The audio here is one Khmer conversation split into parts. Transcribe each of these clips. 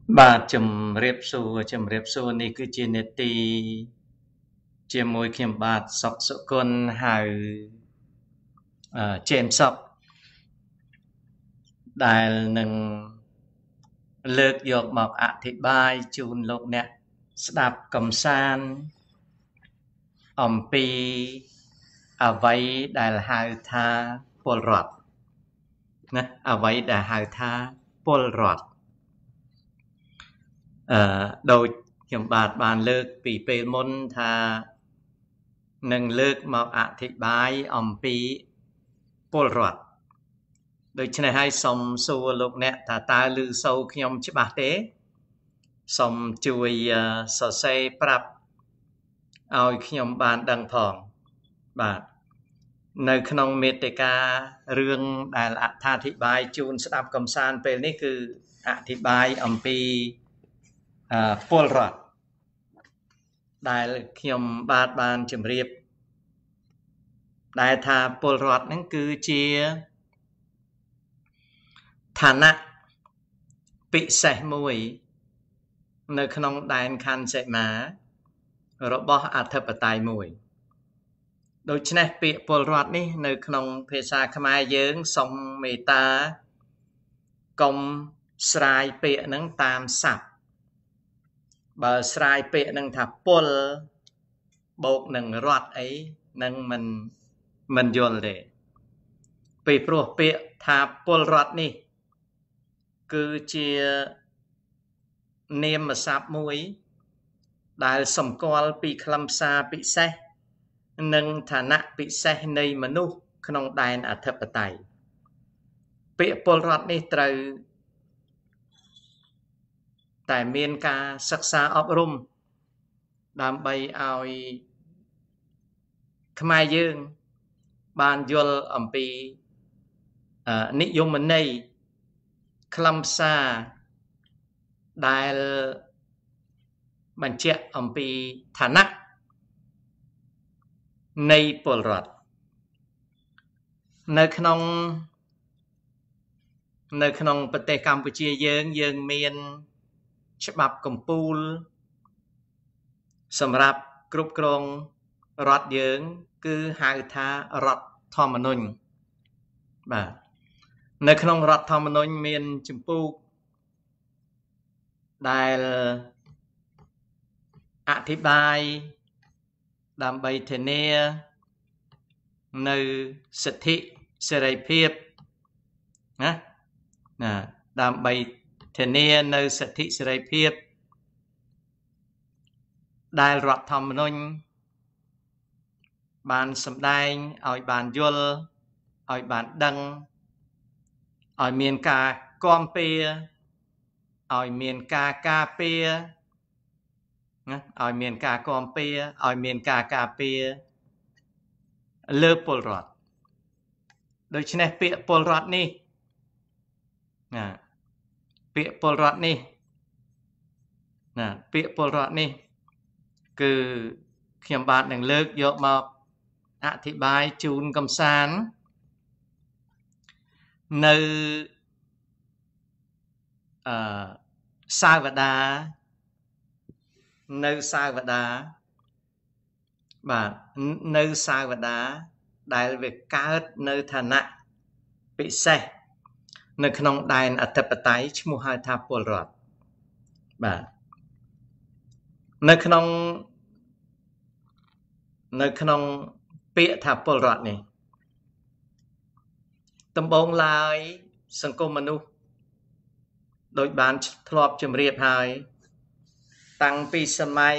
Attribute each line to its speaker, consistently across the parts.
Speaker 1: បាទជំរាបសួរនេះគឺជានេតិជាមួយខ្ញុំបាទសុកសុគន្ធហៅចេមសុកដែលនឹងលើកយកមកអធិប្បាយជូនលោកអ្នកស្ដាប់កំសាន្តអំពីអ្វីដែលហៅថាពលរដ្ឋណាអ្វីដែលហៅថាពលរដ្ឋដោយខ្ញុំបាទបានលើកពីពេលមុនថានឹងលើកមកអធិប្បាយអំពីពលរដ្ឋដូច្នេះហើយសូមសួរលោកអ្នកថាតើឮសូរខ្ញុំច្បាស់ទេសូមជួយសរសេរប្រាប់ឲ្យខ្ញុំបានដឹងផងបាទនៅក្នុងមេតិការឿងដែលអត្ថាធិប្បាយជូនស្ដាប់កំសាន្តពេលនេះគឺអធិប្បាយអំពីពលរដ្ឋដែលខ្ញុំបាទបានជម្រាបដែលថាពលរដ្ឋហ្នឹងគឺជាឋានៈពិសេសមួយនៅក្នុងដែនខណ្ឌសីមារបស់អធិបតេយ្យមួយដូច្នេះពាក្យពលរដ្ឋនេះនៅក្នុងភាសាខ្មែរយើងសូមមេត្តាកុំស្រាយពាក្យហ្នឹងតាមស័ព្ទបើស្រាយពាក្យហ្នឹងថាពលបូកនឹងរដ្ឋអីនឹងមិនយល់ទេពីព្រោះពាក្យថាពលរដ្ឋនេះគឺជានាមស័ព្ទមួយដែលសម្គាល់ពីខ្លឹមសារពិសេសនិងឋានៈពិសេសនៃមនុស្សក្នុងដែនអធិបតេយ្យពាក្យពលរដ្ឋនេះត្រូវតែមានការសិក្សាអប់រំដើម្បីឲ្យខ្មែរយើងបានយល់អំពីនិយមន័យខ្លឹមសារដែលបញ្ជាក់អំពីឋានៈនៃពលរដ្ឋនៅក្នុងប្រទេសកម្ពុជាយើងមានច្បាប់កំពូលសម្រាប់គ្រប់គ្រងរដ្ឋយើងគឺហៅថារដ្ឋធម្មនុញ្ញបាទនៅក្នុងរដ្ឋធម្មនុញ្ញមានជំពូកដែលអធិប្បាយដើម្បីធានានៅសិទ្ធិសេរីភាពណាដើម្បីធានានៅសិទ្ធិសេរីភាពដែលរដ្ឋធម្មនុញ្ញបានសម្ដែងឲ្យបានយល់ឲ្យបានដឹងឲ្យមានការគាំពៀឲ្យមានការការពារណាឲ្យមានការគាំពៀឲ្យមានការការពារលើពលរដ្ឋដូច្នេះពាក្យពលរដ្ឋនេះណាពាក្យពលរដ្ឋនេះគឺខ្ញុំបាទនឹងលើកយកមកអធិប្បាយជូនកំសាន្តនៅសាវតាបាទនៅសាវតាដែលវាកើតនៅឋានៈពិសេសនៅក្នុងដែនអធិបតេយ្យឈ្មោះហៅថាពលរដ្ឋបាទនៅក្នុងពាក្យថាពលរដ្ឋនេះដំបូងឡើយសង្គមមនុស្សដោយបានធ្លាប់ជម្រាបហើយតាំងពីសម័យ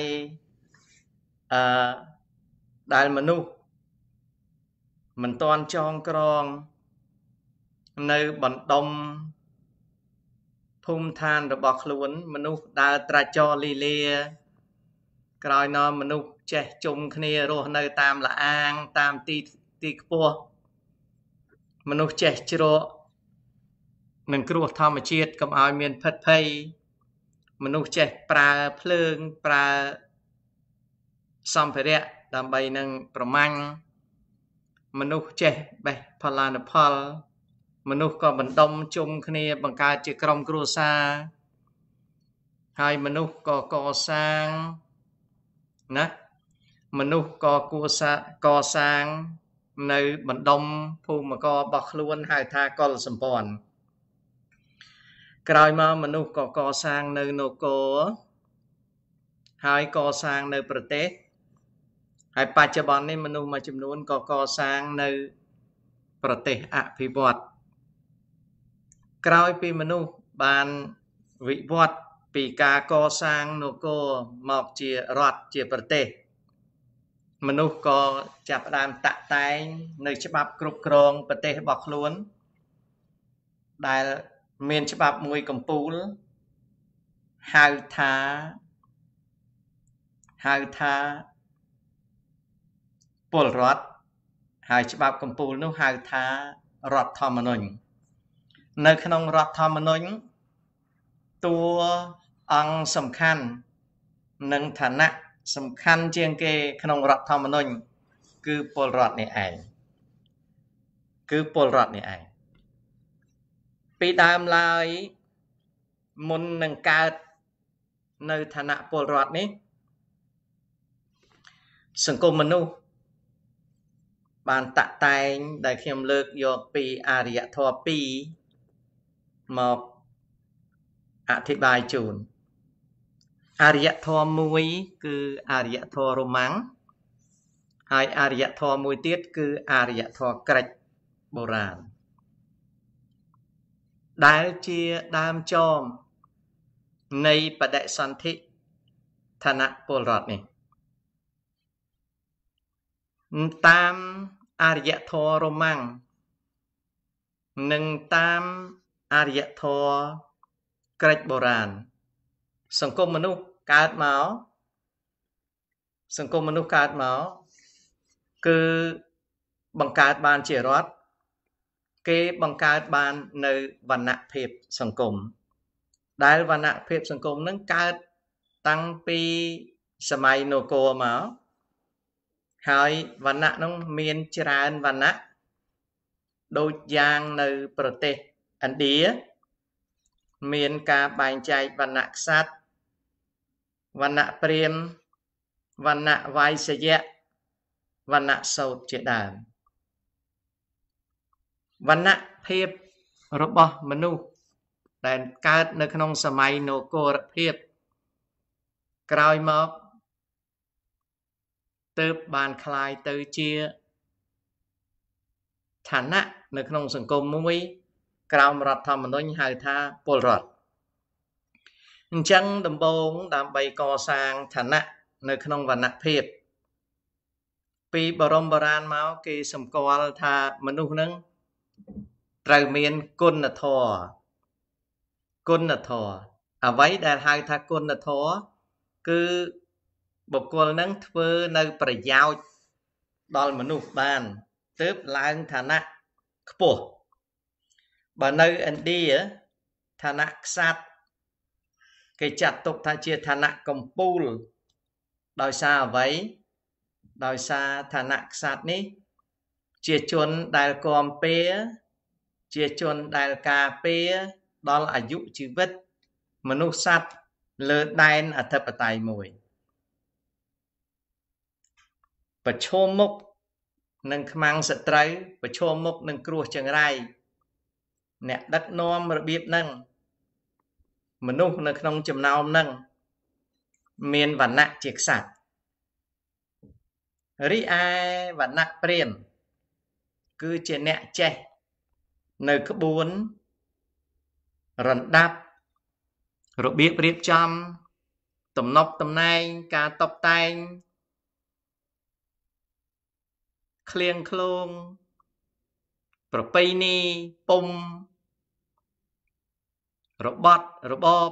Speaker 1: ដែលមនុស្សមិនទាន់ចងក្រងនៅបណ្ដុំភូមិឋានរបស់ខ្លួនមនុស្សដើរត្រាច់ចរលីលាក្រោយមកមនុស្សចេះជុំគ្នារស់នៅតាមលអាងតាមទីខ្ពស់មនុស្សចេះជ្រកនឹងគ្រោះធម្មជាតិកុំឲ្យមានភិតភ័យមនុស្សចេះប្រើភ្លើងប្រើសម្ភារៈដើម្បីនឹងប្រមាញ់មនុស្សចេះបេះផល្លានុផលមនុស្សក៏បណ្ដុំជុំគ្នាបង្កើតជាក្រុមគ្រួសារ hai manu có sang nè manu có sang nơi bản đông phù mà có bọc luôn hai tha có sầm bòn cài mà manu có sang nơi nô cô hai có sang nơiประเทศhai បច្ចុប្បន្ននេះមនុស្សមួយចំនួនក៏កសាងនៅប្រទេសអភិវឌ្ឍក្រោយពីមនុស្សបានវិវត្តពីការកសាងនគរមកជារដ្ឋជាប្រទេសមនុស្សក៏ចាប់ផ្ដើមតាក់តែងនៅច្បាប់គ្រប់គ្រងប្រទេសរបស់ខ្លួនដែលមានច្បាប់មួយកំពូលហៅថាពលរដ្ឋហើយច្បាប់កំពូលនោះហៅថារដ្ឋធម្មនុញ្ញនៅក្នុងរដ្ឋធម្មនុញ្ញតួអង្គសំខាន់និងឋានៈសំខាន់ជាងគេក្នុងរដ្ឋធម្មនុញ្ញគឺពលរដ្ឋនេះឯងពីដើមឡើយមុននឹងកើតនៅឋានៈពលរដ្ឋនេះសង្គមមនុស្សបានតាក់តែងដែលខ្ញុំលើកយកពីអរិយធម៌2មកអធិប្បាយជូនអរិយធម៌1គឺអរិយធម៌រម៉ាំងហើយអរិយធម៌មួយទៀតគឺអរិយធម៌ក្រិចបុរាណដែលជាដើមចមនៃបដិសន្ធិឋានៈពលរដ្ឋនេះតាមអរិយធម៌រម៉ាំងនិងតាមអរិយធម៌ក្រិចបុរាណសង្គមមនុស្សកើតមកគឺបង្កើតបានជារដ្ឋគេបង្កើតបាននៅវណ្ណៈភាពសង្គមដែលវណ្ណៈភាពសង្គមនឹងកើតតាំងពីសម័យនគរមកហើយវណ្ណៈនោះមានច្រើនវណ្ណៈដូចយ៉ាងនៅប្រទេសឥណ្ឌាមានការបែងចែកវណ្ណៈក្សត្រវណ្ណៈព្រាហ្មណ៍វណ្ណៈវៃស្យៈវណ្ណៈសូត្រជាដើមវណ្ណៈភាពរបស់មនុស្សដែលកើតនៅក្នុងសម័យនគរភាពក្រោយមកទើបបានคล้ายទៅជាឋានៈនៅក្នុងសង្គមមួយក្រោមរដ្ឋធម្មនុញ្ញហៅថាពលរដ្ឋអញ្ចឹងដំបូងដើម្បីកសាងឋានៈនៅក្នុងវណ្ណៈភាពពីបរមបុរាណមកគេសម្គាល់ថាមនុស្សនឹងត្រូវមានគុណធម៌អ្វីដែលហៅថាគុណធម៌គឺបុគ្គលនឹងធ្វើនៅប្រយោជន៍ដល់មនុស្សបានទើបឡើងឋានៈខ្ពស់បើនៅឥណ្ឌាឋានៈក្សត្រគេចាត់ទុកថាជាឋានៈកំពូលដោយសារអ្វីដោយសារឋានៈក្សត្រនេះជាជនដែលគាំពែជាជនដែលការពារដល់អាយុជីវិតមនុស្សសត្វលើដែនអធិបតេយ្យមួយប្រឈមមុខនឹងខ្មាំងសត្រូវប្រឈមមុខនឹងគ្រោះចង្រៃអ្នកដឹកនាំរបៀបហ្នឹងមនុស្សនៅក្នុងចំណោមហ្នឹងមានវណ្ណៈជាក្សត្ររីឯវណ្ណៈព្រាហ្មណ៍គឺជាអ្នកចេះនៅក្បួនរណ្ដាប់របៀបរៀបចំទំនប់តំណែងការតុបតែងឃ្លៀងឃ្លោងប្រពៃណីពុំរបប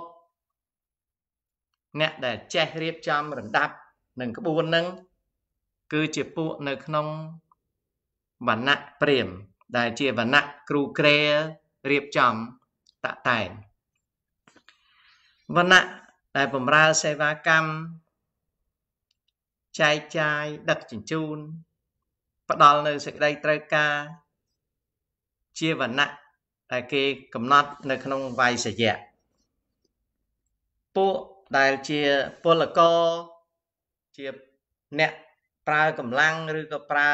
Speaker 1: អ្នកដែលចេះរៀបចំរណ្ដាប់នឹងក្បួននឹងគឺជាពួកនៅក្នុងវណ្ណៈព្រាហ្មណ៍ដែលជាវណ្ណៈគ្រូក្រែរៀបចំតាក់តែងវណ្ណៈដែលបម្រើសេវាកម្មចែកចាយដឹកជញ្ជូនផ្ដល់នៅសេចក្តីត្រូវការជាវណ្ណៈដែលគេកំណត់នៅក្នុងវៃស្យៈពួកដែលជាពលករជាអ្នកប្រើកម្លាំងឬក៏ប្រើ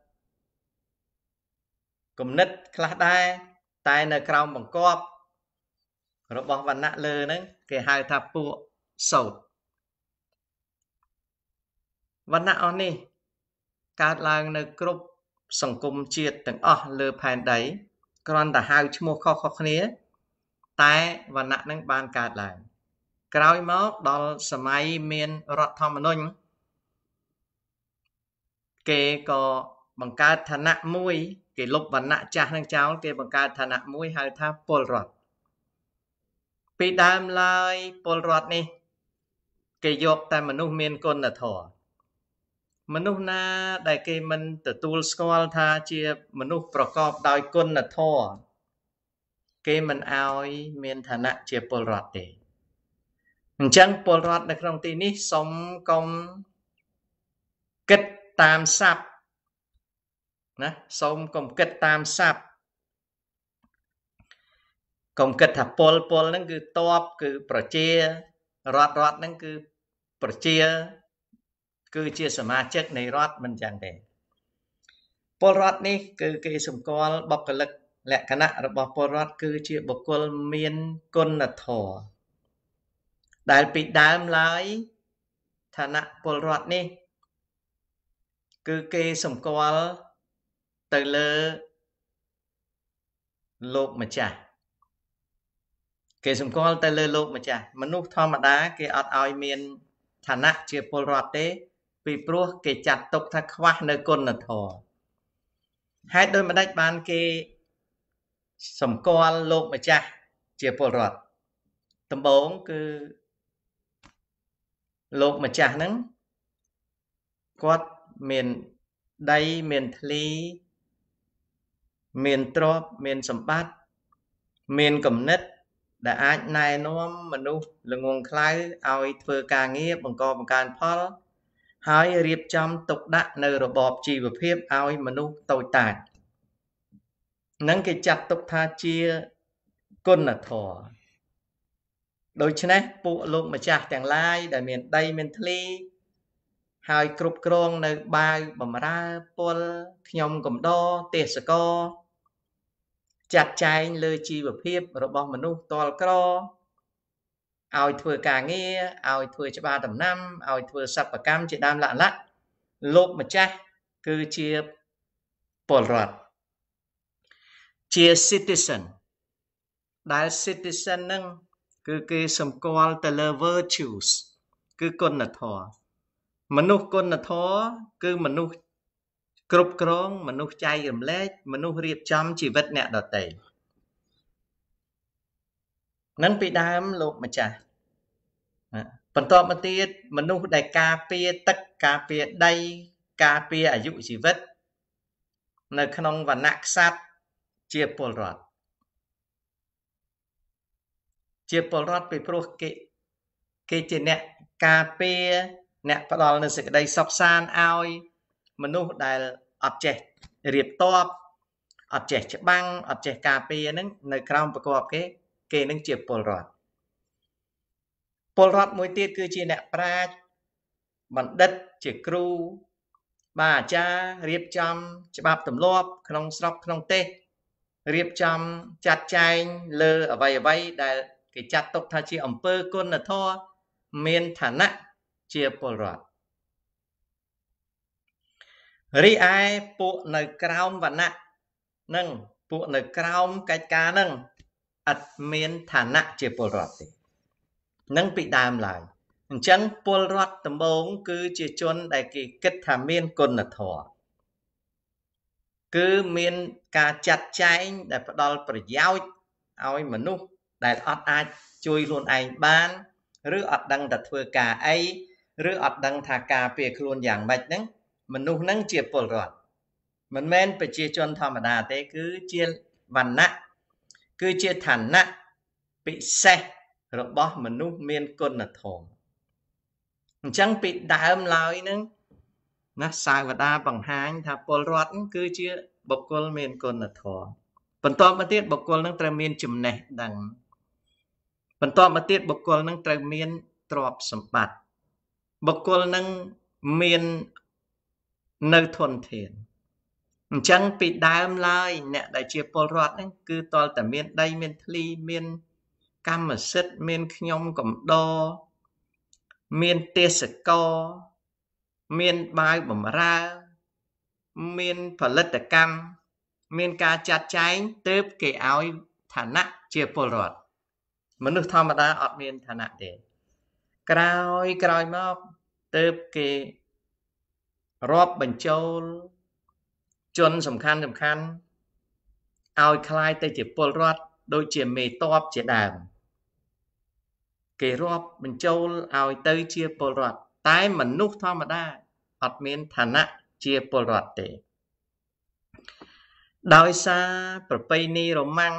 Speaker 1: គំនិតខ្លះដែរតែនៅក្រោមបង្គាប់របស់វណ្ណៈលើហ្នឹងគេហៅថាពួកសូត្រវណ្ណៈអស់នេះកើតឡើងនៅគ្រប់សង្គមជាតិទាំងអស់លើផែនដីគ្រាន់តែហៅឈ្មោះខុសៗគ្នាតែវណ្ណៈហ្នឹងបានកើតឡើងក្រោយមកដល់សម័យមានរដ្ឋធម្មនុញ្ញគេក៏បង្កើតឋានៈមួយគេលុបវណ្ណៈចាស់ហ្នឹងចោលគេបង្កើតឋានៈមួយហៅថាពលរដ្ឋពីដើមឡើយពលរដ្ឋនេះគេយកតែមនុស្សមានគុណធម៌មនុស្សណាដែលគេមិនទទួលស្គាល់ថាជាមនុស្សប្រកបដោយគុណធម៌គេមិនអោយមានឋានៈជាពលរដ្ឋទេអញ្ចឹងពលរដ្ឋនៅក្នុងទីនេះសូមកុំគិតតាមស័ព្ទណាសូមកុំគិតតាមស័ព្ទកុំគិតថាពលហ្នឹងគឺតបគឺប្រជារដ្ឋហ្នឹងគឺប្រជាគឺជាសមាជិកនៃរដ្ឋមិនចឹងទេពលរដ្ឋនេះគឺគេសម្គាល់បុគ្គលិកលក្ខណៈរបស់ពលរដ្ឋគឺជាបុគ្គលមានគុណធម៌ដែលពីដើមឡើយឋានៈពលរដ្ឋនេះគឺគេសម្គាល់ទៅលើលោកម្ចាស់គេសម្គាល់ទៅលើលោកម្ចាស់មនុស្សធម្មតាគេអត់ឲ្យមានឋានៈជាពលរដ្ឋទេពីព្រោះគេចាត់ទុកថាខ្វះនៅគុណធម៌ហេតុដូចម្ដេចបានគេសម្គាល់លោកម្ចាស់ជាពលរដ្ឋដំបូងគឺលោកម្ចាស់ហ្នឹងគាត់មានដីមានធ្លីមានទ្រព្យមានសម្បត្តិមានគំនិតដែលអាចណែនាំមនុស្សល្ងងខ្លៅឲ្យធ្វើការងារបង្កបង្កើនផលហើយរៀបចំទុកដាក់នៅរបបជីវភាពឲ្យមនុស្សតូចតាចនឹងគេចាត់ទុកថាជាគុណធម៌ដូច្នេះពួកលោកម្ចាស់ទាំងឡាយដែលមានដីមានធ្លីហើយគ្រប់គ្រងនៅបាវបំរើពលខ្ញុំកំដរទេសកលចាត់ចែងលើជីវភាពរបស់មនុស្សតលក្រឲ្យធ្វើការងារឲ្យធ្វើច្បារដំណាំឲ្យធ្វើសិប្បកម្មជាដើមលក្ខណៈលោកម្ចាស់គឺជាពលរដ្ឋជា citizen ដែល citizen ហ្នឹងគឺគេសម្គាល់ទៅលើ virtues គឺគុណធម៌មនុស្សគុណធម៌គឺមនុស្សគ្រប់គ្រងមនុស្សចែករំលែកមនុស្សរៀបចំជីវិតអ្នកដទៃនឹងពីដើមលោកម្ចាស់បន្តមកទៀតមនុស្សដែលការពារទឹកការពារដីការពារអាយុជីវិតនៅក្នុងវណ្ណៈក្សត្រជាពលរដ្ឋពីព្រោះគេជាអ្នកការពារអ្នកផ្ដល់នូវសេចក្តីសុខសាន្តឲ្យមនុស្សដែលអត់ចេះរៀបតបអត់ចេះច្បាំងអត់ចេះការពារហ្នឹងនៅក្រោមប្រកបគេនឹងជាពលរដ្ឋមួយទៀតគឺជាអ្នកប្រាជ្ញបណ្ឌិតជាគ្រូបាទអាចារ្យរៀបចំច្បាប់ទម្លាប់ក្នុងស្រុកក្នុងទេសរៀបចំចាត់ចែងលើអ្វីដែលគេចាត់ទុកថាជាអំពើគុណធម៌មានឋានៈជាពលរដ្ឋរីឯពួកនៅក្រោមវណ្ណៈនឹងពួកនៅក្រោមកិច្ចការនឹងអត់មានឋានៈជាពលរដ្ឋទេនឹងពីដើមឡើយអញ្ចឹងពលរដ្ឋដំបូងគឺជាជនដែលគេគិតថាមានគុណធម៌គឺមានការចាត់ចែងដែលផ្ដល់ប្រយោជន៍ឲ្យមនុស្សដែលអត់អាចជួយខ្លួនឯងបានឬអត់ដឹងតែធ្វើការអីឬអត់ដឹងថាការពារខ្លួនយ៉ាងម៉េចហ្នឹងមនុស្សហ្នឹងជាពលរដ្ឋមិនមែនប្រជាជនធម្មតាទេគឺជាវណ្ណៈគឺជាឋានៈពិសេសរបស់មនុស្សមានគុណធម៌អញ្ចឹងពីដើមឡើយហ្នឹងណាសាវតាបង្ហាញថាពលរដ្ឋគឺជាបុគ្គលមានគុណធម៌បន្តមកទៀតបុគ្គលនឹងត្រូវមានចំណេះដឹងបន្តមកទៀតបុគ្គលនឹងត្រូវមានទ្រព្យសម្បត្តិបុគ្គលនឹងមាននៅធនធានអញ្ចឹងពីដើមឡើយអ្នកដែលជាពលរដ្ឋហ្នឹងគឺតលតែមានដីមានធ្លីមានកម្មសិទ្ធិមានខ្ញុំកំដរមានទេសកលមានបាវបំរើមានផលិតកម្មមានការចាត់ចែងទើបគេឲ្យឋានៈជាពលរដ្ឋមនុស្សធម្មតាអត់មានឋានៈទេក្រោយមកទើបគេរាប់បញ្ចូលជនសំខាន់ឲ្យคล้ายទៅជាពលរដ្ឋដូចជាមេតបជាដើមគេរាប់បញ្ចូលឲ្យទៅជាពលរដ្ឋតែមនុស្សធម្មតាអត់មានឋានៈជាពលរដ្ឋទេដោយសារប្រពៃណីរ៉ូម៉ាំង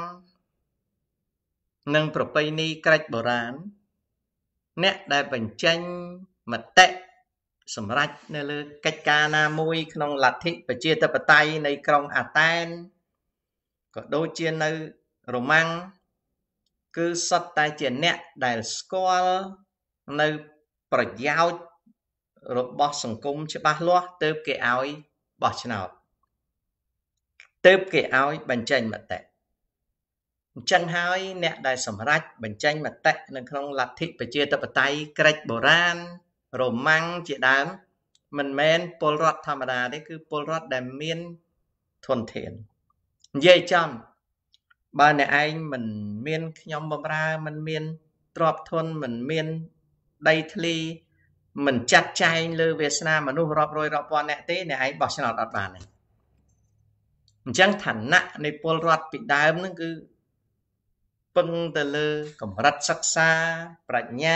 Speaker 1: និងប្រពៃណីក្រិចបុរាណអ្នកដែលបញ្ចេញមតិសម្រាប់នៅលើកិច្ចការណាមួយក្នុងលទ្ធិប្រជាធិបតេយ្យនៃក្រុងអាតែនក៏ដូចជានៅរ៉ូម៉ាំងគឺសុទ្ធតែជាអ្នកដែលស្គាល់នៅប្រយោជន៍របស់សង្គមច្បាស់លាស់ទើបគេឲ្យបោះឆ្នោតទើបគេឲ្យបញ្ចេញមតិអញ្ចឹងហើយអ្នកដែលសម្រេចបញ្ចេញមតិនៅក្នុងលទ្ធិប្រជាធិបតេយ្យក្រិចបុរាណរ៉ូម៉ាំងជាដើមមិនមែនពលរដ្ឋធម្មតាទេគឺពលរដ្ឋដែលមានធនធាននិយាយចំបើអ្នកឯងមិនមានខ្ញុំបម្រើមិនមានទ្រព្យធនមិនមានដីធ្លីមិនចាត់ចែងលើវាសនាមនុស្សរាប់រយរាប់ពាន់អ្នកទេអ្នកឯងបោះឆ្នោតអត់បានទេអញ្ចឹងឋានៈនៃពលរដ្ឋពីដើមហ្នឹងគឺពឹងទៅលើកម្រិតសិក្សាប្រាជ្ញា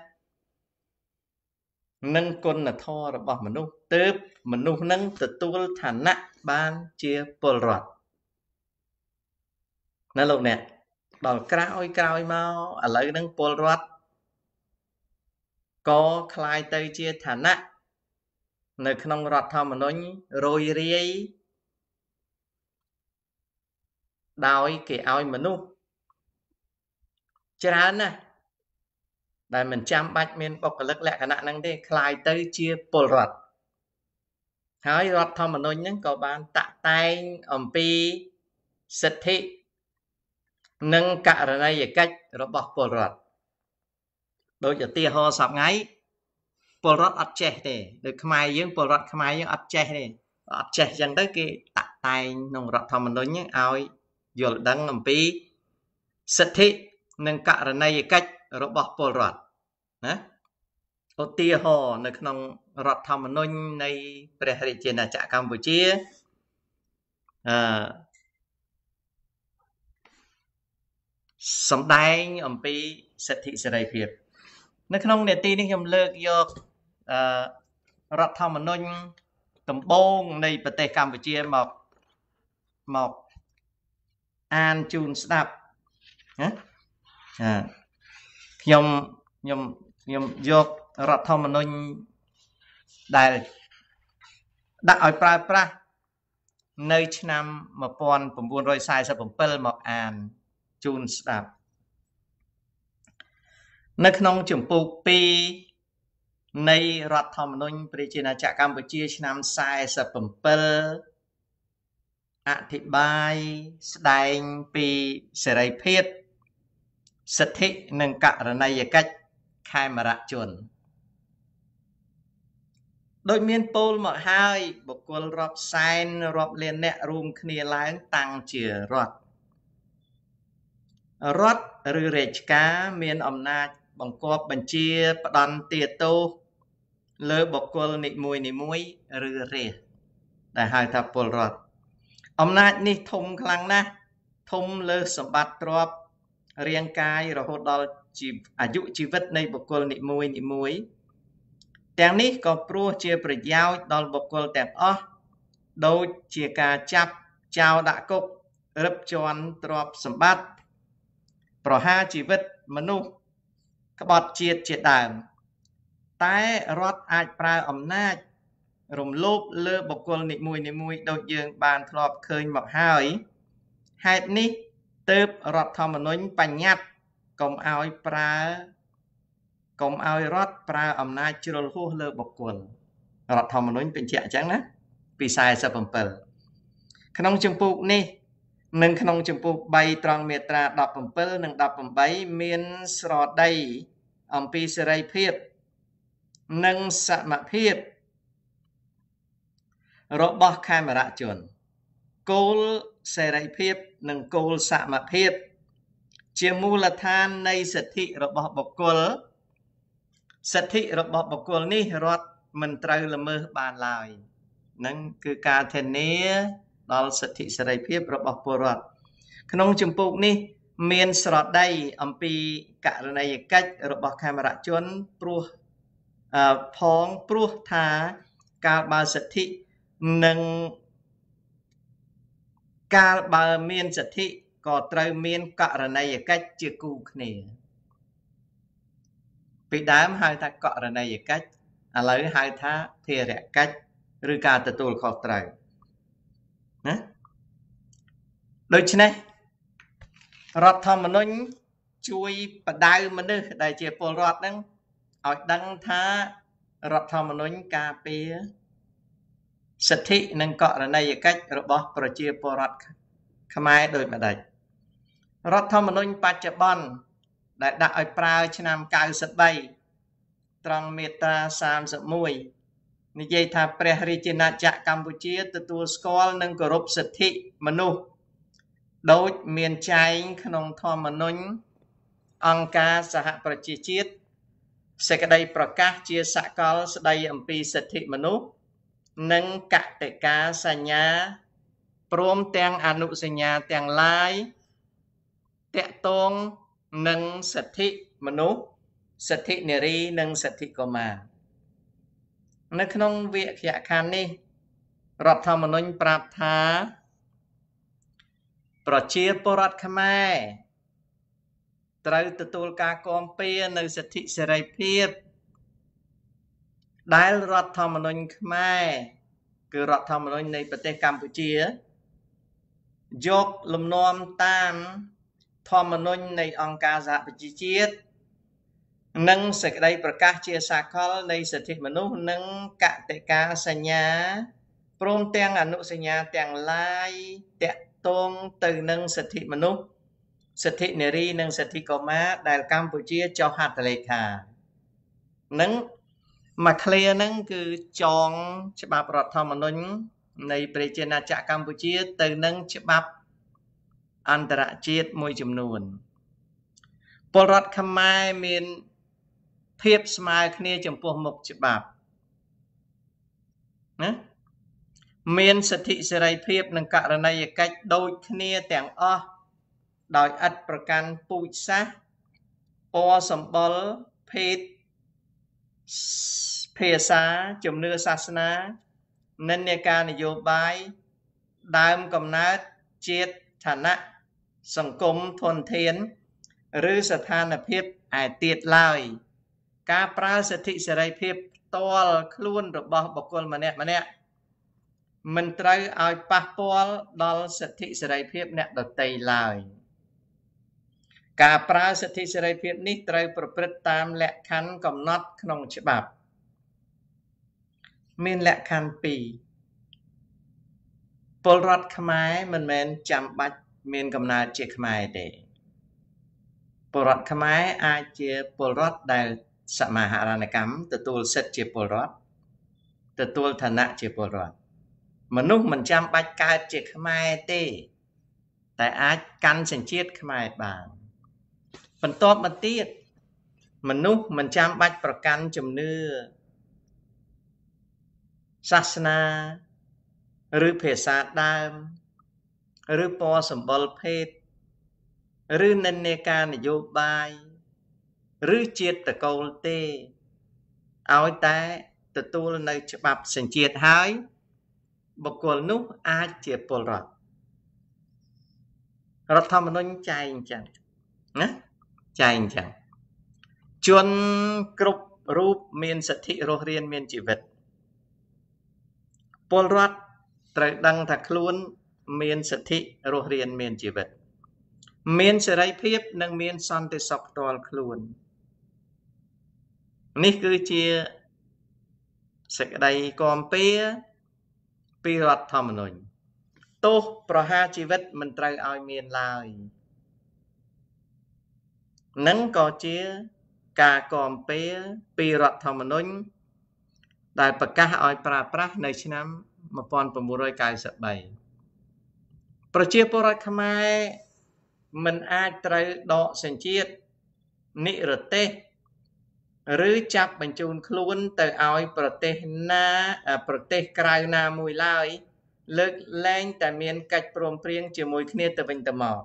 Speaker 1: និងគុណធម៌របស់មនុស្សទើបមនុស្សនឹងទទួលឋានៈបានជាពលរដ្ឋណាលោកអ្នកដល់ក្រោយមកឥឡូវហ្នឹងពលរដ្ឋក៏คล้ายទៅជាឋានៈនៅក្នុងរដ្ឋធម្មនុញ្ញរយរាយដោយគេឲ្យមនុស្សច្រើនណាស់ដែលមិនចាំបាច់មានបុគ្គលិកលក្ខណៈហ្នឹងទេคล้ายទៅជាពលរដ្ឋហើយរដ្ឋធម្មនុញ្ញហ្នឹងក៏បានតាក់តែងអំពីសិទ្ធិនិងករណីយកិច្ចរបស់ពលរដ្ឋដូចឧទាហរណ៍សប្ថ្ងៃពលរដ្ឋអត់ចេះទេដូចខ្មែរយើងពលរដ្ឋខ្មែរយើងអត់ចេះទេអត់ចេះអញ្ចឹងទៅគេតាក់តែងក្នុងរដ្ឋធម្មនុញ្ញឲ្យយល់ដឹងអំពីសិទ្ធិនិងករណីយកិច្ចរបស់ពលរដ្ឋណាឧទាហរណ៍នៅក្នុងរដ្ឋធម្មនុញ្ញនៃព្រះរាជាណាចក្រកម្ពុជាសម្ដែងអំពីសិទ្ធិសេរីភាពនៅក្នុងនេតិនេះខ្ញុំលើកយករដ្ឋធម្មនុញ្ញដំបូងនៃប្រទេសកម្ពុជាមកអានជូនស្ដាប់ណាខ្ញុំយករដ្ឋធម្មនុញ្ញដែលដាក់ឲ្យប្រើប្រាស់នៅឆ្នាំ1947មកអានជូនស្ដាប់នៅក្នុងជំពូក2នៃរដ្ឋធម្មនុញ្ញប្រជាណាចក្រកម្ពុជាឆ្នាំ47អធិប្បាយស្ដែងពីសេរីភាពសិទ្ធិនិងករណីយកិច្ចខេមរជនដោយមានពោលមកហើយបុគ្គលរាប់សែនរាប់លានអ្នករួមគ្នាឡើងតាំងជារដ្ឋឬរាជការមានអំណាចបង្គាប់បញ្ជាផ្ដន្ទាទោសលើបុគ្គលនីមួយឬរាស្ត្រដែលហៅថាពលរដ្ឋអំណាចនេះធំខ្លាំងណាស់ធំលើសម្បត្តិទ្រព្យរាងកាយរហូតដល់អាយុជីវិតនៃបុគ្គលនីមួយទាំងនេះក៏ព្រោះជាប្រយោជន៍ដល់បុគ្គលទាំងអស់ដូចជាការចាប់ចោលដាក់គុករឹបជាន់ទ្រព្យសម្បត្តិប្រហារជីវិតមនុស្សក្បត់ជាតិជាដើមតែរដ្ឋអាចប្រើអំណាចរំលោភលើបុគ្គលនីមួយដូចយើងបានធ្លាប់ឃើញមកហើយហេតុនេះទើបរដ្ឋធម្មនុញ្ញបញ្ញត្តិកុំឲ្យប្រើ công ao rót pra âm na chul hú lơ bọc quần rót thầm nói bên trẻ chẳng á vì sai sa bầm bờ khăn chừng phục nè nâng khăn chừng phục bay tròn miệt ra đập bầm bờ nâng đập bầm bay miên sọt đây âm pi sợi phiệp nâng sạ mạ phiệp rót bọc camera chuẩn cô sợi phiệp nâng cô sạ mạ phiệp chia mù là than nay sệt thị rót bọc quần sệt thị rót bọc quần ní rót mình trời là mơ bàn lại nâng cứ ca thèn nia đó sệt thị sợi phiệp rót bọc quần khăn ông chừng phục ní miền sọt đây âm pi cả này cách rót bọc camera chuẩn pro phong pro thà cả ba sệt thị nâng cả ba miền sệt thị có trời miền cả này cách chưa cụ nè bị đám hai ta cọ ra này cách lấy hai ta thì rẻ cách rư ca tự tù khó trời đôi chứ này rọt thầm mà nói chui bà đau mà nữ đại chế bồ rọt nâng ở đăng thá rọt thầm mà nói cà phê sạch thị nâng cọ ra này cách rồi bỏ bà chế bồ rọt khám ai đôi mà đầy rọt thầm mà nói bà chế bon đại đạo ở prao cho nam cao sạch bay trong meta sam sập mùi như vậy thà prehrichina chạ Campuchia từ tua school nâng cổ rụp sạch thị mà nu đối miền trái khăn thò mà nôn ông ca xã hạ prachi chiết sẽ cái đây prakah chia xã có sẽ đây âm pi sạch thị mà nu nâng cả tệ ca xã nhà prom teng anu xã nhà teng lai tệ tôn nâng sạch thị mà nu sạch thị nề ri nâng sạch thị của mà nó không việc dạ khăn đi rọt thầm mà nôn prap thá chia bồ rọt khám ai trời tự tùl ca con bia nâng sạch thị sợi rai phiếp đáy rọt thầm mà nôn khám ai cứ rọt thầm mà nôn này bà tê Campuchia dốc lùm nôm tam thầm mà nôn này ông ca dạ bà chi chiết nâng sạch đây prakah chia xa khol này sạch thị mà nụ nâng cả tệ ca xa nhà prom teng anu xa nhà teng lai tẹ tôn từ nâng sạch thị mà nụ sạch thị nè ri nâng sạch thị có má đại Campuchia cho hạt lệ khả nâng mà clear nâng cứ chọn chế bạp rọt thầm mà nâng này Prechena chạ Campuchia từ nâng chế bạp Antara chiết môi chùm nuồn bồ rọt khám mai miền thiếp smile khnia trong phố mục chụp bạp miền sạch thị sợi thiếp nâng cả ra này cách đôi khnia tàng o đòi ắtประกัน bụi sát po sầm bol phết phê xá chùm nưa sát ná nên nê ca này vô bài đàm cầm nát chết thả nạ sẵn cung thôn thiên rư sát than là phiếp ai tiết lời ca pra sạch thị sợi phiếp toal khuôn rồi bỏ bọc quần mà nè mình trời ai bác toal đó sạch thị sợi phiếp nè đợt tây lời ca pra sạch thị sợi phiếp ní trờiประพฤติតាមលក្ខខណ្ឌកំណត់ក្នុងច្បាប់មានលក្ខខណ្ឌ2ពលរដ្ឋខ្មែរមិនមែនចាំបាច់មានកំណើតជាខ្មែរទេពលរដ្ឋខ្មែរអាចជាពលរដ្ឋដែលសមាហរណកម្មទទួលសិទ្ធិជាពលរដ្ឋទទួលឋានៈជាពលរដ្ឋមនុស្សមិនចាំបាច់កើតជាខ្មែរទេតែអាចកាន់សញ្ជាតិខ្មែរបានបន្ទាប់មកទៀតមនុស្សមិនចាំបាច់ប្រកាន់ជំនឿសាសនាឬភាសាដើមឬពណ៌សម្បុរភេទឬនិន្នាការនយោបាយឬជាតិតកូលទេឲ្យតែទទួលនៅច្បាប់សញ្ជាតិហើយបុគ្គលនោះអាចជាពលរដ្ឋរដ្ឋធម្មនុញ្ញចែងអញ្ចឹងណាចែងអញ្ចឹងជនគ្រប់រូបមានសិទ្ធិរស់រានមានជីវិតពលរដ្ឋត្រូវដឹងថាខ្លួនមានសិទ្ធិរស់រានមានជីវិតមានសេរីភាពនិងមានសន្តិសុខផ្ទាល់ខ្លួននេះគឺជាសេចក្តីគាំពៀពីរដ្ឋធម្មនុញ្ញទោសប្រហារជីវិតមិនត្រូវឲ្យមានឡើយនឹងក៏ជាការគាំពៀពីរដ្ឋធម្មនុញ្ញដែលប្រកាសឲ្យប្រើប្រាស់នៅឆ្នាំ1993ប្រជាពលរដ្ឋខ្មែរមិនអាចត្រូវដកសញ្ជាតិនិរទេសឬចាប់បញ្ជូនខ្លួនទៅឲ្យប្រទេសក្រៅណាមួយឡើយលើកលែងតែមានកិច្ចព្រមព្រៀងជាមួយគ្នាទៅវិញទៅមក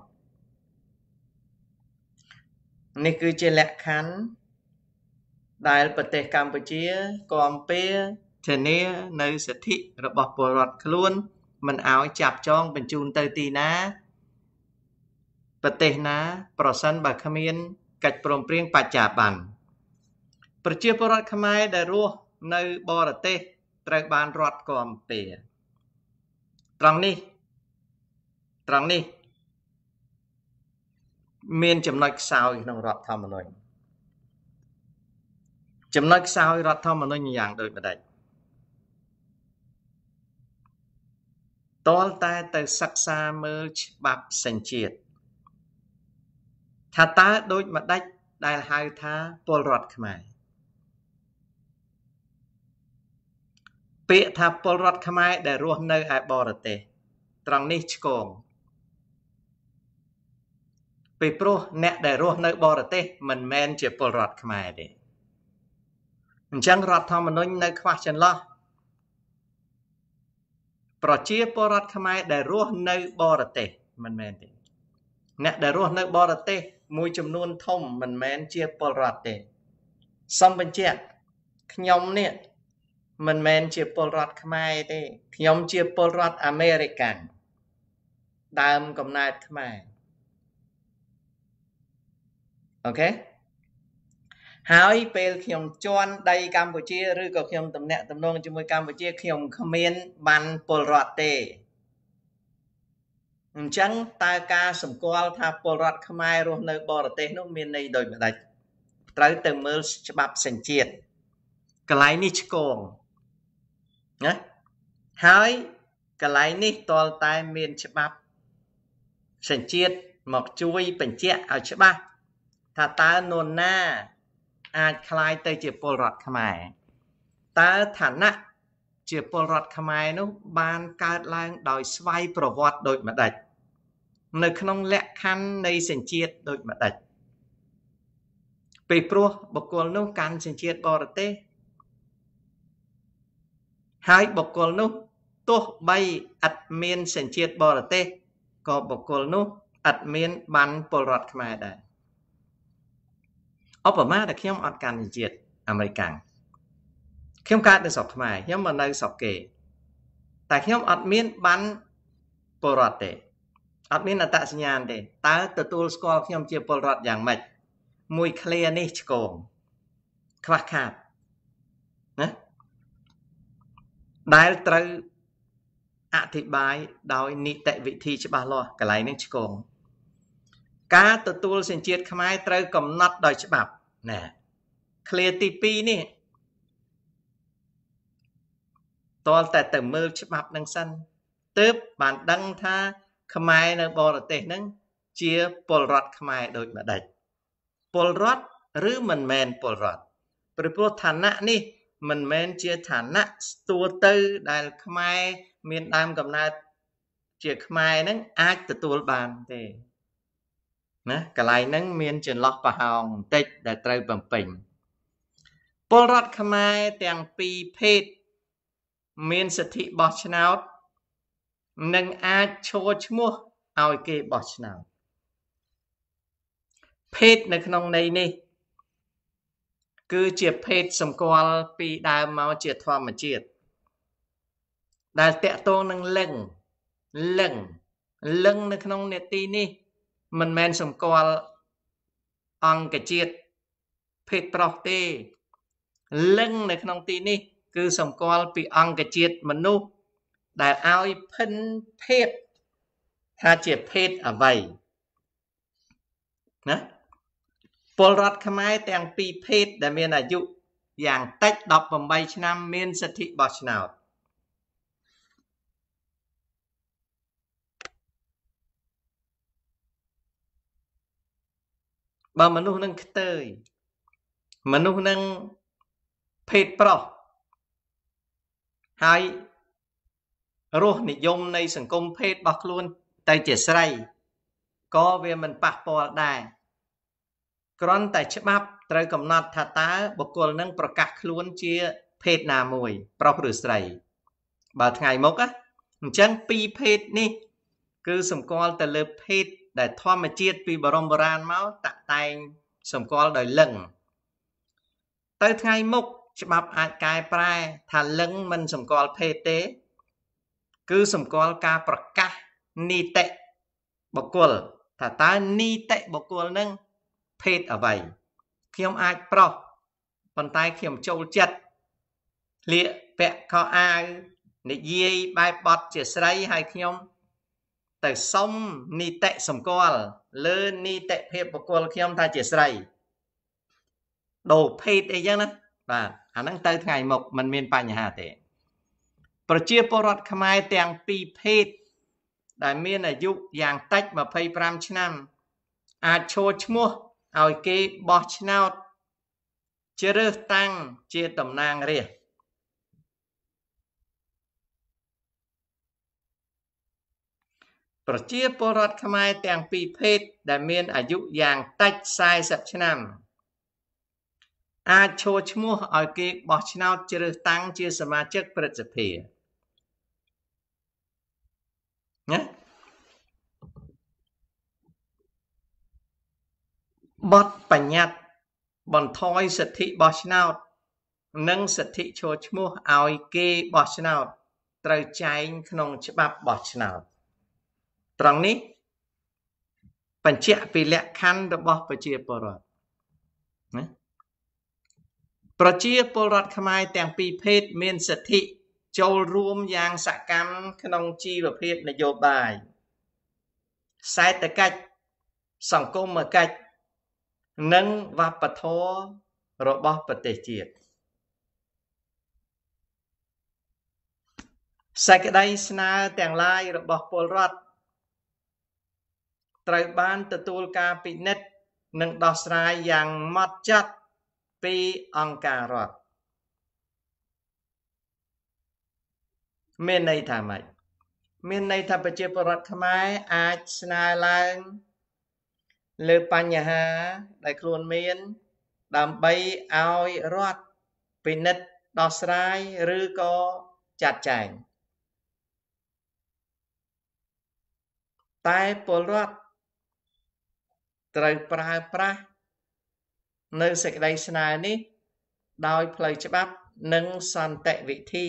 Speaker 1: នេះគឺជាលក្ខខណ្ឌដែលប្រទេសកម្ពុជាគាំពៀធានានៅសិទ្ធិរបស់ពលរដ្ឋខ្លួនមិនឲ្យចាប់ចងបញ្ជូនទៅទីណាប្រទេសណាប្រសិនបើគ្មានកិច្ចព្រមព្រៀងបច្ចុប្បន្នប្រជាពលរដ្ឋខ្មែរដែលរស់នៅបរទេសត្រូវបានរដ្ឋគាំពៀត្រង់នេះមានចំណុចខ្សោយក្នុងរដ្ឋធម្មនុញ្ញចំណុចខ្សោយរដ្ឋធម្មនុញ្ញយ៉ាងដូចម្ដេចទាល់តែទៅសិក្សាមើលច្បាប់សញ្ជាតិថាតើដូចម្ដេចដែលហៅថាពលរដ្ឋខ្មែរពាក្យថាពលរដ្ឋខ្មែរដែលរស់នៅឯបរទេសត្រង់នេះឆ្គងពីព្រោះអ្នកដែលរស់នៅបរទេសមិនមែនជាពលរដ្ឋខ្មែរទេអញ្ចឹងរដ្ឋធម្មនុញ្ញនៅខ្វះចន្លោះប្រជាពលរដ្ឋខ្មែរដែលរស់នៅបរទេសមិនមែនទេអ្នកដែលរស់នៅបរទេសមួយចំនួនធំមិនមែនជាពលរដ្ឋទេសូមបញ្ជាក់ខ្ញុំនេះមិនមែនជាពលរដ្ឋខ្មែរទេខ្ញុំជាពលរដ្ឋអាមេរិកាំងដើមកំណើតខ្មែរអូខេហើយពេលខ្ញុំជន់ដីកម្ពុជាឬក៏ខ្ញុំតំណាក់តំណងជាមួយកម្ពុជាខ្ញុំគ្មានបានពលរដ្ឋទេអញ្ចឹងតើការសម្គាល់ថាពលរដ្ឋខ្មែររស់នៅបរទេសនោះមានន័យដូចម្ដេចត្រូវទៅមើលច្បាប់សញ្ជាតិកន្លែងនេះឆ្គងណាហើយកន្លែងនេះតលតែមានច្បាប់សញ្ជាតិមកជួយបញ្ជាក់ឲ្យច្បាស់ថាតើនរណាអាចคล้ายទៅជាពលរដ្ឋខ្មែរតើឋានៈជាពលរដ្ឋខ្មែរនោះបានកើតឡើងដោយស្វ័យប្រវត្តិដូចម្ដេចនៅក្នុងលក្ខខណ្ឌនៃសញ្ជាតិដូចម្ដេចពីព្រោះបុគ្គលនោះកាន់សញ្ជាតិបរទេសហើយបុគ្គលនោះទោះបីអត់មានសញ្ជាតិបរទេសក៏បុគ្គលនោះអត់មានបានពលរដ្ឋខ្មែរដែរឧបមាដែលខ្ញុំអត់កាន់សញ្ជាតិអាមេរិកាំងខ្ញុំកើតនៅស្រុកខ្មែរខ្ញុំមកនៅស្រុកគេតែខ្ញុំអត់មានបានពលរដ្ឋទេអត់មានអត្តសញ្ញាណទេតើទទួលស្គាល់ខ្ញុំជាពលរដ្ឋយ៉ាងម៉េចមួយឃ្លានេះឆ្គងខ្វះខាតណាដែលត្រូវអធិប្បាយដោយនីតិវិធីច្បាស់លាស់កន្លែងនេះឆ្គងការទទួលសញ្ជាតិខ្មែរត្រូវកំណត់ដោយច្បាប់ណាឃ្លាទី2នេះតលតែទៅមើលច្បាប់នឹងសិនទើបបានដឹងថាខ្មែរនៅបរទេសនឹងជាពលរដ្ឋខ្មែរដូចម្ដេចពលរដ្ឋឬមិនមែនពលរដ្ឋព្រោះឋានៈនេះមិនមែនជាឋានៈស្ទួទៅដែលខ្មែរមានដើមកំណើតជាខ្មែរនឹងអាចទទួលបានទេណាកន្លែងហ្នឹងមានចន្លោះប្រហោងបន្តិចដែលត្រូវបំពេញពលរដ្ឋខ្មែរទាំងពីរភេទមានសិទ្ធិបោះឆ្នោតនិងអាចឈរឈ្មោះឲ្យគេបោះឆ្នោតភេទនៅក្នុងន័យនេះគឺជាភេទសម្គាល់ពីដើមមកជាធម្មជាតិដែលតកតងនឹងលឹងនៅក្នុងនេតិនេះមិនមែនសម្គាល់អង្គជាតិភេទប្រុសទេលឹងនៅក្នុងទីនេះគឺសម្គាល់ពីអង្គជាតិមនុស្សដែលឲ្យភិនភេទថាជាភេទអ្វីណាពលរដ្ឋខ្មែរទាំងពីរភេទដែលមានអាយុ dạng tách đọc bằng bay năm miên sạch thị bọt nào bà mà nụ nâng tơi mà nụ nâng phết pro hai rốt nị dông này sẵn công phết bọc luôn tay trẻ sray có về mình bạc bò đài còn tại chấp bắp trời cầm nọt thả tá bọc cô nâng bọc cạc luôn chia phết nà mùi bọc rửa sray bà ngày mốc á chẳng pi phết ní cứ sẵn con ta lơ phết để thoa mà chiết pi bà rồng bà ràn máu tạ tay sẵn con đời lưng tới ngày mốc chấp bắp ai cài prai thả lưng mình sẵn con phết tế cứ sẵn con ca bọc cạc ni tệ bọc cô thả tá ni tệ bọc cô nâng phết ở vậy khi ông ai pro bàn tay khi ông châu chất lịa vẹ khó ai nị dây bài bọt chìa sấy hay khi ông tại sông ni tệ sầm co lơ ni tệ phê bọc cô khi ông ta chìa sấy đồ phết ấy chứ và anh đang tới ngày một mình miền Bắc nhà Hà thếប្រជាពលរដ្ឋខ្មែរទាំងពីរភេទដែលមានអាយុយ៉ាងតិច25ឆ្នាំអាចចូលឈ្មោះឲ្យគេបោះឆ្នោតជ្រើសតាំងជាតំណាងរាស្ត្រប្រជាពលរដ្ឋខ្មែរទាំងពីរភេទដែលមានអាយុយ៉ាងតិច40ឆ្នាំអាចចូលឈ្មោះឲ្យគេបោះឆ្នោតជ្រើសតាំងជាសមាជិកព្រឹទ្ធសភាណាបទបញ្ញត្តិបន្ថយសិទ្ធិបោះឆ្នោតនិងសិទ្ធិចូលឈ្មោះឲ្យគេបោះឆ្នោតត្រូវចែងក្នុងច្បាប់បោះឆ្នោតត្រង់នេះបញ្ជាក់ពីលក្ខខណ្ឌរបស់ប្រជាពលរដ្ឋណាប្រជាពលរដ្ឋខ្មែរទាំងពីរភេទមានសិទ្ធិចូលរួមយ៉ាងសកម្មក្នុងជីវភាពនយោបាយសេដ្ឋកិច្ចសង្គមកិច្ចនិងវប្បធម៌របស់ប្រទេសជាតិសេចក្តីស្នើទាំងឡាយរបស់ពលរដ្ឋត្រូវបានទទួលការពិនិត្យនិងដោះស្រាយយ៉ាងម៉ត់ចត់ពីអង្គការរដ្ឋមានន័យថាម៉េចមានន័យថាប្រជាពលរដ្ឋខ្មែរអាចស្នើឡើងលើបញ្ហាដែលខ្លួនមានដើម្បីឲ្យរដ្ឋពិនិត្យដោះស្រាយឬក៏ចាត់ចែងតែពលរដ្ឋត្រូវប្រើប្រាស់នៅសេចក្តីស្នើនេះដោយផ្លូវច្បាប់និងសន្តិវិធី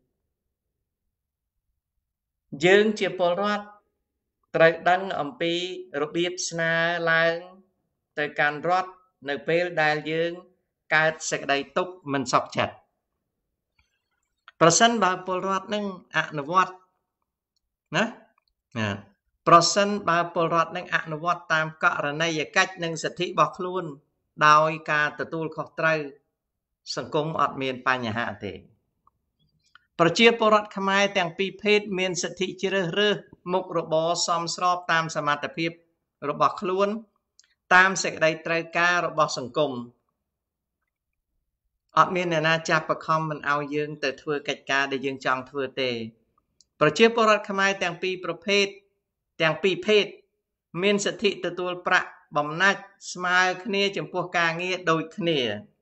Speaker 1: យើងជាពលរដ្ឋត្រូវដឹងអំពីរបៀបស្នើឡើងទៅកាន់រដ្ឋនៅពេលដែលយើងកើតសេចក្តីទុក្ខមិនសុខចិត្តប្រសិនបើពលរដ្ឋនឹងអនុវត្តណាប្រសិនបើពលរដ្ឋនឹងអនុវត្តតាមករណីយកិច្ចនិងសិទ្ធិរបស់ខ្លួនដោយការទទួលខុសត្រូវសង្គមអត់មានបញ្ហាទេប្រជាពលរដ្ឋខ្មែរទាំងពីរភេទមានសិទ្ធិជ្រើសរើសមុខរបរសមស្របតាមសមត្ថភាពរបស់ខ្លួនតាមសេចក្តីត្រូវការរបស់សង្គមអត់មានអ្នកណាចាប់បង្ខំមិនឲ្យយើងទៅធ្វើកិច្ចការដែលយើងចង់ធ្វើទេប្រជាពលរដ្ឋខ្មែរទាំងពីរប្រភេទទាំងពីរភេទមានសិទ្ធិទទួលប្រាក់បំណាច់ស្មើគ្នាចំពោះការងារដូចគ្នា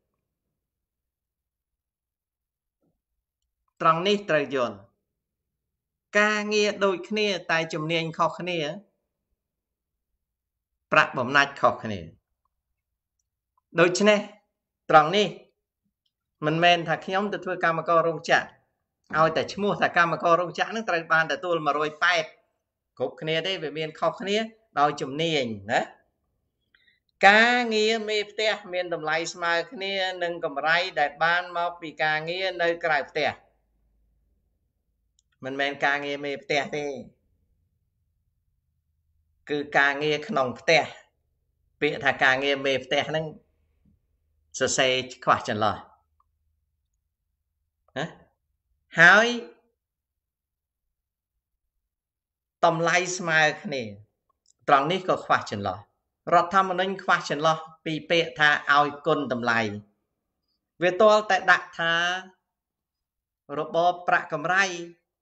Speaker 1: ត្រង់នេះត្រូវយល់ការងារដូចគ្នាតែជំនាញខុសគ្នាប្រាក់បំណាច់ខុសគ្នាដូច្នេះត្រង់នេះមិនមែនថាខ្ញុំទៅធ្វើកម្មកររោងចក្រឲ្យតែឈ្មោះថាកម្មកររោងចក្រនឹងត្រូវបានទទួល180គ្រប់គ្នាទេវាមានខុសគ្នាដោយជំនាញណាការងារមេផ្ទះមានតម្លៃស្មើគ្នានឹងកម្រៃដែលបានមកពីការងារនៅក្រៅផ្ទះមិនមែនការងារមេផ្ទះទេគឺការងារក្នុងផ្ទះពាក្យថាការងារមេផ្ទះហ្នឹងសរសេរខ្វះចន្លោះហើយតម្លៃស្មើគ្នាត្រង់នេះក៏ខ្វះចន្លោះរដ្ឋធម្មនុញ្ញខ្វះចន្លោះពីពាក្យថាឲ្យគុណតម្លៃវាទាល់តែដាក់ថារបបប្រាក់កម្រៃ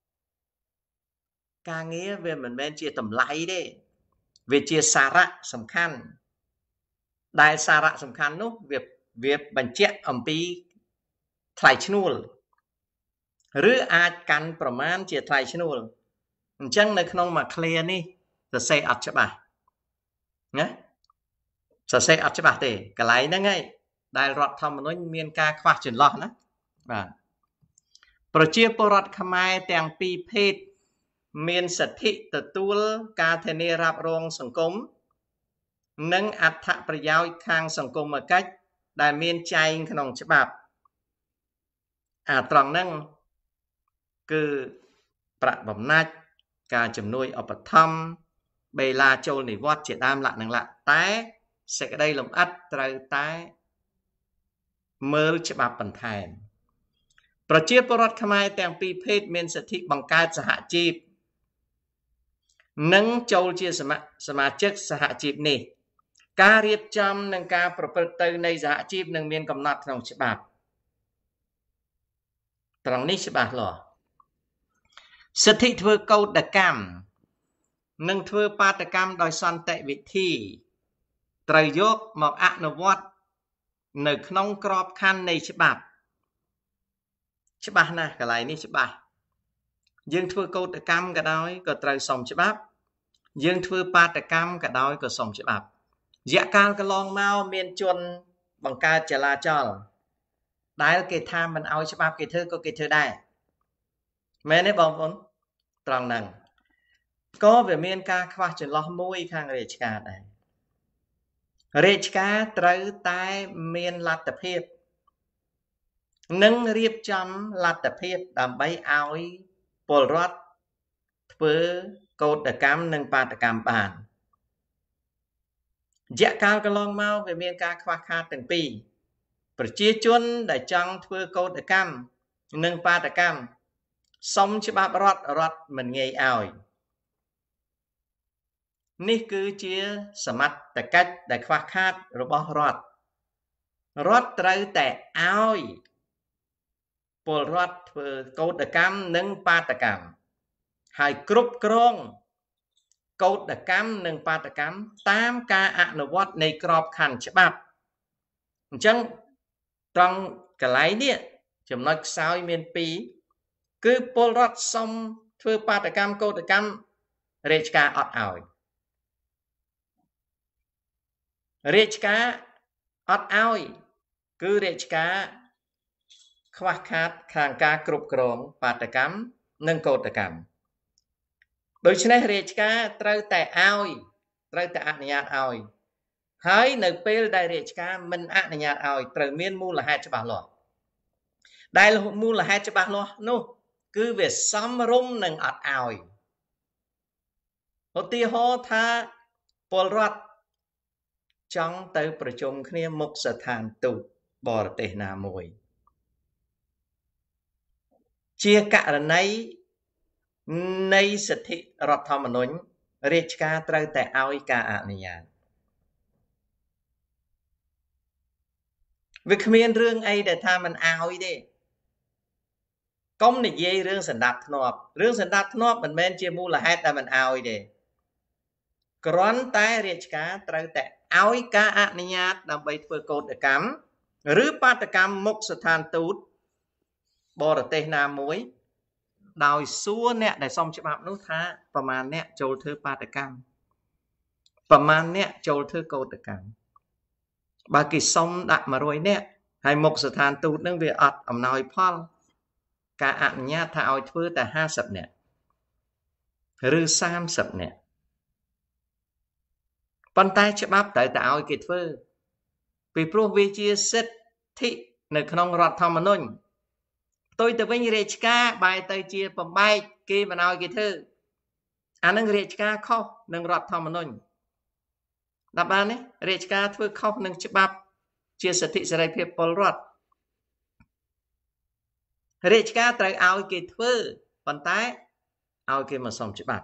Speaker 1: ការងារវាមិនមែនជាតម្លៃទេវាជាសារៈសំខាន់ដែលសារៈសំខាន់នោះវាបញ្ជាក់អំពីថ្លៃឈ្នួលឬអាចកាន់ប្រមាណជាថ្លៃឈ្នួលអញ្ចឹងនៅក្នុងមួយឃ្លានេះសរសេរអត់ច្បាស់ណាសរសេរអត់ច្បាស់ទេកន្លែងហ្នឹងឯងដែលរដ្ឋធម្មនុញ្ញមានការខ្វះចន្លោះណាបាទប្រជាពលរដ្ឋខ្មែរទាំងពីរភេទមានសិទ្ធិទទួលការធានារ៉ាប់រងសង្គមនិងអត្ថប្រយោជន៍ខាងសង្គមកិច្ចដែលមានចែងក្នុងច្បាប់ត្រង់ហ្នឹងគឺប្រាក់បំណាច់ការជំនួយឧបត្ថម្ភបេឡាចូលនិវត្តន៍ជាដើមលក្ខណៈតែសេចក្តីលម្អិតត្រូវតែមើលច្បាប់បន្ថែមប្រជាពលរដ្ឋខ្មែរទាំងពីរភេទមានសិទ្ធិបង្កើតសហជីពនិងចូលជាសមាជិកសហជីពនេះការរៀបចំនិងការប្រព្រឹត្តទៅនៃសហជីពនឹងមានកំណត់ក្នុងច្បាប់ត្រង់នេះច្បាស់លាស់សិទ្ធិធ្វើកោតកម្មនិងធ្វើបាតកម្មដោយសន្តិវិធីត្រូវយកមកអនុវត្តនៅក្នុងក្របខ័ណ្ឌនៃច្បាប់ច្បាស់ណាស់កន្លែងនេះច្បាស់យើងធ្វើកោតកម្មក៏ដោយក៏ត្រូវសុំច្បាប់យើងធ្វើបាតកម្មក៏ដោយក៏សុំច្បាប់រយៈកាលកន្លងមកមានជនបង្កើតចលាចលដែលគេថាមិនឲ្យច្បាប់គេធ្វើក៏គេធ្វើដែរមែនទេបងប្អូនត្រង់ហ្នឹងក៏វាមានការខ្វះចន្លោះមួយខាងរាជការដែររាជការត្រូវតែមានលទ្ធភាពនិងរៀបចំលទ្ធភាពដើម្បីឲ្យពលរដ្ឋធ្វើកោតកម្មនិងបាតកម្មបានរយៈកាលកន្លងមកវាមានការខ្វះខាតទាំងពីរប្រជាជនដែលចង់ធ្វើកោតកម្មនិងបាតកម្មសុំច្បាប់រដ្ឋមិនងាយឲ្យនេះគឺជាសមត្ថកិច្ចដែលខ្វះខាតរបស់រដ្ឋត្រូវតែឲ្យពលរដ្ឋធ្វើកោតកម្មនិងបាតកម្មហើយគ្រប់គ្រងកោតកម្មនិងបាតកម្មតាមការអនុវត្តនៃក្របខ័ណ្ឌច្បាប់អញ្ចឹងត្រង់កន្លែងនេះចំណុចខ្សោយមាន2គឺពលរដ្ឋសុំធ្វើបាតកម្មកោតកម្មរាជការអត់ឲ្យរាជការអត់ឲ្យគឺរាជការខ្វះខាតខាងការគ្រប់គ្រងបាតកម្មនិងកោតកម្មដូច្នេះរាជការត្រូវតែឲ្យត្រូវតែអនុញ្ញាតឲ្យហើយនៅពេលដែលរាជការមិនអនុញ្ញាតឲ្យត្រូវមានមូលហេតុច្បាស់លាស់ដែលមូលហេតុច្បាស់លាស់នោះគឺវាសមរម្យនឹងអត់ឲ្យឧទាហរណ៍ថាពលរដ្ឋចង់ទៅប្រជុំគ្នាមុខស្ថានទូតបរទេសណាមួយជាករណីនៃសិទ្ធិរដ្ឋធម្មនុញ្ញរាជការត្រូវតែឲ្យការអនុញ្ញាតវាគ្មានរឿងអីដែលថាមិនឲ្យទេកុំនិយាយរឿងសណ្ដាប់ធ្នាប់រឿងសណ្ដាប់ធ្នាប់មិនមែនជាមូលហេតុដែលមិនឲ្យទេគ្រាន់តែរាជការត្រូវតែឲ្យការអនុញ្ញាតដើម្បីធ្វើកោតកម្មឬបាតកម្មមុខស្ថានទូតបរទេសណាមួយដោយសួរអ្នកដែលសុំច្បាប់នោះថាប្រមាណអ្នកចូលធ្វើបាតកម្មប្រមាណអ្នកចូលធ្វើកោតកម្មបើគេសុំដាក់100អ្នកហើយមុខស្ថានទូតនឹងវាអត់អំណោយផលការអនុញ្ញាតថាឲ្យធ្វើតែ50អ្នកឬ30អ្នកប៉ុន្តែច្បាប់ត្រូវតែឲ្យគេធ្វើពីព្រោះវាជាសិទ្ធិនៅក្នុងរដ្ឋធម្មនុញ្ញផ្ទុយទៅវិញរាជការបែរទៅជាបំបែកគេមិនឲ្យគេធ្វើអានឹងរាជការខុសនឹងរដ្ឋធម្មនុញ្ញដល់បាននេះរាជការធ្វើខុសនឹងច្បាប់ជាសិទ្ធិសេរីភាពពលរដ្ឋរាជការត្រូវឲ្យគេធ្វើប៉ុន្តែឲ្យគេមកសុំច្បាប់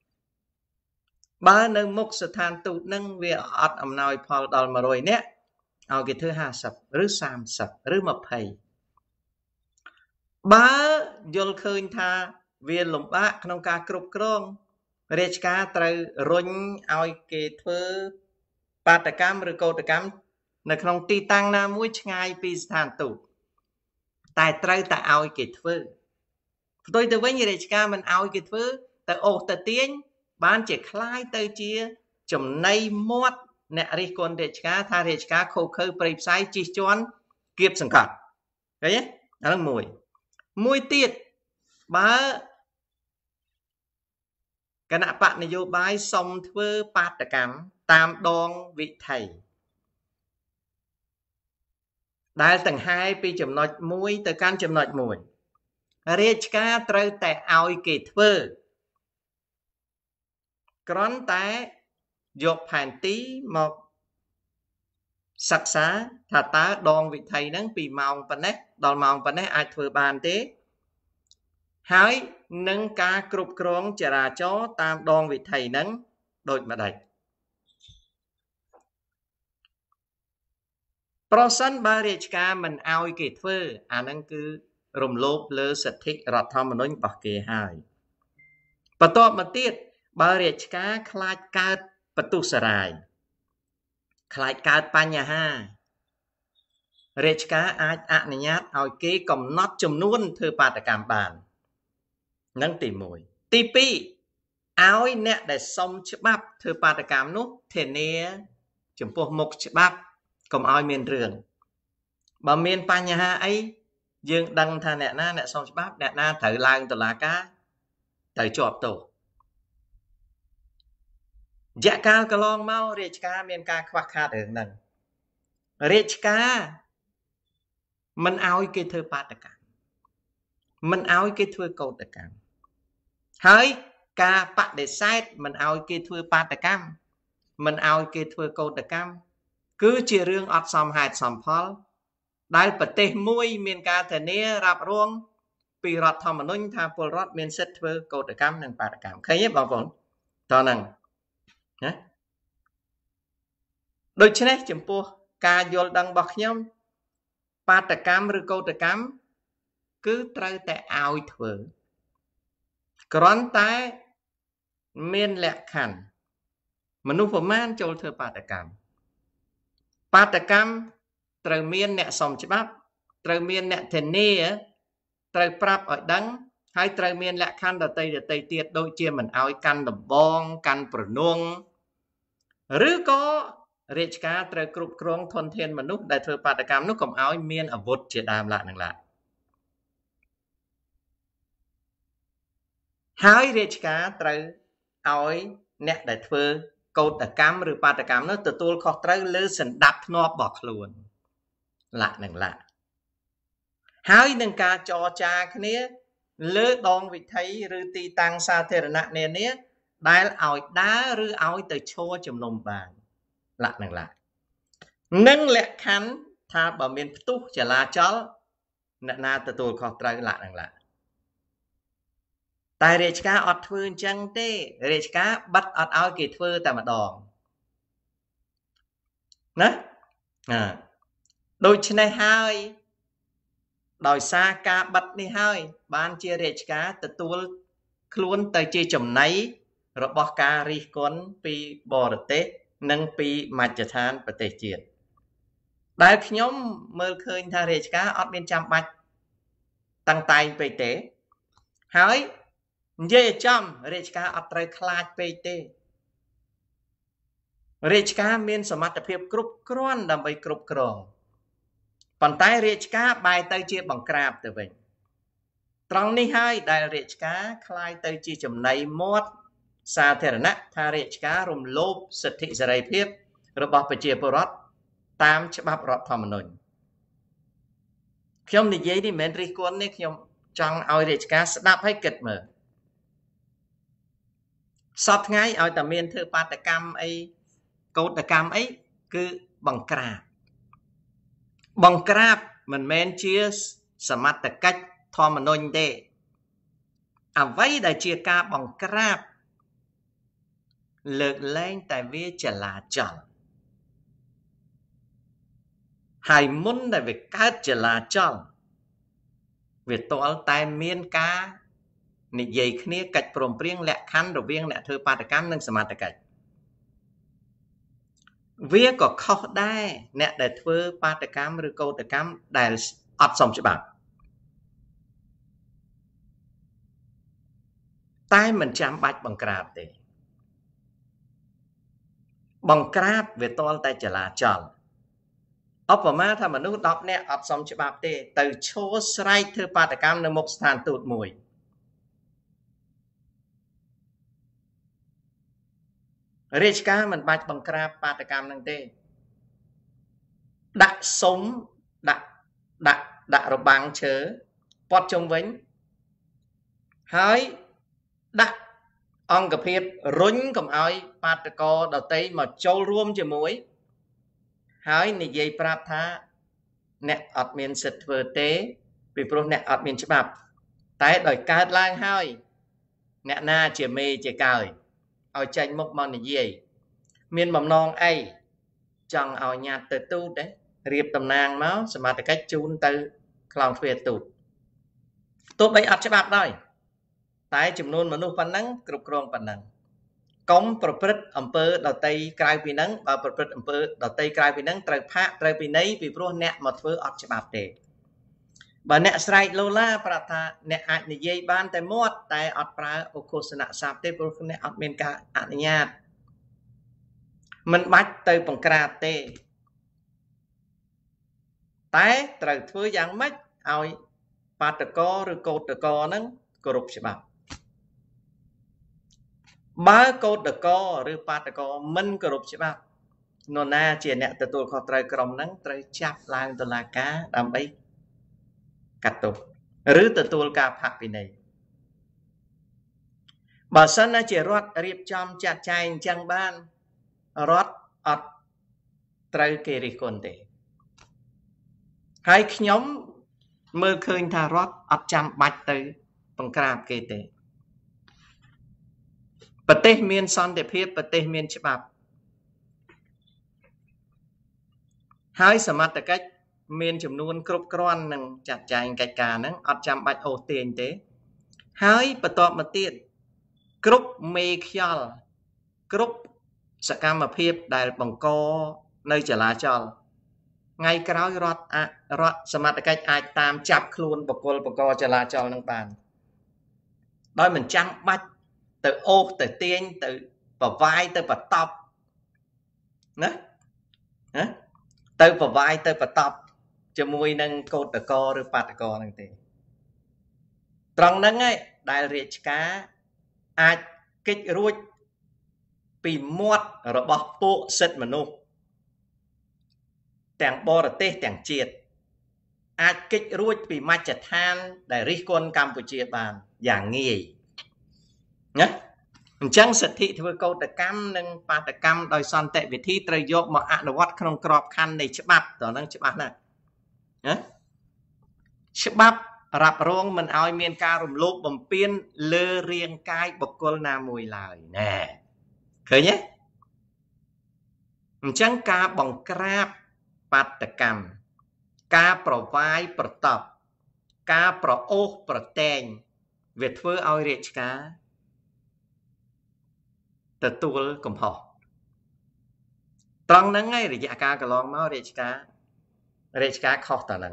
Speaker 1: បើនៅមុខស្ថានទូតនឹងវាអត់អំណោយផលដល់100នាក់ឲ្យគេធ្វើ50ឬ30ឬ20បើយល់ឃើញថាវាលំបាកក្នុងការគ្រប់គ្រងរាជការត្រូវរុញឲ្យគេធ្វើបាតកម្មឬកោតកម្មនៅក្នុងទីតាំងណាមួយឆ្ងាយពីស្ថានទូតតែត្រូវតែឲ្យគេធ្វើផ្ទុយទៅវិញរាជការមិនឲ្យគេធ្វើទៅអូសទៅទាញបានជាคล้ายទៅជាចំណៃមាត់អ្នករិះគន់រាជការថារាជការខូខើព្រៃផ្សៃជិះជាន់គៀបសង្កត់ឃើញទេអានោះមួយទៀតបើគណៈបកនយោបាយសុំធ្វើបាតកម្មតាមដងវិថីដែលដង្ហែពីចំណុចមួយទៅកាន់ចំណុចមួយរាជការត្រូវតែឲ្យគេធ្វើគ្រាន់តែយកផែនទីមកសិក្សាថាតើដងវិថីហ្នឹងពីម៉ោងប៉ុណ្ណេះដល់ម៉ោងប៉ុណ្ណេះអាចធ្វើបានទេហើយនឹងការគ្រប់គ្រងចរាចរណ៍តាមដងវិថីហ្នឹងដូចម្ដេចប្រសិនបើរាជការមិនអោយគេធ្វើអាហ្នឹងគឺរំលោភលើសិទ្ធិរដ្ឋធម្មនុញ្ញរបស់គេហើយបន្ទាប់មកទៀតបើរាជការខ្លាចកើតបន្ទុះសារាយខ្លាចកើតបញ្ហារាជការអាចអនុញ្ញាតឲ្យគេកំណត់ចំនួនធ្វើបាតកម្មបាននឹងទី1ទី2ឲ្យអ្នកដែលសុំច្បាប់ធ្វើបាតកម្មនោះធានាចំពោះមុខច្បាប់កុំឲ្យមានរឿងបើមានបញ្ហាអីយើងដឹងថាអ្នកណាអ្នកសុំច្បាប់អ្នកណាត្រូវឡើងតុលាការត្រូវជាប់ទោសរយៈកាលកន្លងមករាជការមានការខ្វះខាតរឿងហ្នឹងរាជការមិនឲ្យគេធ្វើបាតកម្មមិនឲ្យគេធ្វើកោតកម្មហើយការបដិសេធមិនឲ្យគេធ្វើបាតកម្មមិនឲ្យគេធ្វើកោតកម្មគឺជារឿងអត់សមហេតុសមផលដែលប្រទេសមួយមានការធានារ៉ាប់រងពីរដ្ឋធម្មនុញ្ញថាពលរដ្ឋមានសិទ្ធិធ្វើកោតកម្មនិងបាតកម្មឃើញទេបងប្អូនតើហ្នឹងណាដូច្នេះចំពោះការយល់ដឹងរបស់ខ្ញុំបាតកម្មឬកោតកម្មគឺត្រូវតែឲ្យធ្វើគ្រាន់តែមានលក្ខខណ្ឌមនុស្សប្រមាណចូលធ្វើបាតកម្មត្រូវមានអ្នកសុំច្បាប់ត្រូវមានអ្នកធានាត្រូវប្រាប់ឲ្យដឹងហើយត្រូវមានលក្ខខណ្ឌដតីទៀតដូចជាមិនឲ្យកាន់ដំបងកាន់ប្រនងឬក៏រាជការត្រូវគ្រប់គ្រងធនធានមនុស្សដែលធ្វើបាតកម្មនោះកុំឲ្យមានអាវុធជាដើមឡានឹងឡាហើយរាជការត្រូវឲ្យអ្នកដែលធ្វើកោតកម្មឬបាតកម្មនោះទទួលខុសត្រូវលើសន្តិភាពរបស់ខ្លួនឡានឹងឡាហើយនឹងការចរចាគ្នាលើដងវិថីឬទីតាំងសាធារណៈនានាដែលឲ្យដើរឬឲ្យទៅឈរជំនុំបានឡានឹងឡានឹងលក្ខខណ្ឌថាបើមានផ្ទុះចលាចលអ្នកណាទទួលខុសត្រូវឡានឹងឡាតែរាជការអត់ធ្វើអញ្ចឹងទេរាជការបិទអត់ឲ្យគេធ្វើតែម្ដងណាដូច្នេះហើយដោយសារការបិទនេះហើយបានជារាជការទទួលខ្លួនទៅជាចំណៃរបស់ការរិះគន់ពីបរទេសនិងពីមជ្ឈដ្ឋានប្រទេសជាតិដែលខ្ញុំមើលឃើញថារាជការអត់មានចាំបាច់តាំងតែងពេកទេហើយនិយាយឲ្យចំរាជការអត់ត្រូវខ្លាចពេកទេរាជការមានសមត្ថភាពគ្រប់គ្រាន់ដើម្បីគ្រប់គ្រងប៉ុន្តែរាជការបែរទៅជាបង្ក្រាបទៅវិញត្រង់នេះហើយដែលរាជការคล้ายទៅជាចំណៃមាត់សាធារណៈថារាជការរំលោភសិទ្ធិសេរីភាពរបស់ប្រជាពលរដ្ឋតាមច្បាប់រដ្ឋធម្មនុញ្ញខ្ញុំនិយាយនេះមិនមែនរិះគន់ទេខ្ញុំចង់ឲ្យរាជការស្ដាប់ឲ្យគិតមើលសពថ្ងៃឲ្យតែមានធ្វើបាតកម្មអីកោតកម្មអីគឺបង្ក្រាបមិនមែនជាសមត្ថកិច្ច thò mà nôn thế à vậy đại chia ca bằng crab lực lên tại vì chả là chọn hai muốn đại việc cát chả là chọn việc tổ tại miền cá nị dây khné cách prom prieng lẹ khăn rồi viên lẹ thưa pa cam nâng smart cách việc có khó đai nè để thưa pa cam rồi câu cam đại ấp xong cho bạn tai mình chạm bạch bằng crab thế bằng crab về to tay chả là chọn ấp vào má thà mà nút đọc nè ấp xong cho bạn thế từ chỗ sải thưa pa cam nâng một sàn tụt mùi rich cá mình bạch bằng crab pa cam nâng thế đặt sống đặt rồi bằng chớ bọt trong vĩnh hỡi đặt ông cà phê rúng cầm ơi ba co đầu tay mà trâu ruom cho muối hỡi này dây prap tha nè ọt miền sệt vừa tế vì pro nè ọt miền chấp bạp tái đổi cát lang hỡi nè na chỉ mê chỉ cài ở tranh mốc mòn này gì miền mầm non ấy chẳng ở nhà từ tu đấy riệp tầm nàng máu xem mà cách chun từ lòng phê tụt tốt bấy ọt chấp bạp rồi tại chùm nôn mà nụ phần nắng cục rong phần nắng côngประพฤติអំពើដតីក្រៅពីហ្នឹងបើប្រព្រឹត្តអំពើដតីក្រៅពីហ្នឹងត្រូវផាកត្រូវពីនៃពីព្រោះអ្នកមកធ្វើអត់ច្បាប់ទេបើអ្នកស្រែកលូឡាប្រាប់ថាអ្នកអាចនិយាយបានតែមាត់តែអត់ប្រើឧឃោសនៈស័ព្ទទេព្រោះអ្នកអត់មានការអនុញ្ញាតមិនបាច់ទៅបង្ក្រាបទេតែត្រូវធ្វើយ៉ាងម៉េចឲ្យបាតកោឬកោតកោហ្នឹងគោរពច្បាប់បើកោតកោឬបាតកោមិនគោរពច្បាប់នរណាជាអ្នកទទួលខុសត្រូវក្រុមហ្នឹងត្រូវចាប់ឡើងតុលាការដើម្បីកាត់ទោសឬទទួលការផាកពិន័យបើសិនណាជារដ្ឋរៀបចំចាត់ចែងអញ្ចឹងបានរដ្ឋអត់ត្រូវគេរិះគន់ទេហើយខ្ញុំមើលឃើញថារដ្ឋអត់ចាំបាច់ទៅបង្ក្រាបគេទេប្រទេសមានសន្តិភាពប្រទេសមានច្បាប់ហើយសមត្ថកិច្ចមានចំនួនគ្រប់គ្រាន់នឹងចាត់ចែងកិច្ចការហ្នឹងអត់ចាំបាច់អូសទាញទេហើយបន្ទាប់មកទៀតគ្រប់មេខ្យល់គ្រប់សកម្មភាពដែលបង្កនៅចលាចលថ្ងៃក្រោយរដ្ឋសមត្ថកិច្ចអាចតាមចាប់ខ្លួនបុគ្គលបង្កចលាចលនឹងបានដោយមិនចាំបាច់ទៅអូសទៅទាញទៅប្រវាយទៅបតប់ណាទៅប្រវាយទៅបតប់ជាមួយនឹងកោតកោឬបាតកោហ្នឹងទេត្រង់ហ្នឹងឯងដែលរាជការអាចគេចរួចពីមាត់របស់ពួកសិទ្ធិមនុស្សទាំងបរទេសទាំងជាតិអាចគេចរួចពីមជ្ឈដ្ឋានដែលរិះគន់កម្ពុជាបានយ៉ាងងាយណាអញ្ចឹងសិទ្ធិធ្វើកោតកម្មនិងបាតកម្មដោយសន្តិវិធីត្រូវយកមកអនុវត្តក្នុងក្របខ័ណ្ឌនៃច្បាប់តើនឹងច្បាស់ណាស់ណាច្បាប់រ៉ាប់រងមិនឲ្យមានការរំលោភបំពានលើរាងកាយបុគ្គលណាមួយឡើយណែឃើញទេអញ្ចឹងការបង្ក្រាបបាតកម្មការប្រវាយប្រតប់ការប្រអូសប្រតែងវាធ្វើឲ្យរាជការទទួលកំហុសត្រង់ហ្នឹងឯងរយៈកាលកន្លងមករាជការខុសតើហ្នឹង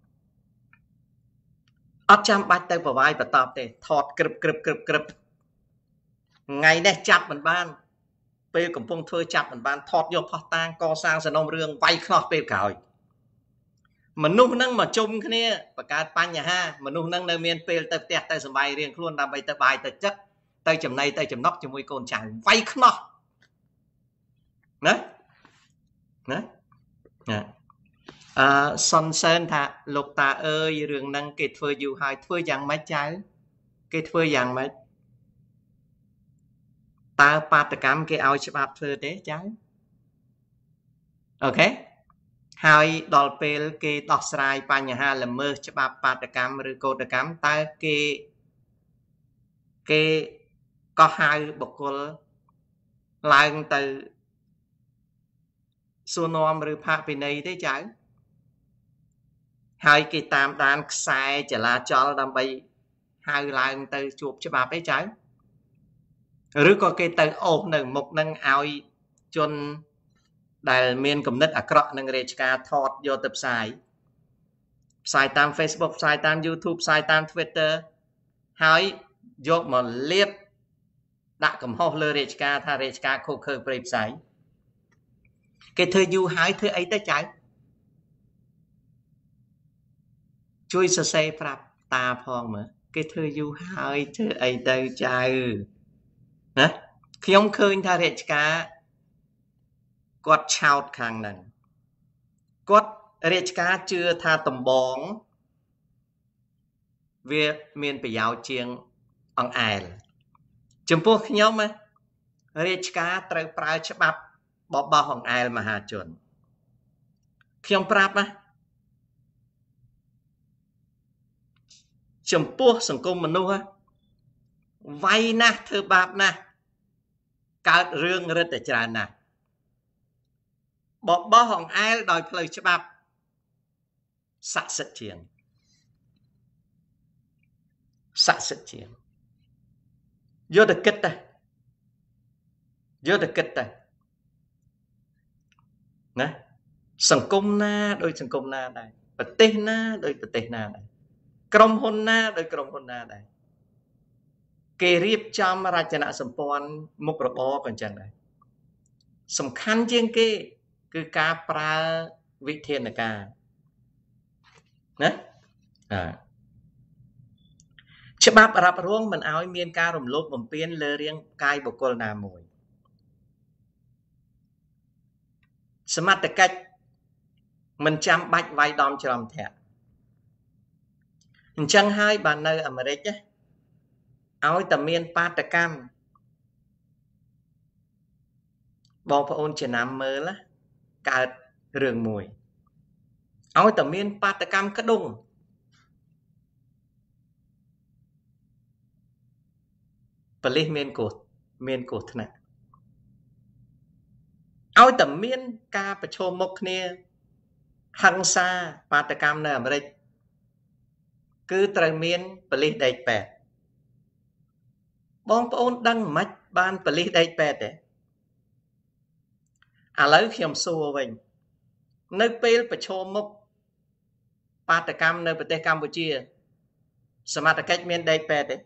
Speaker 1: អត់ចាំបាច់ទៅប្រវាយប្រតប់ទេថតក្រឹបថ្ងៃនេះចាប់មិនបានពេលកំពុងធ្វើចាប់មិនបានថតយកផោះតាងកសាងសំណុំរឿងវាយខ្នោះពេលក្រោយមនុស្សហ្នឹងមកជុំគ្នាបង្កើតបញ្ហាមនុស្សហ្នឹងនៅមានពេលទៅផ្ទះទៅសបាយរៀងខ្លួនដើម្បីទៅបាយទៅចិត្តទៅចំណៃទៅចំណុកជាមួយកូនចៅវាយខ្នោះណាសុនសែនថាលោកតាអើយរឿងហ្នឹងគេធ្វើយូរហើយធ្វើយ៉ាងម៉េចចៅគេធ្វើយ៉ាងម៉េចតើបាតកម្មគេឲ្យច្បាប់ធ្វើទេចៅអូខេហើយដល់ពេលគេដោះស្រាយបញ្ហាល្មើសច្បាប់បាតកម្មឬកោតកម្មតើគេក៏ហៅបុគ្គលឡើងទៅសួរនាំឬផាកពិន័យទេចៅហើយគេតាមដានខ្សែចលាចលដើម្បីហៅឡើងទៅជួបច្បាប់ទេចៅឬក៏គេទៅអូសនៅមុខនឹងឲ្យជនដែលមានគំនិតអាក្រក់នឹងរាជការថតយកទៅផ្សាយតាម Facebook ផ្សាយតាម YouTube ផ្សាយតាម Twitter ហើយយកមកលាបដាក់កំហុសលើរាជការថារាជការខុសខើព្រៃផ្សៃគេធ្វើយូរហើយធ្វើអីទៅចៅជួយសរសេរប្រាប់តាផងមើលគេធ្វើយូរហើយធ្វើអីទៅចៅណាខ្ញុំឃើញថារាជការគាត់ឆោតខាងហ្នឹងគាត់រាជការជឿថាដំបងវាមានប្រយោជន៍ជាងអង្អែលចំពោះខ្ញុំរាជការត្រូវប្រើច្បាប់បបោះអង្អែលមហាជនខ្ញុំប្រាប់ចំពោះសង្គមមនុស្សវាយណាស់ធ្វើបាបណាស់កើតរឿងរឹតតែច្រើនណាស់បបោះអង្អែលដោយផ្លូវច្បាប់ស័ក្តិសិទ្ធិជាងយកទៅគិតទៅណាសង្គមណាដោយសង្គមណាដែរប្រទេសណាដោយប្រទេសណាដែរក្រុមហ៊ុនណាដោយក្រុមហ៊ុនណាដែរគេរៀបចំរចនាសម្ព័ន្ធមុខរបរក៏អញ្ចឹងដែរសំខាន់ជាងគេគឺការប្រើវិធានការណាច្បាប់រ៉ាប់រងមិនឲ្យមានការរំលោភបំពានលើរាងកាយបុគ្គលណាមួយសមត្ថកិច្ចមិនចាំបាច់វាយដំច្រំធាក់អញ្ចឹងហើយបាននៅអាមេរិកឲ្យតែមានបាតកម្មបងប្អូនចំណាំមើលកើតរឿងមួយឲ្យតែមានបាតកម្មក្ដុងប៉ូលីសមានគ្រោះថ្នាក់ឲ្យតែមានការប្រឈមមុខគ្នាហិង្សាបាតកម្មនៅអាមេរិកគឺត្រូវមានប៉ូលីសដេកពេទ្យបងប្អូនដឹងមិនបានប៉ូលីសដេកពេទ្យទេឥឡូវខ្ញុំសួរវិញនៅពេលប្រឈមមុខបាតកម្មនៅប្រទេសកម្ពុជាសមត្ថកិច្ចមានដេកពេទ្យទេ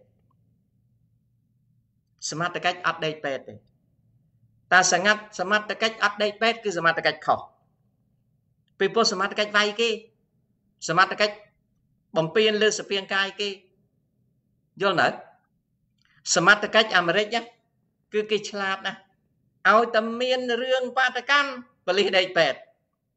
Speaker 1: សមត្ថកិច្ចអត់ដេកពេទ្យទេតែសមត្ថកិច្ចអត់ដេកពេទ្យគឺសមត្ថកិច្ចខុសពីព្រោះសមត្ថកិច្ចវាយគេសមត្ថកិច្ចបំពេញលើសពាងកាយគេយល់នៅសមត្ថកិច្ចអាមេរិកគឺគេឆ្លាតណាស់ឲ្យតែមានរឿងបាតកម្មប៉ូលីសដេកពេទ្យ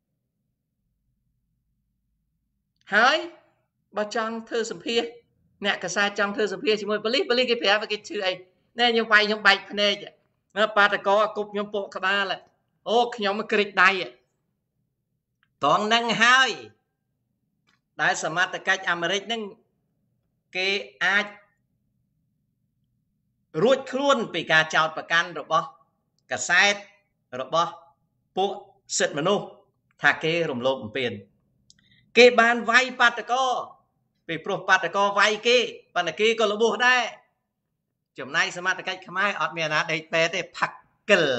Speaker 1: ហើយបើចង់ធ្វើសម្ភាសអ្នកកសែតចង់ធ្វើសម្ភាសជាមួយប៉ូលីសគេប្រាប់គេឈឺអីណែខ្ញុំវាយខ្ញុំបែកភ្នែកបាតកោគប់ខ្ញុំពកក្បាលអូខ្ញុំក្រិចដៃតងនឹងហើយដែលសមត្ថកិច្ចអាមេរិកហ្នឹងគេអាចរួចខ្លួនពីការចោទប្រកាន់របស់កសែតរបស់ពួកសិទ្ធិមនុស្សថាគេរំលោភបំពានគេបានវាយបាតកោពីព្រោះបាតកោវាយគេប៉ុន្តែគេក៏លបួសដែរចំណែកសមត្ថកិច្ចខ្មែរអត់មានណាដេកពេទ្យទេផាក់កិល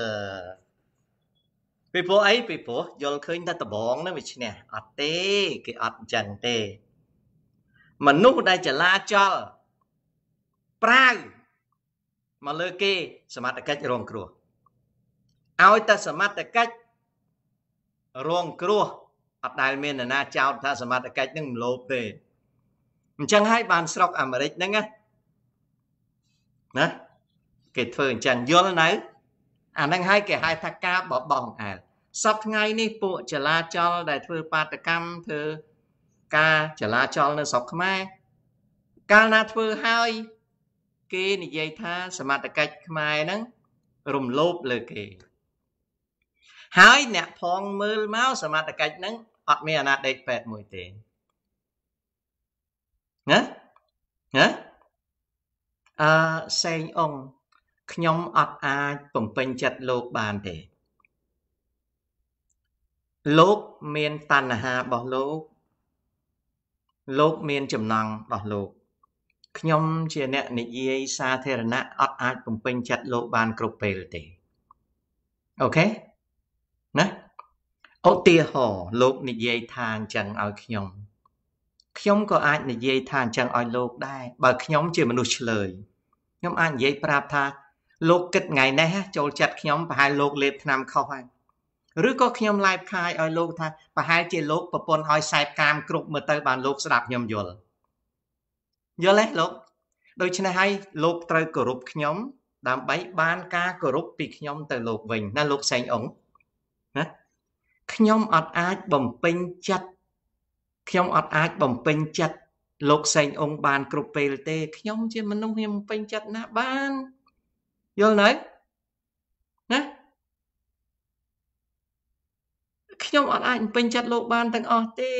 Speaker 1: ពីព្រោះអីពីព្រោះយល់ឃើញតែដបងហ្នឹងវាឈ្នះអត់ទេគេអត់អញ្ចឹងទេមនុស្សដែលចលាចលប្រាវមកលើគេសមត្ថកិច្ចរងគ្រោះឲ្យតែសមត្ថកិច្ចរងគ្រោះអត់ដែលមាននរណាចោទថាសមត្ថកិច្ចនឹងមលោភទេអញ្ចឹងហើយបានស្រុកអាមេរិកហ្នឹងណាគេធ្វើអញ្ចឹងយល់នៅអាហ្នឹងហើយគេហៅថាការបបោះអង្អែលសប្តាហ៍ថ្ងៃនេះពួកចលាចលដែលធ្វើបាតកម្មធ្វើការចលាចលនៅស្រុកខ្មែរកាលណាធ្វើហើយគេនិយាយថាសមត្ថកិច្ចខ្មែរហ្នឹងរំលោភលើគេហើយអ្នកផងមើលមកសមត្ថកិច្ចហ្នឹងอดมีอนาเด็กแปดมวยเตะนะนะเซงองขยมอดอาผมเป็นจัดโลกบานเตะโลกเมียนตันหาบอกโลกเมียนจำนองบอกโลกขยมเจเนนิยสาเทรณะอดอาผมเป็นจัดโลกบานกรุเปลเตะโอเคนะเอาเตียห่อโลกนิยทานจังเอาขยมก็อาจนิยทานจังเอาโลกได้បើខ្ញុំជាមនុស្សឆ្លើយខ្ញុំអាចនិយាយប្រាប់ថាលោកគិតថ្ងៃនេះចូលចិត្តខ្ញុំប្រហែលលោកលេបថ្នាំខុសហើយឬក៏ខ្ញុំឡាយផ្កាយឲ្យលោកថាប្រហែលជាលោកប្រពន្ធឲ្យសែបកាមគ្រប់មើលទៅបានលោកស្ដាប់ខ្ញុំយល់ទេលោកដូច្នេះហើយលោកត្រូវគោរពខ្ញុំដើម្បីបានការគោរពពីខ្ញុំទៅលោកវិញណាលោកសែងអង្គណាខ្ញុំអត់អាចបំពេញចិត្តលោកសែងអង្គបានគ្រប់ពេលទេខ្ញុំជាមនុស្សខ្ញុំបំពេញចិត្តណាបានយល់នៅណាខ្ញុំអត់អាចបំពេញចិត្តលោកបានទាំងអស់ទេ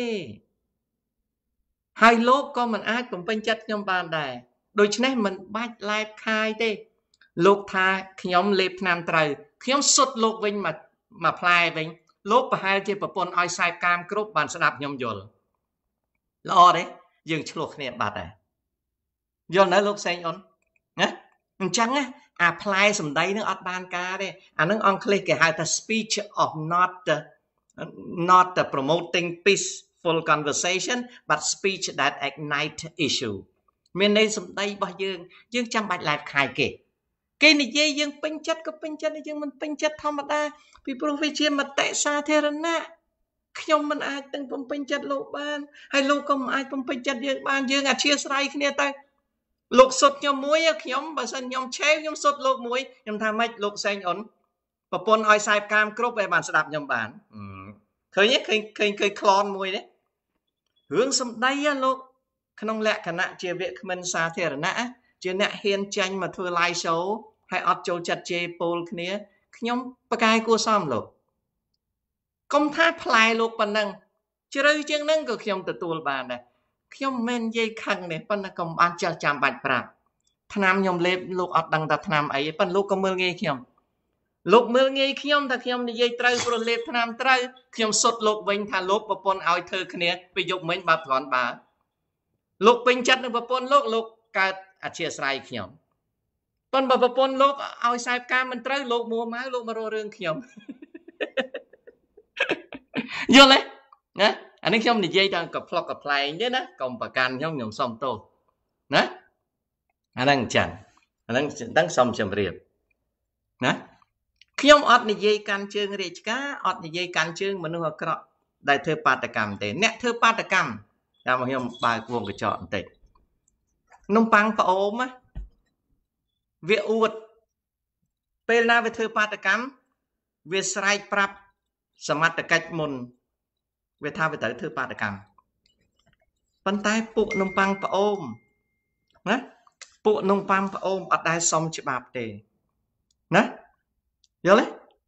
Speaker 1: ហើយលោកក៏មិនអាចបំពេញចិត្តខ្ញុំបានដែរដូច្នេះមិនបាច់ឡែបខាយទេលោកថាខ្ញុំលេបថ្នាំត្រូវខ្ញុំសុទ្ធលោកវិញមកផ្លែវិញលោកប្រហែលជាប្រពន្ធឲ្យសែបកាមគ្រប់បានស្ដាប់ខ្ញុំយល់ល្អទេយើងឆ្លោះគ្នាបាត់ហើយយល់នៅលោកសែងអូនណាអញ្ចឹងអាផ្លែសម្ដីនឹងអត់បានការទេអានឹងអង់គ្លេសគេហៅថា speech of not promoting peaceful conversation but speech that ignite issue មានន័យសម្ដីរបស់យើងចាំបាច់ឡែបខាយគេនិយាយយើងពេញចិត្តក៏ពេញចិត្តយើងមិនពេញចិត្តធម្មតាពីព្រោះវាជាមតិសាធារណៈខ្ញុំមិនអាចទាំងបំពេញចិត្តលោកបានហើយលោកក៏មិនអាចបំពេញចិត្តយើងបានយើងអធិស្ឋានគ្នាទៅលោកសុទ្ធខ្ញុំមួយខ្ញុំបើសិនខ្ញុំឆេវខ្ញុំសុទ្ធលោកមួយខ្ញុំថាម៉េចលោកសែងអូនប្រពន្ធឲ្យសែបកាមគ្រប់ឲ្យបានស្ដាប់ខ្ញុំបានឃើញក្លន់មួយនេះរឿងសម្ដីលោកក្នុងលក្ខណៈជាវាគ្មិនសាធារណៈជាអ្នកហ៊ានចាញ់មកធ្វើ live show ហើយអត់ចូលចិត្តជេរពោលគ្នាខ្ញុំប្រកែកគួរសមលោកកុំថាផ្លែលោកប៉ុណ្ណឹងជ្រៅជាងហ្នឹងក៏ខ្ញុំទទួលបានដែរខ្ញុំមិននិយាយខឹងទេប៉ុន្តែកុំបានចេះចាំបាច់ប្រាប់ថ្នាំខ្ញុំលេបលោកអត់ដឹងថាថ្នាំអីប៉ុន្តែលោកក៏មើលងាយខ្ញុំលោកមើលងាយខ្ញុំថាខ្ញុំនិយាយត្រូវព្រោះលេបថ្នាំត្រូវខ្ញុំសុទ្ធលោកវិញថាលោកប្រពន្ធឲ្យធ្វើគ្នាពេលយប់មិញបើប្រន់បើលោកពេញចិត្តនឹងប្រពន្ធលោកកើតអធិស្ឋានខ្ញុំប៉ុន្តែបើប្រពន្ធលោកឲ្យខ្សែផ្កាមិនត្រូវលោកមួម៉ៅលោកមករករឿងខ្ញុំយល់ទេណាអានេះខ្ញុំនិយាយដល់កផ្លុកកផ្លែងទេណាកុំប្រកាន់ខ្ញុំសុំទោសណាអាហ្នឹងអញ្ចឹងអាហ្នឹងដឹងសុំជម្រាបណាខ្ញុំអត់និយាយកាន់ជើងរាជការអត់និយាយកាន់ជើងមនុស្សអាក្រក់ដែលធ្វើបាតកម្មទេអ្នកធ្វើបាតកម្មតាមខ្ញុំបើកវងកញ្ចក់បន្តិចនំប៉័ងប្អូនវាអួតពេលណាវាធ្វើបាតកម្មវាស្រែកប្រាប់សមត្ថកិច្ចមុនវាថាវាត្រូវធ្វើបាតកម្មប៉ុន្តែពួកនំប៉័ងប្អូនណាពួកនំប៉័ងប្អូនអត់ដែលសមច្បាប់ទេណាយល់ទេ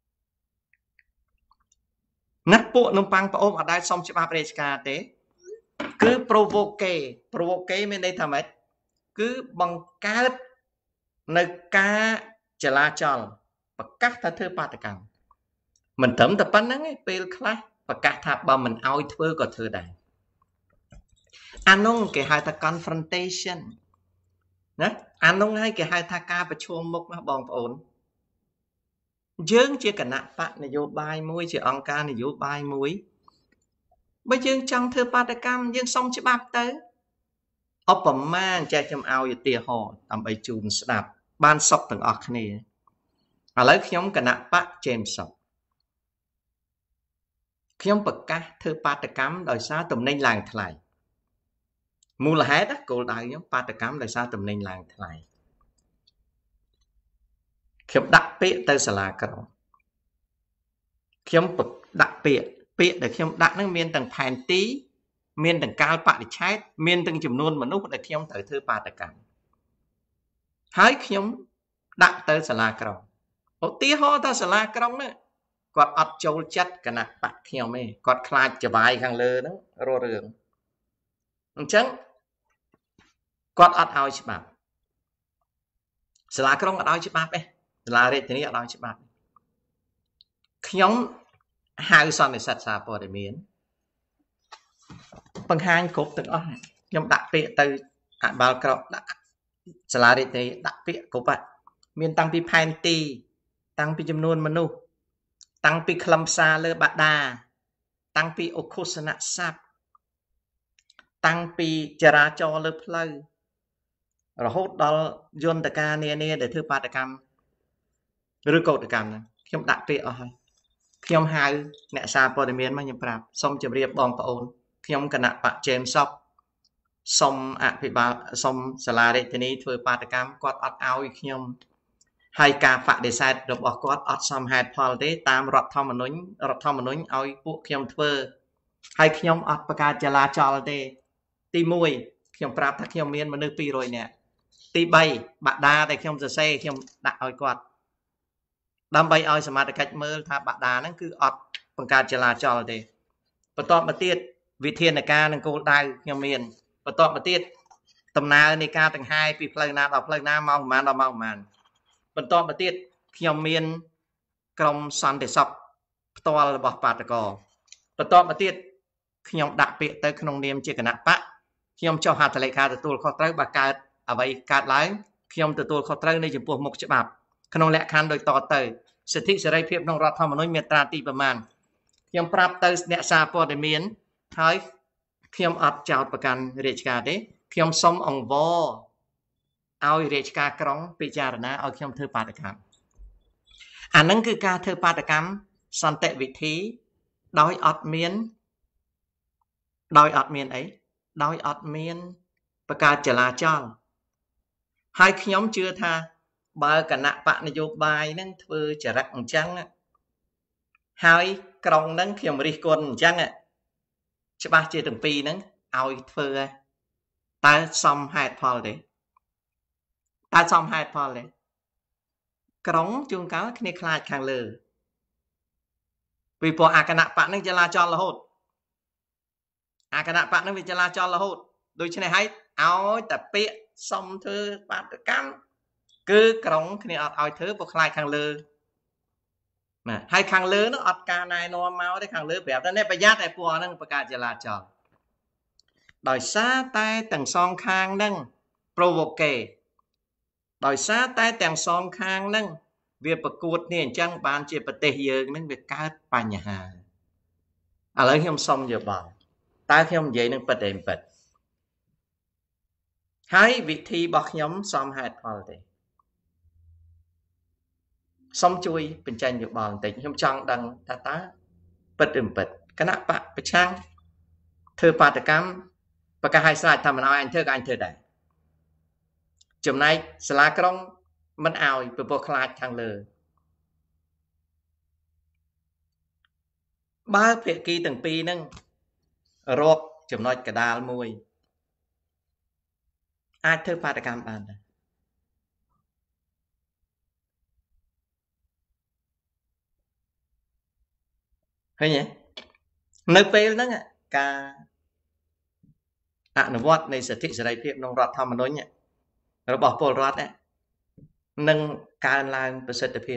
Speaker 1: ណាពួកនំប៉័ងប្អូនអត់ដែលសមច្បាប់រាជការទេគឺ provoke មានន័យថាម៉េចគឺបង្កើតនៅការចលាចលប្រកាសថាធ្វើបាតកម្មមិនត្រឹមតែប៉ុណ្្នឹងទេពេលខ្លះប្រកាសថាបើមិនអោយធ្វើក៏ធ្វើដែរអានោះគេហៅថា confrontation ណាអានោះហើយគេហៅថាការប្រឈមមុខណាបងប្អូនយើងជាគណៈបកនយោបាយមួយជាអង្គការនយោបាយមួយបើយើងចង់ធ្វើបាតកម្មយើងសុំច្បាប់ទៅឧបមាចេះខ្ញុំឲ្យឧទាហរណ៍ដើម្បីជូនស្ដាប់បានសុខទាំងអស់គ្នាឥឡូវខ្ញុំគណៈបកចេមសុខខ្ញុំប្រកាសធ្វើបាតកម្មដោយសារទំនិញឡើងថ្លៃមូលហេតុគោលដៅខ្ញុំបាតកម្មដោយសារទំនិញឡើងថ្លៃខ្ញុំដាក់ពាក្យទៅសាលាក្រុងខ្ញុំដាក់ពាក្យដែលខ្ញុំដាក់ហ្នឹងមានទាំងផែនទីមានទាំងកាលបរិច្ឆេទមានទាំងចំនួនមនុស្សដែលខ្ញុំត្រូវធ្វើបាតកម្មហើយខ្ញុំដាក់ទៅសាលាក្រុងឧទាហរណ៍ថាសាលាក្រុងហ្នឹងគាត់អត់ចូលចិត្តគណៈបកខ្ញុំទេគាត់ខ្លាចចវាយខាងលើហ្នឹងរស់រឿងអញ្ចឹងគាត់អត់ឲ្យច្បាប់សាលាក្រុងអត់ឲ្យច្បាប់ទេសាលារាជធានីអត់ឲ្យច្បាប់ខ្ញុំហៅសន្និសីទសារព័ត៌មានបង្ហាញគ្រប់ទាំងអស់ខ្ញុំដាក់ពាក្យទៅអបាលក្រមដាក់សាលារាជធានីដាក់ពាក្យគ្រប់មានតាំងពីផែនទីតាំងពីចំនួនមនុស្សតាំងពីខ្លឹមសារលើបដាតាំងពីអឃោសនៈស័ព្ទតាំងពីចរាចរណ៍លើផ្លូវរហូតដល់យន្តការនានាដែលធ្វើបាតកម្មឬកោតកម្មហ្នឹងខ្ញុំដាក់ពាក្យអស់ហើយខ្ញុំហៅអ្នកសារព័ត៌មានមកខ្ញុំប្រាប់សូមជម្រាបបងប្អូនខ្ញុំគណៈបកជេមសពសូមអភិបាលសូមសាលារាជធានីធ្វើបាតកម្មគាត់អត់ឲ្យខ្ញុំហើយការបដិសេធរបស់គាត់អត់សមហេតុផលទេតាមរដ្ឋធម្មនុញ្ញឲ្យពួកខ្ញុំធ្វើហើយខ្ញុំអត់បង្កើតចលាចលទេទី1ខ្ញុំប្រាប់ថាខ្ញុំមានមនុស្ស200នាក់ទី3បដាដែលខ្ញុំសរសេរខ្ញុំដាក់ឲ្យគាត់ដើម្បីឲ្យសមាជិកមើលថាបដាហ្នឹងគឺអត់បង្កើតចលាចលទេបន្ទាប់មកទៀតវិធានការនិងគោលដៅខ្ញុំមានបន្ទាប់មកទៀតដំណើរនៃការដង្ហែពីផ្លូវណាដល់ផ្លូវណាម៉ោងប៉ុន្មានដល់ម៉ោងប៉ុន្មានបន្ទាប់មកទៀតខ្ញុំមានក្រុមសន្តិសុខផ្ទាល់របស់បាតកោបន្ទាប់មកទៀតខ្ញុំដាក់ពាក្យទៅក្នុងនាមជាគណៈបកខ្ញុំចុះហត្ថលេខាទទួលខុសត្រូវបើកើតអ្វីកើតឡើងខ្ញុំទទួលខុសត្រូវនៅចំពោះមុខច្បាប់ក្នុងលក្ខខណ្ឌដូចតទៅសិទ្ធិសេរីភាពក្នុងរដ្ឋធម្មនុញ្ញមាត្រាទីប្រមាណខ្ញុំប្រាប់ទៅអ្នកសារព័ត៌មានហើយខ្ញុំអត់ចោទប្រកាន់រាជការទេខ្ញុំសុំអង្វរឲ្យរាជការក្រុងពិចារណាឲ្យខ្ញុំធ្វើបាតកម្មអាហ្នឹងគឺការធ្វើបាតកម្មសន្តិវិធីដោយអត់មានបង្កើតចលាចលហើយខ្ញុំជឿថាបើគណៈបកនយោបាយហ្នឹងធ្វើចរិតអញ្ចឹងហើយក្រុងហ្នឹងខ្ញុំរិះគន់អញ្ចឹងច្បាស់ជាទាំងពីរហ្នឹងឲ្យធ្វើតើសមហេតុផលទេក្រុងជួនកាលគ្នាខ្លាចខាងលើពីព្រោះអាគណៈបកហ្នឹងចលាចលរហូតដូច្នេះហើយឲ្យតែពាក្យសុំធ្វើបាតកម្មគឺក្រុងគ្នាអត់ឲ្យធ្វើព្រោះខ្លាចខាងលើណាហើយខាងលើនោះអត់ការណែនាំមកទេខាងលើប្រាប់ថានេះប្រយ័ត្នតែពួកហ្នឹងបង្កើតចលាចលដោយសារតែទាំងសងខាងហ្នឹង provoke ដោយសារតែទាំងសងខាងហ្នឹងវាប្រកួតគ្នាអញ្ចឹងបានជាប្រទេសយើងហ្នឹងវាកើតបញ្ហាឥឡូវខ្ញុំសុំយោបល់តើខ្ញុំនិយាយនឹងពិតទេមិនពិតហើយវិធីរបស់ខ្ញុំសមហេតុផលទេសូមជួយបញ្ចេញយោបល់បន្តិចខ្ញុំចង់ដឹងថាតើពិតឬមិនពិតគណៈបកប្រឆាំងធ្វើបាតកម្មប្រកាសឲ្យស្រេចថាមិនឲ្យអញធ្វើក៏អញធ្វើដែរចំណែកសាលាក្រុងមិនឲ្យព្រោះខ្លាចខាងលើបើភាគីទាំងពីរហ្នឹងរកចំណុចកដាលមួយអាចធ្វើបាតកម្មបានដែរឃើញទេនៅពេលហ្នឹងការអនុវត្តនៃសិទ្ធិសេរីភាពក្នុងរដ្ឋធម្មនុញ្ញរបស់ពលរដ្ឋនឹងកើនឡើងប្រសិទ្ធភាព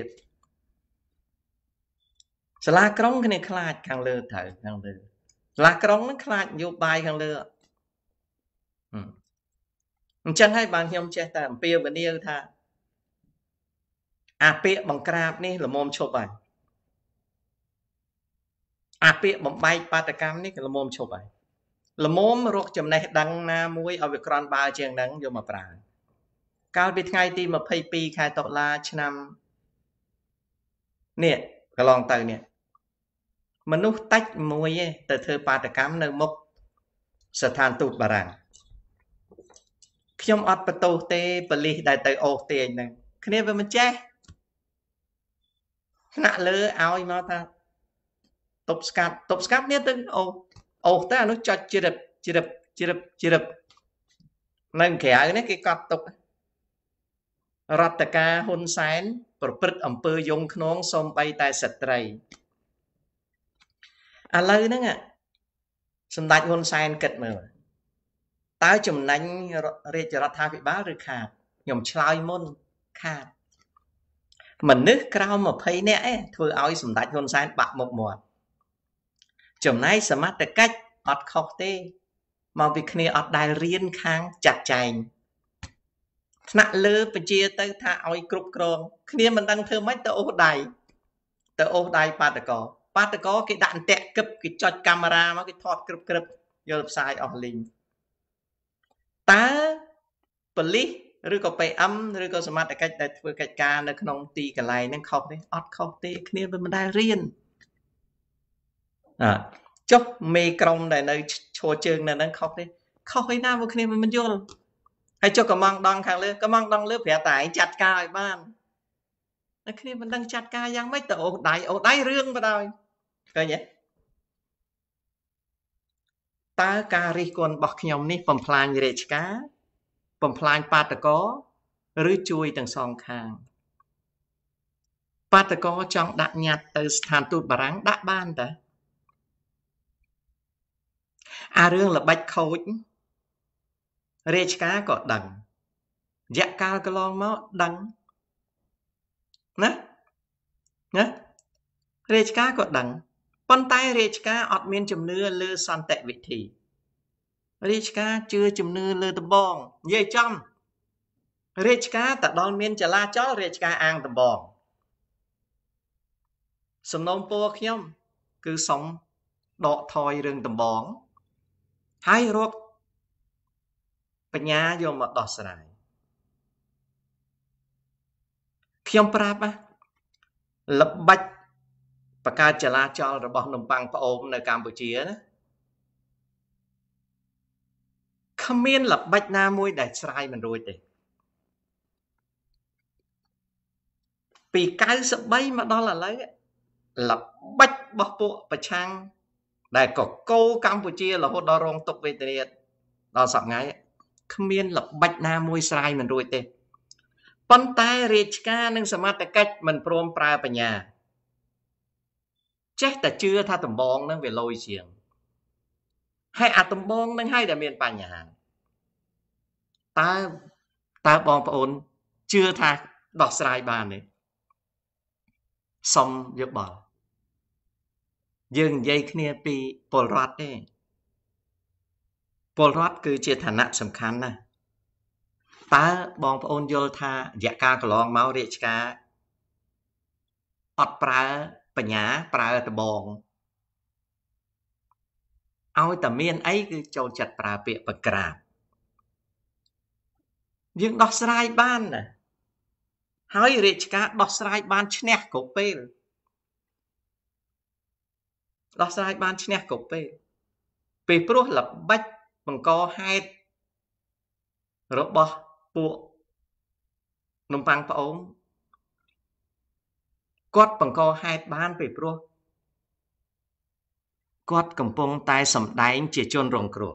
Speaker 1: សាលាក្រុងគ្នាខ្លាចខាងលើត្រូវខាងលើសាលាក្រុងនឹងខ្លាចនយោបាយខាងលើអញ្ចឹងហើយបានខ្ញុំចេះតែអំពាវនាវថាអាពាក្យបង្ក្រាបនេះល្មមឈប់ហើយអាពាក្យបំបែកបាតកម្មនេះក៏ល្មមឈប់ហើយល្មមរកចំណេះដឹងណាមួយឲ្យវាក្រាន់បើជាងហ្នឹងយកមកប្រើកាលពីថ្ងៃទី22ខែតុលាឆ្នាំនេះកន្លងទៅនេះមនុស្សតិចមួយទេទៅធ្វើបាតកម្មនៅមុខស្ថានទូតបារាំងខ្ញុំអត់បន្ទោសទេប៉ូលីសដែលទៅអូសទាញហ្នឹងគ្នាវាមិនចេះថ្នាក់លើឲ្យមកថាទប់ស្កាត់នេះទៅអូសទៅអានោះចុចជ្រិបនៅក្រៅនេះគេកត់ទុករដ្ឋការហ៊ុនសែនប្រព្រឹត្តអំពើយងខ្នងសូម្បីតែស្ត្រី à lâu nữa nghe sầm đạch hôn sen kịch mà tao chùm nánh rê chả tha bị báo rồi khát nhom chlai môn khát mình nước cao mà thấy nè thôi ao sầm đạch hôn sen bạc một mùa chùm này sầm mắt được cách ọt khóc tê mà việc này ọt đài riêng khang chặt chành nặng lơไปជាទៅថាឲ្យគ្រប់គ្រងគ្នាមិនដឹងធ្វើម៉េចទៅអូសដៃបាតកោគេដាក់អន្ទាក់គឹបគេចុចកាមេរ៉ាមកគេថតក្រឹបយកផ្សាយអស់លីងតើប៉ូលីសឬក៏ PM ឬក៏សមត្ថកិច្ចដែលធ្វើកិច្ចការនៅក្នុងទីកន្លែងហ្នឹងខុសទេអត់ខុសទេគ្នាមិនដែលរៀនចុះមេក្រុមដែលនៅឈរជើងនៅហ្នឹងខុសទេខុសឯណាមកគ្នាមិនយល់ហើយចុះកំងដងខាងលើកំងដងលើប្រាប់តែឯងចាត់ការឲ្យបានតែគ្នាមិនដឹងចាត់ការយ៉ាងម៉េចទៅអូសដៃរឿងបដ ாய் ឃើញទេតើការរិះគន់របស់ខ្ញុំនេះបំផ្លាញរាជការបំផ្លាញបាតកោឬជួយទាំងសងខាងបាតកោចង់ដាក់ញត្តិទៅស្ថានទូតបារាំងដាក់បានតាអារឿងល្បិចខូចរាជការក៏ដឹងរយៈកាលកន្លងមកដឹងណារាជការក៏ដឹងប៉ុន្តែរាជការអត់មានជំនឿលើសន្តិវិធីរាជការជឿជំនឿលើដំបងនិយាយចំរាជការតដល់មានចលាចលរាជការអាងដំបងសំណូមពរខ្ញុំគឺសុំដកថយរឿងដំបងហើយរកបញ្ញាយកមកដោះស្រាយខ្ញុំប្រាប់ល្បិចបង្កើតចលាចលរបស់នំប៉័ងប្អូននៅកម្ពុជាណាគ្មានល្បិចណាមួយដែលស្រាយមិនរួចទេពី93មកដល់ឥឡូវល្បិចរបស់ពួកប្រឆាំងដែលកកោកម្ពុជារហូតដល់រងទុក្ខវេទនាដល់សប្តាហ៍គ្មានល្បិចណាមួយស្រាយមិនរួចទេប៉ុន្តែរាជការនិងសមត្ថកិច្ចមិនព្រមប្រើបញ្ញាចេះតែជឿថាដំបងនឹងវាលយជាងហើយអាដំបងនឹងហើយដែលមានបញ្ហាតើបងប្អូនជឿថាដោះស្រាយបានទេសុំយោបល់យើងនិយាយគ្នាពីពលរដ្ឋទេពលរដ្ឋគឺជាឋានៈសំខាន់ណាស់តើបងប្អូនយល់ថារយៈកាលកន្លងមករាជការអត់ប្រើបញ្ញាប្រើដបងឲ្យតែមានអីគឺចូលចិត្តប្រើពាក្យបក្រាបយើងដោះស្រាយបានណាហើយរាជការដោះស្រាយបានឈ្នះគ្រប់ពេលដោះស្រាយបានឈ្នះគ្រប់ពេលពីព្រោះល្បិចបង្កហេតុរបស់ពួកនំប៉័ងប្អូនគាត់បង្កហេតុបានពីព្រោះគាត់កំពុងតែសម្ដែងជាជនរងគ្រោះ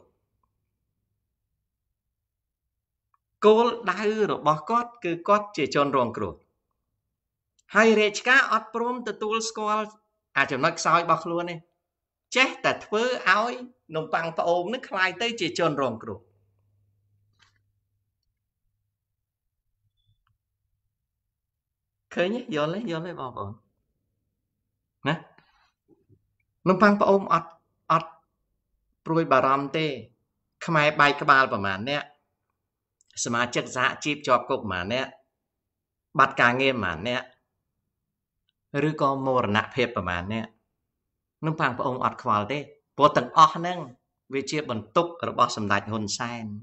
Speaker 1: គោលដៅរបស់គាត់គឺគាត់ជាជនរងគ្រោះហើយរាជការអត់ព្រមទទួលស្គាល់អាចំណុចខ្សោយរបស់ខ្លួននេះចេះតែធ្វើឲ្យនំប៉័ងប្អូននេះคล้ายទៅជាជនរងគ្រោះឃើញយល់ទេបងប្អូនណានំប៉័ងប្អូនអត់ព្រួយបារម្ភទេខ្មែរបែកក្បាលប្រមាណអ្នកសមាជិកសហជីពជាប់គុកប្រមាណអ្នកបាត់ការងារប្រមាណអ្នកឬក៏មរណភាពប្រមាណអ្នកនំប៉័ងប្អូនអត់ខ្វល់ទេព្រោះទាំងអស់ហ្នឹងវាជាបន្ទុករបស់សម្ដេចហ៊ុនសែន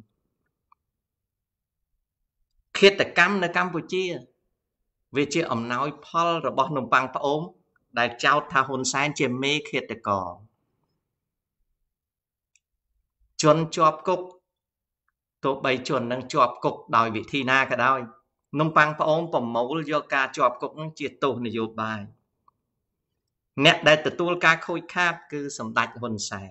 Speaker 1: ឃាតកម្មនៅកម្ពុជាវាជាអំណោយផលរបស់នំប៉័ងប្អូនដែលចោទថាហ៊ុនសែនជាមេឃាតករជនជាប់គុកទោះបីជននឹងជាប់គុកដោយវិធីណាក៏ដោយនំប៉័ងប្អូនប្រមូលយកការជាប់គុកនឹងជាទោសនយោបាយអ្នកដែលទទួលការខូចខាតគឺសម្ដេចហ៊ុនសែន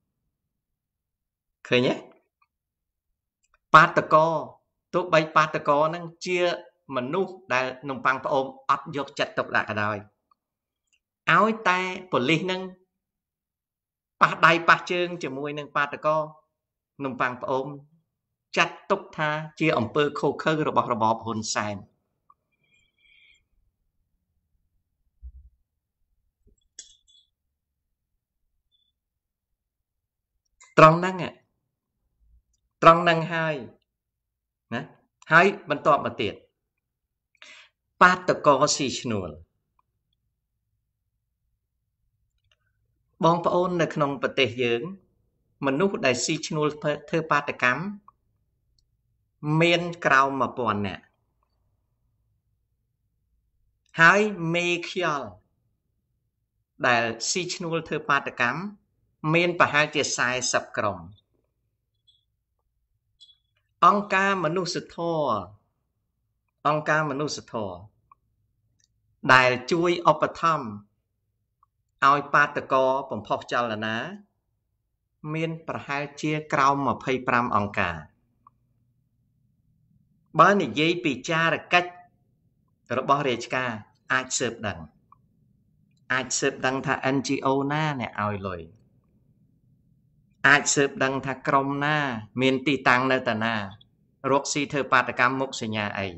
Speaker 1: ឃើញទេបាតកោទោះបីបាតកោនឹងជាមនុស្សដែលនំប៉័ងប្អូនអត់យកចិត្តទុកដាក់ក៏ដោយឲ្យតែប៉ូលីសនឹងប៉ះដៃប៉ះជើងជាមួយនឹងបាតកោនំប៉័ងប្អូនចាត់ទុកថាជាអំពើខុសខើរបស់របបហ៊ុនសែនត្រង់ហ្នឹងហើយណាហើយបន្តមកទៀតបាតកោស៊ីឈ្នួលបងប្អូននៅក្នុងប្រទេសយើងមនុស្សដែលស៊ីឈ្នួលធ្វើបាតកម្មមានក្រោម 1000 នាក់ហើយមេខ្យល់ដែលស៊ីឈ្នួលធ្វើបាតកម្មមានប្រហែលជា40ក្រុមអង្គការមនុស្សធម៌ដែលជួយឧបត្ថម្ភឲ្យបាតកោបំផុសចលនាមានប្រហែលជាក្រោម25អង្គការបើនិយាយពីចារកិច្ចរបស់រាជការអាចស៊ើបដឹងថា NGO ណាអ្នកឲ្យលុយអាចស៊ើបដឹងថាក្រុមណាមានទីតាំងនៅតាណារកស៊ីធ្វើបាតកម្មមុខសញ្ញាអី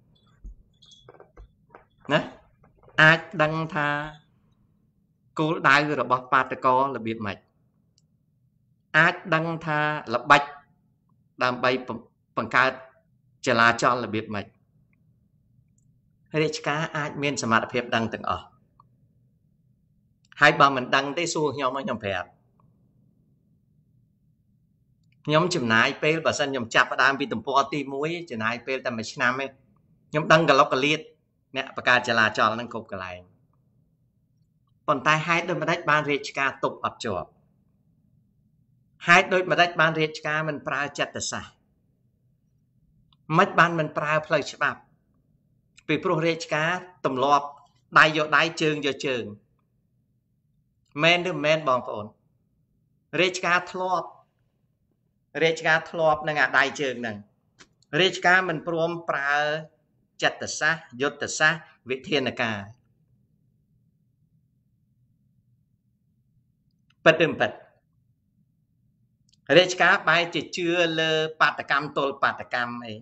Speaker 1: ណាអាចដឹងថាគោលដៅរបស់បាតកោរបៀបម៉េចអាចដឹងថាល្បិចដើម្បីបង្កើតចលាចលរបៀបម៉េចរាជការអាចមានសមត្ថភាពដឹងទាំងអស់ហើយបើមិនដឹងទេសួរខ្ញុំប្រាប់ខ្ញុំចំណាយពេលបើសិនខ្ញុំចាប់ផ្ដើមពីទំព័រទី1ចំណាយពេលតែ1ឆ្នាំទេខ្ញុំដឹងកលុកកលៀតអ្នកបង្កើតចលាចលហ្នឹងគ្រប់កន្លែងប៉ុន្តែហេតុដូចម្ដេចបានរាជការទប់អត់ជាប់ហេតុដូចម្ដេចបានរាជការមិនប្រើចិត្តសាស្ត្រមិនបានមិនប្រើផ្លូវច្បាប់ពីព្រោះរាជការទម្លាប់ដៃយកដៃជើងយកជើងមែនឬមិនមែនបងប្អូនរាជការធ្លាប់នឹងអាដៃជើងហ្នឹងរាជការមិនព្រមប្រើចិត្តសាស្ត្រយុទ្ធសាស្ត្រវិធានការពិតឬមិនពិតរាជការបែរជាជឿលើបាតកម្មទល់បាតកម្មអី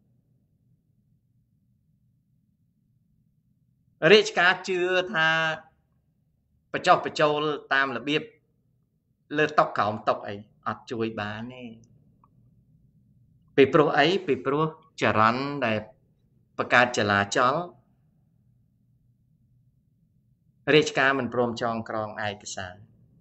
Speaker 1: រាជការជឿថាបញ្ចុះបញ្ចូលតាមរបៀបលើតុក្រោមតុអីអត់ជួយបានទេពីព្រោះអីពីព្រោះចរន្តដែលបង្កើតចលាចលរាជការមិនព្រមចងក្រងឯកសារ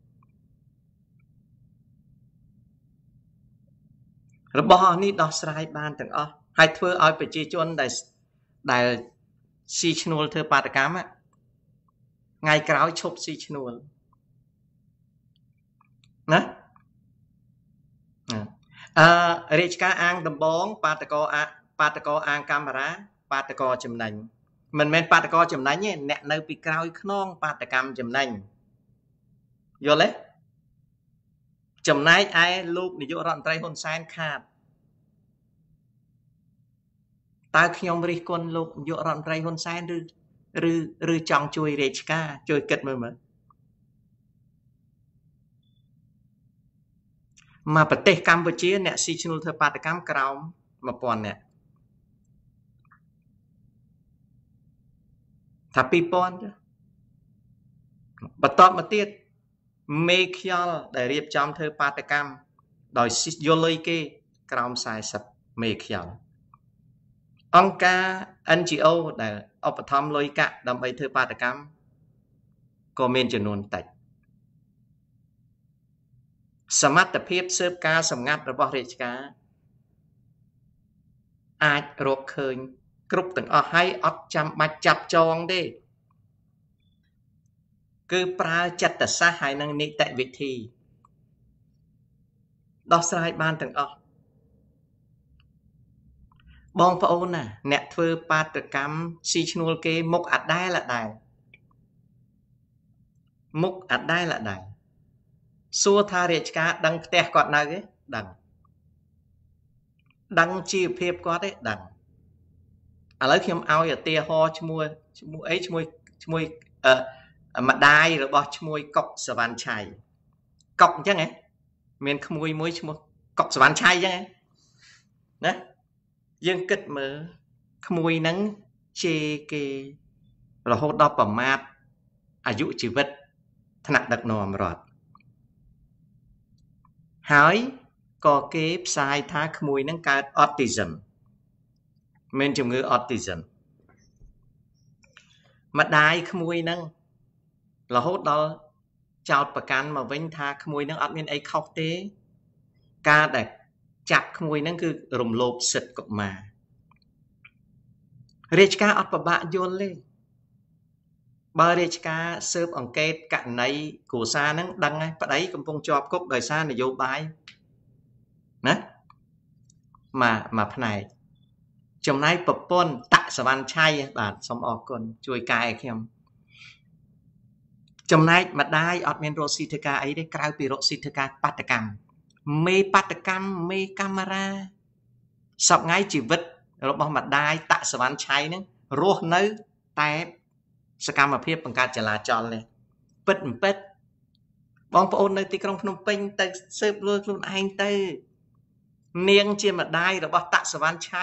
Speaker 1: របស់នេះដោះស្រាយបានទាំងអស់ហើយធ្វើឲ្យប្រជាជនដែលស៊ីឈ្នួលធ្វើបាតកម្មថ្ងៃក្រោយឈប់ស៊ីឈ្នួលណារាជការអាងដំបងបាតកោអាងកាមេរ៉ាបាតកោចំណេញមិនមែនបាតកោចំណេញទេអ្នកនៅពីក្រោយខ្នងបាតកម្មចំណេញយល់ទេចំណែកឯលោកនាយករដ្ឋមន្ត្រីហ៊ុនសែនខាតតើខ្ញុំរិះគន់លោកនាយករដ្ឋមន្ត្រីហ៊ុនសែនឬចង់ជួយរាជការជួយគិតមើលមកប្រទេសកម្ពុជាអ្នកស៊ីឈ្នួលធ្វើបាតកម្មក្រោម 1000 នាក់ថា2000បន្តមកទៀតមេខ្យល់ដែលរៀបចំធ្វើបាតកម្មដោយយល់លុយគេក្រោម40មេខ្យល់អង្គការ NGO ដែលឧបត្ថម្ភលុយកាក់ដើម្បីធ្វើបាតកម្មក៏មានចំនួនតិចសមត្ថភាពស៊ើបការសម្ងាត់របស់រាជការអាចរកឃើញគ្រប់ទាំងអស់ហើយអត់ចាំបាច់ចាប់ចងទេគឺប្រើចិត្តសាស្ត្រហើយនឹងនីតិវិធីដោះស្រាយបានទាំងអស់បងប្អូនណាអ្នកធ្វើបាតកម្មស៊ីឈ្នួលគេមុខអដែលសួរថារាជការដឹងផ្ទះគាត់នៅទេដឹងជីវភាពគាត់ទេដឹងឥឡូវខ្ញុំឲ្យឧទាហរណ៍ឈ្មោះម្ដាយរបស់ឈ្មោះកុកសវណ្ណឆៃ cọc chứ nghe miền khăm mùi muối một cọc svan chay chứ nghe đó dương kết mở khăm mùi nắng chê kê là hốt đọc bằng mát à dụ chỉ vật thân nặng đặc nòm rồi hỏi có cái sai thá khăm mùi nắng cao autism men chủng ngữ autism mà đai khăm mùi nắng là hốt đó chàoประกันมาវិញថាក្មួយនឹងអត់មានអីខុសទេការដែលចាប់ក្មួយនឹងគឺរំលោភសិទ្ធិកុមាររាជការអត់ប្របាក់យល់ទេបើរាជការស៊ើបអង្កេតករណីគ្រួសារនឹងដឹងហើយប្តីកំពុងជាប់គុកដោយសារនយោបាយណាមកផ្នែកចំណាយប្រពន្ធតាក់សវណ្ណឆៃបាទសូមអរគុណជួយកែខ្ញុំចំណែកម្ដាយអត់មានរកស៊ីធ្វើការអីទេក្រៅពីរកស៊ីធ្វើការបាតកម្មមេបាតកម្មមេកាមេរ៉ាសពថ្ងៃជីវិតរបស់ម្ដាយតាក់សវណ្ណឆៃហ្នឹងរស់នៅតែសកម្មភាពបង្កើតចលាចលនេះពិតមិនពិតបងប្អូននៅទីក្រុងភ្នំពេញទៅស៊ើបលួចខ្លួនឯងទៅនាងជាម្ដាយរបស់តាក់សវណ្ណឆៃ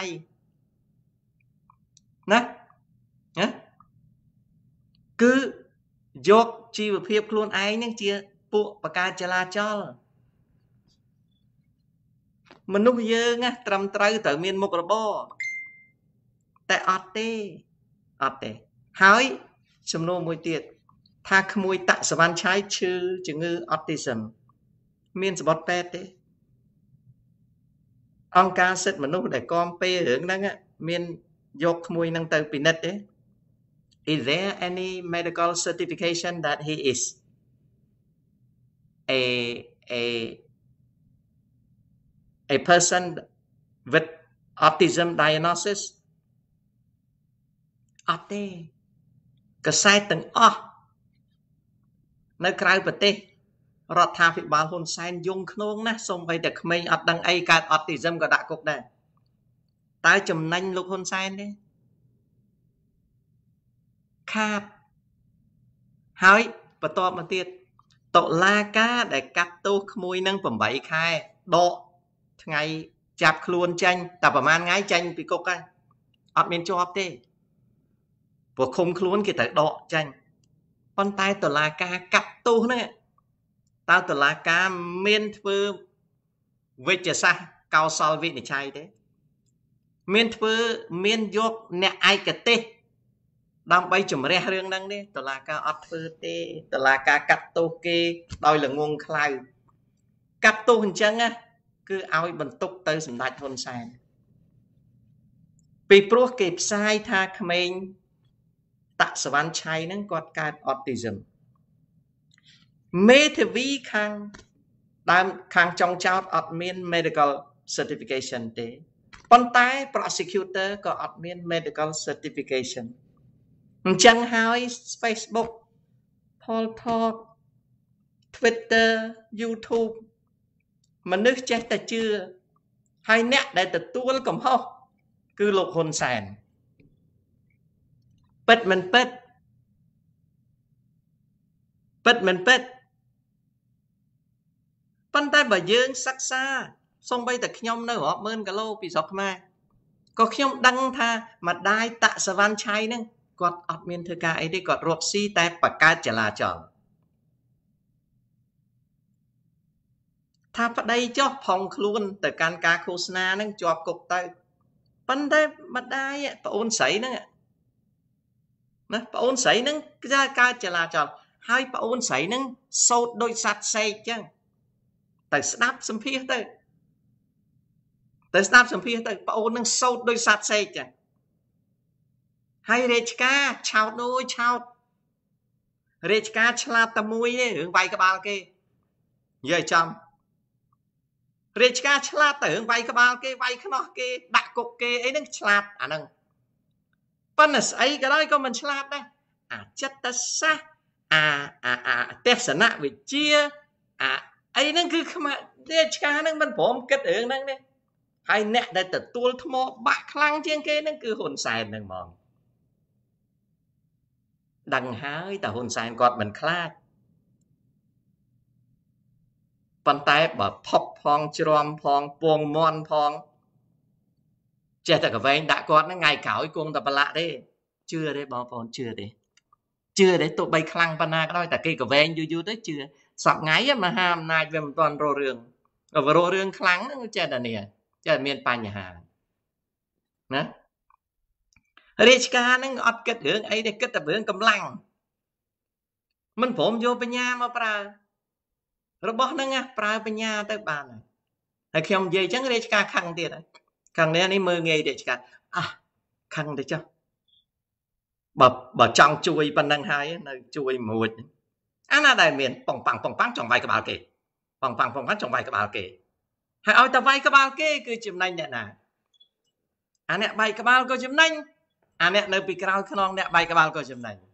Speaker 1: ណាគឺយកជីវភាពខ្លួនឯងនឹងជាពួកបង្កើតចលាចលមនុស្សយើងណាត្រឹមត្រូវត្រូវមានមុខរបរតែអត់ទេហើយសំណួរមួយទៀតថាក្មួយតាក់សវណ្ណឆៃឈឺជំងឺ autism មានសម្បត្តិពេទ្យទេអង្គការសិទ្ធិមនុស្សដែលគាំពែរឿងហ្នឹងមានយកក្មួយហ្នឹងទៅពិនិត្យទេIs there any medical certification that he is a person with autism diagnosis អត់ទេកសែតទាំងអស់នៅក្រៅប្រទេសរដ្ឋាភិបាលហ៊ុនសែនយងខ្នងណាស់សូម្បីតែក្មេងអត់ដឹងអីកើត autism ក៏ដាក់គុកដែរតើចំណេញលោកហ៊ុនសែនទេខាតហើយបន្តមកទៀតតុលាការដែលកាត់ទោសក្មួយនឹង8ខែដកថ្ងៃចាប់ខ្លួនចាញ់តែប្រហែលថ្ងៃចាញ់ពីគុកហើយអត់មានជាប់ទេព្រោះឃុំខ្លួនគេត្រូវដកចាញ់ប៉ុន្តែតុលាការកាត់ទោសហ្នឹងតើតុលាការមានធ្វើវិជ្ជសាស្ត្រកោសលវិនិច្ឆ័យទេមានយកអ្នកឯកទេសដើម្បីជំរះរឿងហ្នឹងទេតុលាការអត់ធ្វើទេតុលាការកាត់ទោសគេដោយល្ងងខ្លៅកាត់ទោសអញ្ចឹងគឺឲ្យបន្ទុកទៅសម្ដេចហ៊ុនសែនពីព្រោះគេផ្សាយថាក្មេងតាក់សវណ្ណឆៃហ្នឹងគាត់កើត autism មេធាវីខាងចុងចោតអត់មាន medical certification ទេប៉ុន្តែ prosecutor ក៏អត់មាន medical certification អញ្ចឹងហើយ Facebook Poltalk Twitter YouTube មនុស្សចេះតែជឿហើយអ្នកដែលទទួលកំហុសគឺលោកហ៊ុនសែនពិតមិនពិតប៉ុន្តែបើយើងសិក្សាសូម្បីតែខ្ញុំនៅរាប់ម៉ឺនគីឡូពីស្រុកខ្មែរក៏ខ្ញុំដឹងថាម្ដាយតាក់សវណ្ណឆៃហ្នឹងគាត់អត់មានធ្វើការអីទេគាត់រកស៊ីតែបង្កើតចលាចលថាប្តីចុះផុងខ្លួនទៅកាន់ការឃោសនាហ្នឹងជាប់គុកទៅប៉ុន្តែម្ដាយប្អូនស្រីហ្នឹងណាប្អូនស្រីហ្នឹងគឺកើតចលាចលហើយប្អូនស្រីហ្នឹងសោតដូចសត្វសេកអញ្ចឹងទៅស្ដាប់សម្ភាសទៅប្អូននឹងសោតដោយសត្វសេកចឹងហើយរាជការឆោតដូចឆោតរាជការឆ្លាតតែមួយទេរឿងវាយក្បាលគេនិយាយចំរាជការឆ្លាតតែរឿងវាយក្បាលគេវាយខ្នោះគេដាក់គុកគេអីហ្នឹងឆ្លាតអាហ្នឹងប៉ុន្តែស្អីក៏ដោយក៏មិនឆ្លាតដែរអាចិត្តសាស្ត្រអាទស្សនវិជ្ជាអីហ្នឹងគឺខ្មែររាជការហ្នឹងមិនព្រមគិតរឿងហ្នឹងទេហើយអ្នកដែលទទួលថ្មបាក់ខ្លាំងជាងគេហ្នឹងគឺហ៊ុនសែនហ្នឹងហ្មងដឹងហើយតែហ៊ុនសែនគាត់មិនខ្លាចប៉ុន្តែបើផុកផងជ្រាំផងពងមន់ផងចេះតែកវែងដាក់គាត់ហ្នឹងថ្ងៃក្រោយគង់តែប្រឡាក់ទេជឿទេបងប្អូនជឿទេទោះបីខ្លាំងប៉ុណ្ណាក៏ដោយតែគេកវែងយូរទៅជឿសប្ថ្ងៃមហាអំណាចវាមិនទាន់រស់រឿងក៏រស់រឿងខ្លាំងហ្នឹងចេះតែនេះចេះតែមានបញ្ហាណារាជការហ្នឹងអត់គិតរឿងអីទេគិតតែរឿងកម្លាំងមិនព្រមយកបញ្ញាមកប្រើរបស់ហ្នឹងប្រើបញ្ញាទៅបានហើយខ្ញុំនិយាយអញ្ចឹងរាជការខឹងទៀតហើយខាងនេះមើលងាយរាជការខឹងទៅចុះបើចង់ជួយប៉ុណ្ណឹងហើយនៅជួយមួយអាណាដែលមានប៉ងប៉ាំងចង់វាយក្បាលគេប៉ងប៉ាំងចង់វាយក្បាលគេហើយឲ្យតែវាយក្បាលគេគឺចំណេញអ្នកណាអាអ្នកវាយក្បាលក៏ចំណេញអាអ្នកនៅពីក្រោយខ្នងអ្នកវាយក្បាលក៏ចំណេញ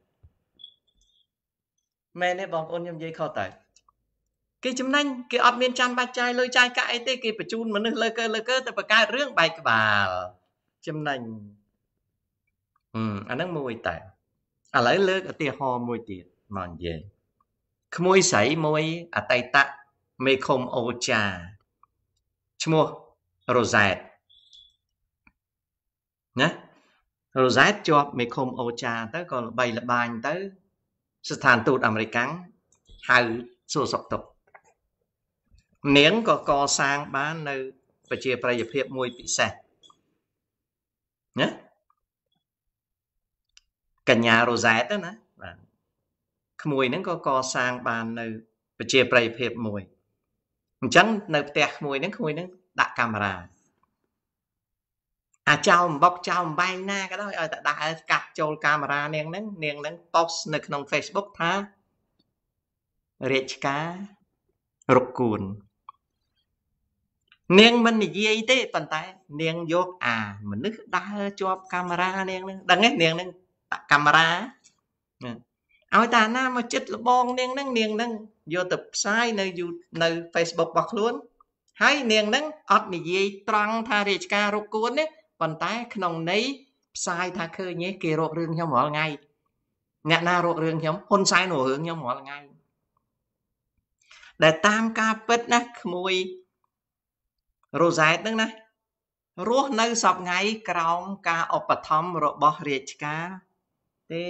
Speaker 1: មែនទេបងប្អូនខ្ញុំនិយាយខុសតើគេចំណេញគេអត់មានចាំបាច់ចាយលុយចាយកាក់អីទេគេបញ្ជូនមនុស្សលើកើទៅបង្កើតរឿងបែកក្បាលចំណេញអាហ្នឹងមួយតែឥឡូវលើកឧទាហរណ៍មួយទៀតមកនិយាយក្មួយស្រីមួយអតីតមេឃុំអូចាឈ្មោះរ៉ូសែតណារ៉ូសែតជាប់មេឃុំអូចាទៅក៏ល្បីល្បាញទៅស្ថានទូតអាមេរិកហៅសួរសុខទុក្ខនាងក៏កសាងបាននៅប្រជាប្រិយភាពមួយពិសេសណាកញ្ញារ៉ូសែតណាបាទក្មួយហ្នឹងក៏កសាងបាននៅប្រជាប្រិយភាពមួយអញ្ចឹងនៅផ្ទះក្មួយហ្នឹងដាក់កាមេរ៉ាអាចោលអំបុកចោលអំបែងណាក៏ដោយឲ្យតែដាក់ឲ្យកាត់ចូលកាមេរ៉ានាងហ្នឹងប៉ុស្តនៅក្នុង Facebook ថារាជការរកគួននាងមិននិយាយទេប៉ុន្តែនាងយកមនុស្សដើរជាប់កាមេរ៉ានាងហ្នឹងដឹងទេនាងហ្នឹងដាក់កាមេរ៉ាឲ្យតាណាមកចិត្តលបងនាងហ្នឹងយកទៅផ្សាយនៅ Facebook របស់ខ្លួនហើយនាងហ្នឹងអត់និយាយត្រង់ថារាជការរកគួនទេប៉ុន្តែក្នុងន័យផ្សាយថាឃើញគេរករឿងខ្ញុំរាល់ថ្ងៃអ្នកណារករឿងខ្ញុំហ៊ុនសែនរករឿងខ្ញុំរាល់ថ្ងៃដែលតាមការពិតណាក្មួយរ៉ូសែតហ្នឹងណារស់នៅសពថ្ងៃក្រោមការឧបត្ថម្ភរបស់រាជការទេ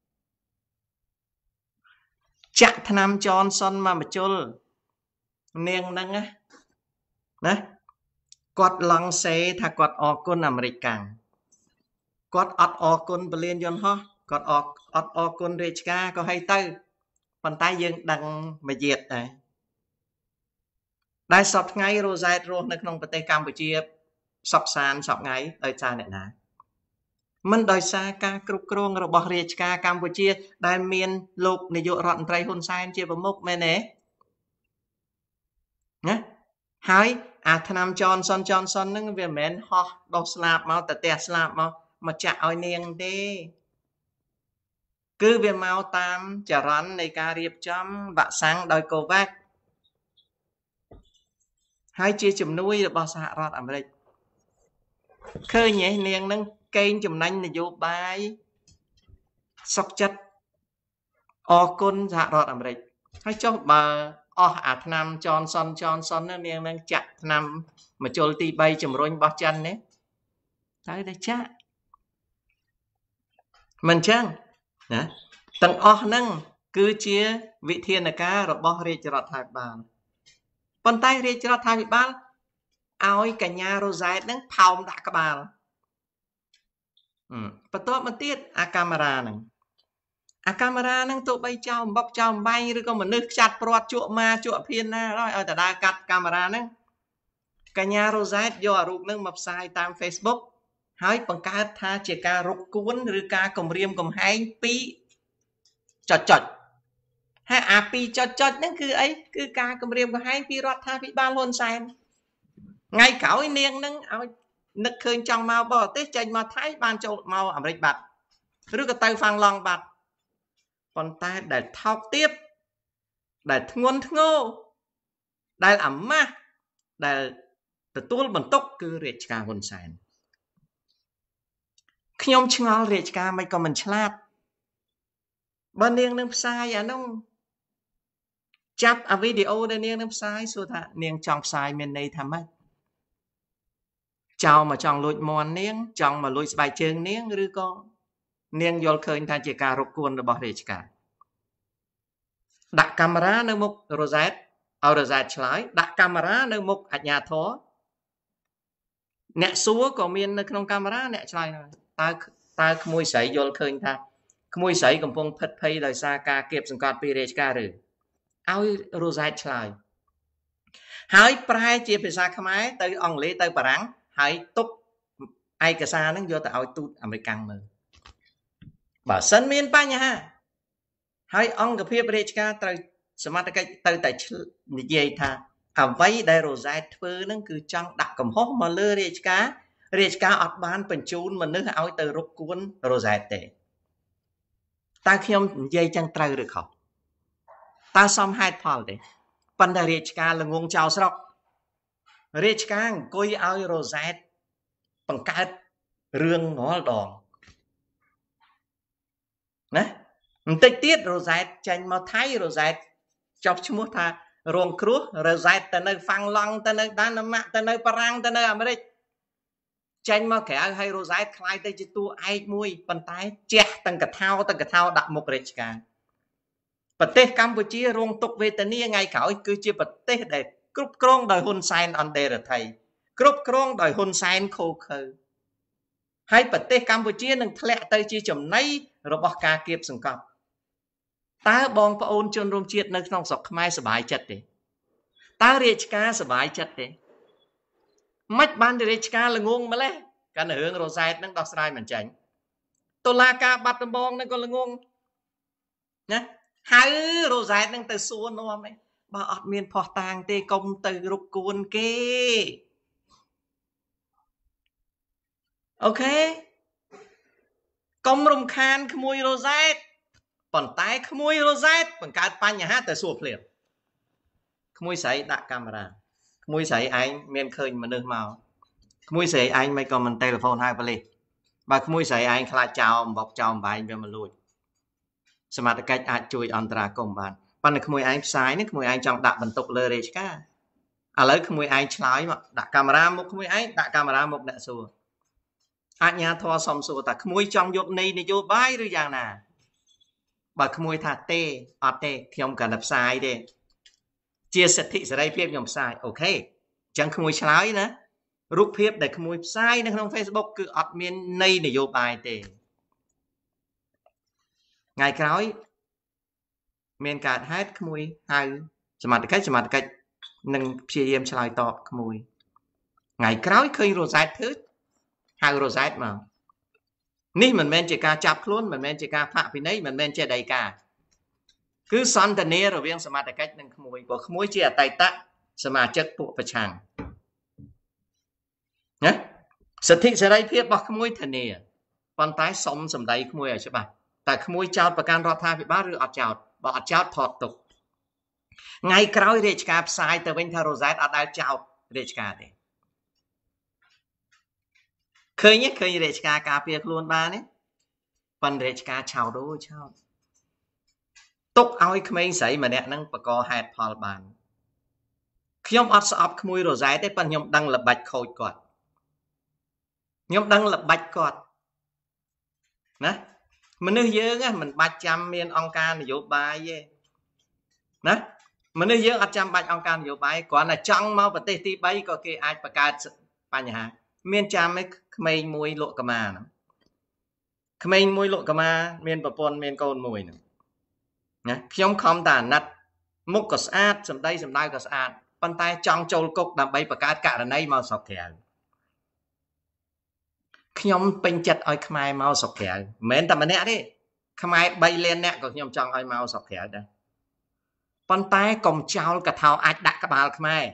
Speaker 1: ចាក់ថ្នាំចនសុនមកបញ្ជុលនាងហ្នឹងណាគាត់ឡង់សេថាគាត់អរគុណអាមេរិកគាត់អត់អរគុណពលានយន្តហោះគាត់អត់អរគុណរាជការក៏ឲ្យទៅប៉ុន្តែយើងដឹងមួយទៀតដែលសពថ្ងៃរ៉ូសែតរស់នៅក្នុងប្រទេសកម្ពុជាសុខសាន្តសពថ្ងៃដោយសារអ្នកណាមិនដោយសារការគ្រប់គ្រងរបស់រាជការកម្ពុជាដែលមានលោកនាយករដ្ឋមន្ត្រីហ៊ុនសែនជាប្រមុខមែនទេណាហើយអាថ្នាំចនសុនហ្នឹងវាមិនមែនហោះដោះស្លាបមកតែផ្ទះស្លាបមកចាក់ឲ្យនាងទេគឺវាមកតាមចរន្តនៃការរៀបចំវ៉ាក់សាំងដោយកូវ៉ាក់ហើយជាជំនួយរបស់សហរដ្ឋអាមេរិកឃើញទេនាងហ្នឹងកេងចំណេញនយោបាយសុខចិត្តអរគុណសហរដ្ឋអាមេរិកហើយចុះបើអស់អាថ្នាំចនសុននាងនឹងចាក់ថ្នាំមជុលទី3ជំរុញរបស់ចិននេះត្រូវតែចាក់មិនចឹងណាទាំងអស់ហ្នឹងគឺជាវិធានការរបស់រាជរដ្ឋាភិបាលប៉ុន្តែរាជរដ្ឋាភិបាលឲ្យកញ្ញារ៉ូសែតហ្នឹងផោមដាក់ក្បាលបន្ទាប់មកទៀតអាកាមេរ៉ាហ្នឹងទោះបីចោលអំបុកចោលអំបែងឬក៏មនុស្សខ្ចាត់ព្រាត់ជក់មកជក់ភៀនណាឲ្យតែដើរកាត់កាមេរ៉ាហ្នឹងកញ្ញារ៉ូសែតយកអារូបហ្នឹងមកផ្សាយតាម Facebook ហើយបង្កើតថាជាការរកគួនឬការគំរាមកំហែងពីចុចហើយអាពីចុចហ្នឹងគឺអីគឺការគំរាមកំហែងពីរដ្ឋាភិបាលហ៊ុនសែនថ្ងៃក្រោយនាងហ្នឹងឲ្យនឹកឃើញចង់មកបរទេសចេញមកថៃបានចូលមកអាមេរិកបាត់ឬក៏ទៅហ្វាំងឡង់បាត់ប៉ុន្តែដែលថោកទាបដែលធ្ងន់ធ្ងរដែលអាម៉ាស់ដែលទទួលបន្ទុកគឺរាជការហ៊ុនសែនខ្ញុំឆ្ងល់រាជការមិនក៏មិនឆ្លាតបើនាងនឹងផ្សាយអានោះ chắp à video đây niên năm sai số thà niên trong sai miền này tham ấy chào mà trong lụi mòn niên trong mà lụi bài trường niên rư con niên vô khơi ta chỉ cả rục cuốn rồi bỏ đi cả đặt camera nơi mục rosette ở rosette trái đặt camera nơi mục ở nhà thó nè xúa có miền nơi trong camera nè trái ta môi sấy vô khơi ta môi sấy cầm phong phật phay đời xa ca kịp sừng cọt pi cả rồi áo rosette trái hãy prai chia về xa khmái tới ông lê tới bà rắn hãy túc ai cả xa nó vô tạo tụt American mà bà sân miền pa nha hãy ông gặp phía America tới smart cái tới tại gì tha à vay đại rosette phơi nó cứ trong đặt cầm hốt mà lơ America ở ban phần chun mà nước áo tới rút cuốn rosette ta khi ông dây chân trời được không ta xong hai thằng đấyปันดาริชกาลงงเจ้าสระริชกางกุยเอาโรเซตปังกัดเรื่องหนอดองนะมันติดติดโรเซตจันมาไทยโรเซตจบชั่วโมงท่ารวงครัวโรเซตแต่ในฟังลองแต่ในด้านมะแต่ในปรังแต่ในอเมริกจันมาแข่ให้โรเซตคลายแต่จิตตัวไอ้มวยปันไตเจ๊ตั้งกระเท้าดักมุกริชกาประเทศกัมพูชีรวงตกเวทนีไงเขาคือจีประเทศเด็กกรุบกรองโดยฮุนไซน์อันเดอร์ไทยกรุบกรองโดยฮุนไซน์โคเคอร์ให้ประเทศกัมพูชีนึงทะเลเตยจีจมในระบบการเก็บสังกัดตาบองพระองค์จนรวมเชียดในขนมศกขมายสบายจัดเดตาเรียชกาสบายจัดเดมัดบันเรียชกาละงงมาเลยการเหืองโรไซต์นั่งดอกสไลเหมือนจังตุลากาบัตรบองนั่งก็ละงงนะหายโรเซตนั่งแต่ส่วนนัวไหมบ่อดเมียนพอต่างเตกงตือรุกกวนเกโอเคกงรมคานขโมยโรเซตป่อนตายขโมยโรเซตป่อนการปัญญาแต่ส่วนเปลี่ยนขโมยใส่ดักกล้องมาขโมยใส่ไอ้เมียนเคยมันเดินมาขโมยใส่ไอ้ไม่ก็มันเตลโฟนให้ไปเลยบ่ขโมยใส่ไอ้คลาเจ้าบอกเจ้าใบเบี้ยมันลุยสมาร์ทการอาจช่วยอันตรากรมบานปันขโมยไอ้สายนี่ขโมยไอ้จังดักบรรทุกเลยเลยช่ะอะไรขโมยไอ้ชลายมาดักกล้องมามุกขโมยไอ้ดักกล้องมามุกเดชัวอาญาทอสมสัวแต่ขโมยจังยกในนโยบายหรืออย่างน่ะบ่ขโมยถาเตอัดเตขยมกันดับสายเด้เจียสถิสไลเพียบยมสายโอเคจังขโมยชลายนะรูปเพียบแต่ขโมยสายในขนมเฟซบุ๊กคืออัดเมียนในนโยบายเตไงคล้อยเมียนการให้ขโมยหายสมัติcáchหนึ่งเพียมชลายตอบขโมยไงคล้อยเคยโรเซตทึดหายโรเซตมานี่มันเป็นเจกาจับคล้นมันเป็นเจกาพระพินัยมันเป็นเจไดกาคือสันตเนรเวียงสมัติcáchหนึ่งขโมยกว่าขโมยเจียไตตะสมาชิกปุประชังนะสถิสไลเพียบบอกขโมยทะเนียปันท้ายสมสมใดขโมยใช่ปะแต่ขโมยเจ้าประกันรอดทางไปบ้านหรืออัดเจ้าบอกอัดเจ้าถอดตกไงคราวเรชกาสายแต่เว้นทาโรเซตอัดได้เจ้าเรชกาเดเคยเนี่ยเคยเรชกากาเปียกล้วนบ้านเนี่ยปันเรชกาชาวดูชาวตกเอาไอ้ขโมยใส่มาเนี่ยนั่งประกอบแฮดพอลบานขยมอัดสอบขโมยโรเซตได้ปันยมดังระบาดโคตรก่อนยมดังระบาดก่อนนะมันนึกเยอะไงมันบาดจำเมียนองการนโยบายเย่นะมันนึกเยอะอาจำบาดองการนโยบายก่อนน่ะจังมาประเทศที่ใบก็เกอาจประกาศปัญหาเมียนจำไม่ไม่มวยโลกมานะไม่มวยโลกมาเมียนประปนเมียนโกนมวยนะขยมคอมตานัดมุกก็สะอาดสำได้ก็สะอาดปันตายจังโจลกกดับใบประกาศกะระไนมาสอบแขนขยมเป็นจัดอ้อยขมายเมาสกแขนเหมือนแต่มันเนี้ยดิขมายใบเลียนเนี้ยก็ขยมจังอ้อยเมาสกแขนได้ปันตายกลมเจ้ากระเทาอัดดักกระบาลขมาย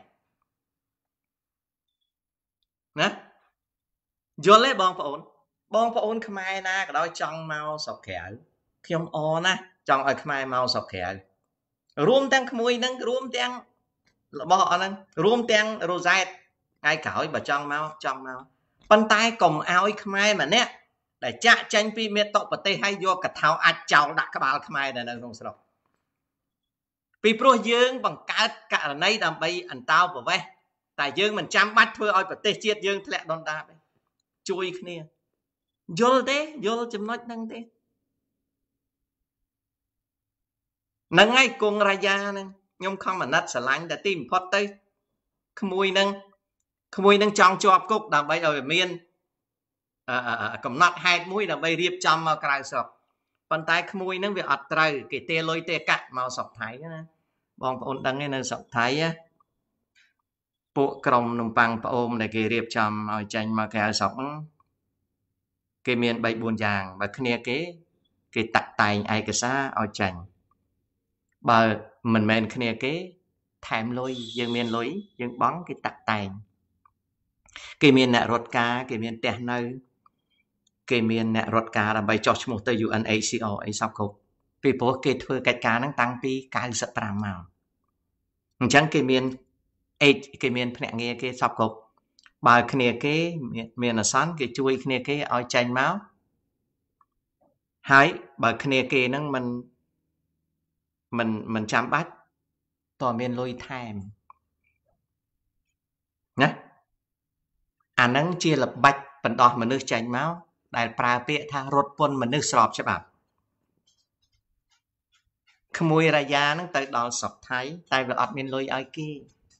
Speaker 1: นะโยนเล่บองพระองค์ขมายนะก็ได้จังเมาสกแขนขยมอนะจังอ้อยขมายเมาสกแขนรวมทั้งขโมยนั่งรวมทั้งบ่อนั่งรวมทั้งโรเซตไงเก่าแบบจังเมาปันตายกลมเอาไอ้ขมายมันเนี่ยแต่จะจังปีเมตตประเทศให้โยกกระเท้าอัดเจ้าดักกระบาลขมายในนั้นตรงสระពីព្រោះយើងបង្កើតករណីដើម្បីអន្តោប្រវេសន៍តែយើងមិនចាំបាច់ធ្វើឲ្យប្រទេសជាតិយើងធ្លាក់ដុនដាបទេជួយគ្នាយល់ទេយល់ចំណុចហ្នឹងទេហ្នឹងហើយគង់រាយាហ្នឹងខ្ញុំខំអាណិតស្រឡាញ់តែទីបំផុតទៅក្មួយហ្នឹងចង់ជាប់គុកដើម្បីឲ្យមានកំណត់ហេតុមួយដើម្បីរៀបចំមកក្រៅស្រុកប៉ុន្តែក្មួយហ្នឹងវាអត់ត្រូវគេទេលុយទេកាក់មកស្រុកថៃណាបងប្អូនដឹងទេនៅស្រុកថៃពួកក្រុមនំប៉័ងប្អូនដែលគេរៀបចំឲ្យចេញមកក្រៅស្រុកហ្នឹងគេមាន3 4យ៉ាងបើគ្នាគេតាក់តែងឯកសារឲ្យចេញបើមិនមែនគ្នាគេថែមលុយយើងមានលុយយើងបង់គេតាក់តែងគេមានអ្នករត់ការគេមានផ្ទះនៅគេមានអ្នករត់ការដើម្បីចោះឈ្មោះទៅ UNHCR អីសពគ្រប់ពីព្រោះគេធ្វើកិច្ចការហ្នឹងតាំងពី95មកអញ្ចឹងគេមានភ្នាក់ងារគេសពគ្រប់បើគ្នាគេមានអាសន្នគេជួយគ្នាគេឲ្យចេញមកហើយបើគ្នាគេហ្នឹងមិនចាំបាច់តើមានលុយថែមណាអាហ្នឹងជាល្បិចបណ្ដោះមនុស្សចេញមកដែលប្រើពាក្យថារត់ពន្ធមនុស្សស្របច្បាប់ក្មួយរាយាហ្នឹងទៅដល់ស្រុកថៃតែវាអត់មានលុយឲ្យគេ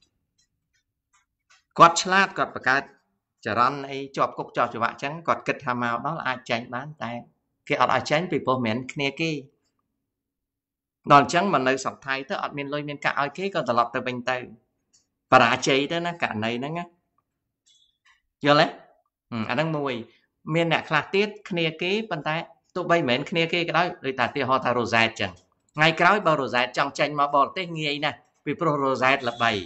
Speaker 1: គាត់ឆ្លាតគាត់បង្កើតចរន្តអីជាប់គុកជាប់ច្បាប់អញ្ចឹងគាត់គិតថាមកដល់អាចចេញបានតែគេអត់ឲ្យចេញពីព្រោះមិនគ្នាគេដល់អញ្ចឹងមកនៅស្រុកថៃទៅអត់មានលុយមានកាក់ឲ្យគេក៏ត្រឡប់ទៅវិញទៅបរាជ័យទៅណាករណីហ្នឹងណាយល់ទេអាហ្នឹងមួយមានអ្នកខ្លះទៀតគ្នាគេប៉ុន្តែទោះបីមិនមែនគ្នាគេក៏ដោយដូចតាទីហោថា Rosette អញ្ចឹងថ្ងៃក្រោយបើ Rosette ចង់ចេញមកបរទេសងាយណាស់ពីព្រោះ Rosette ល្បី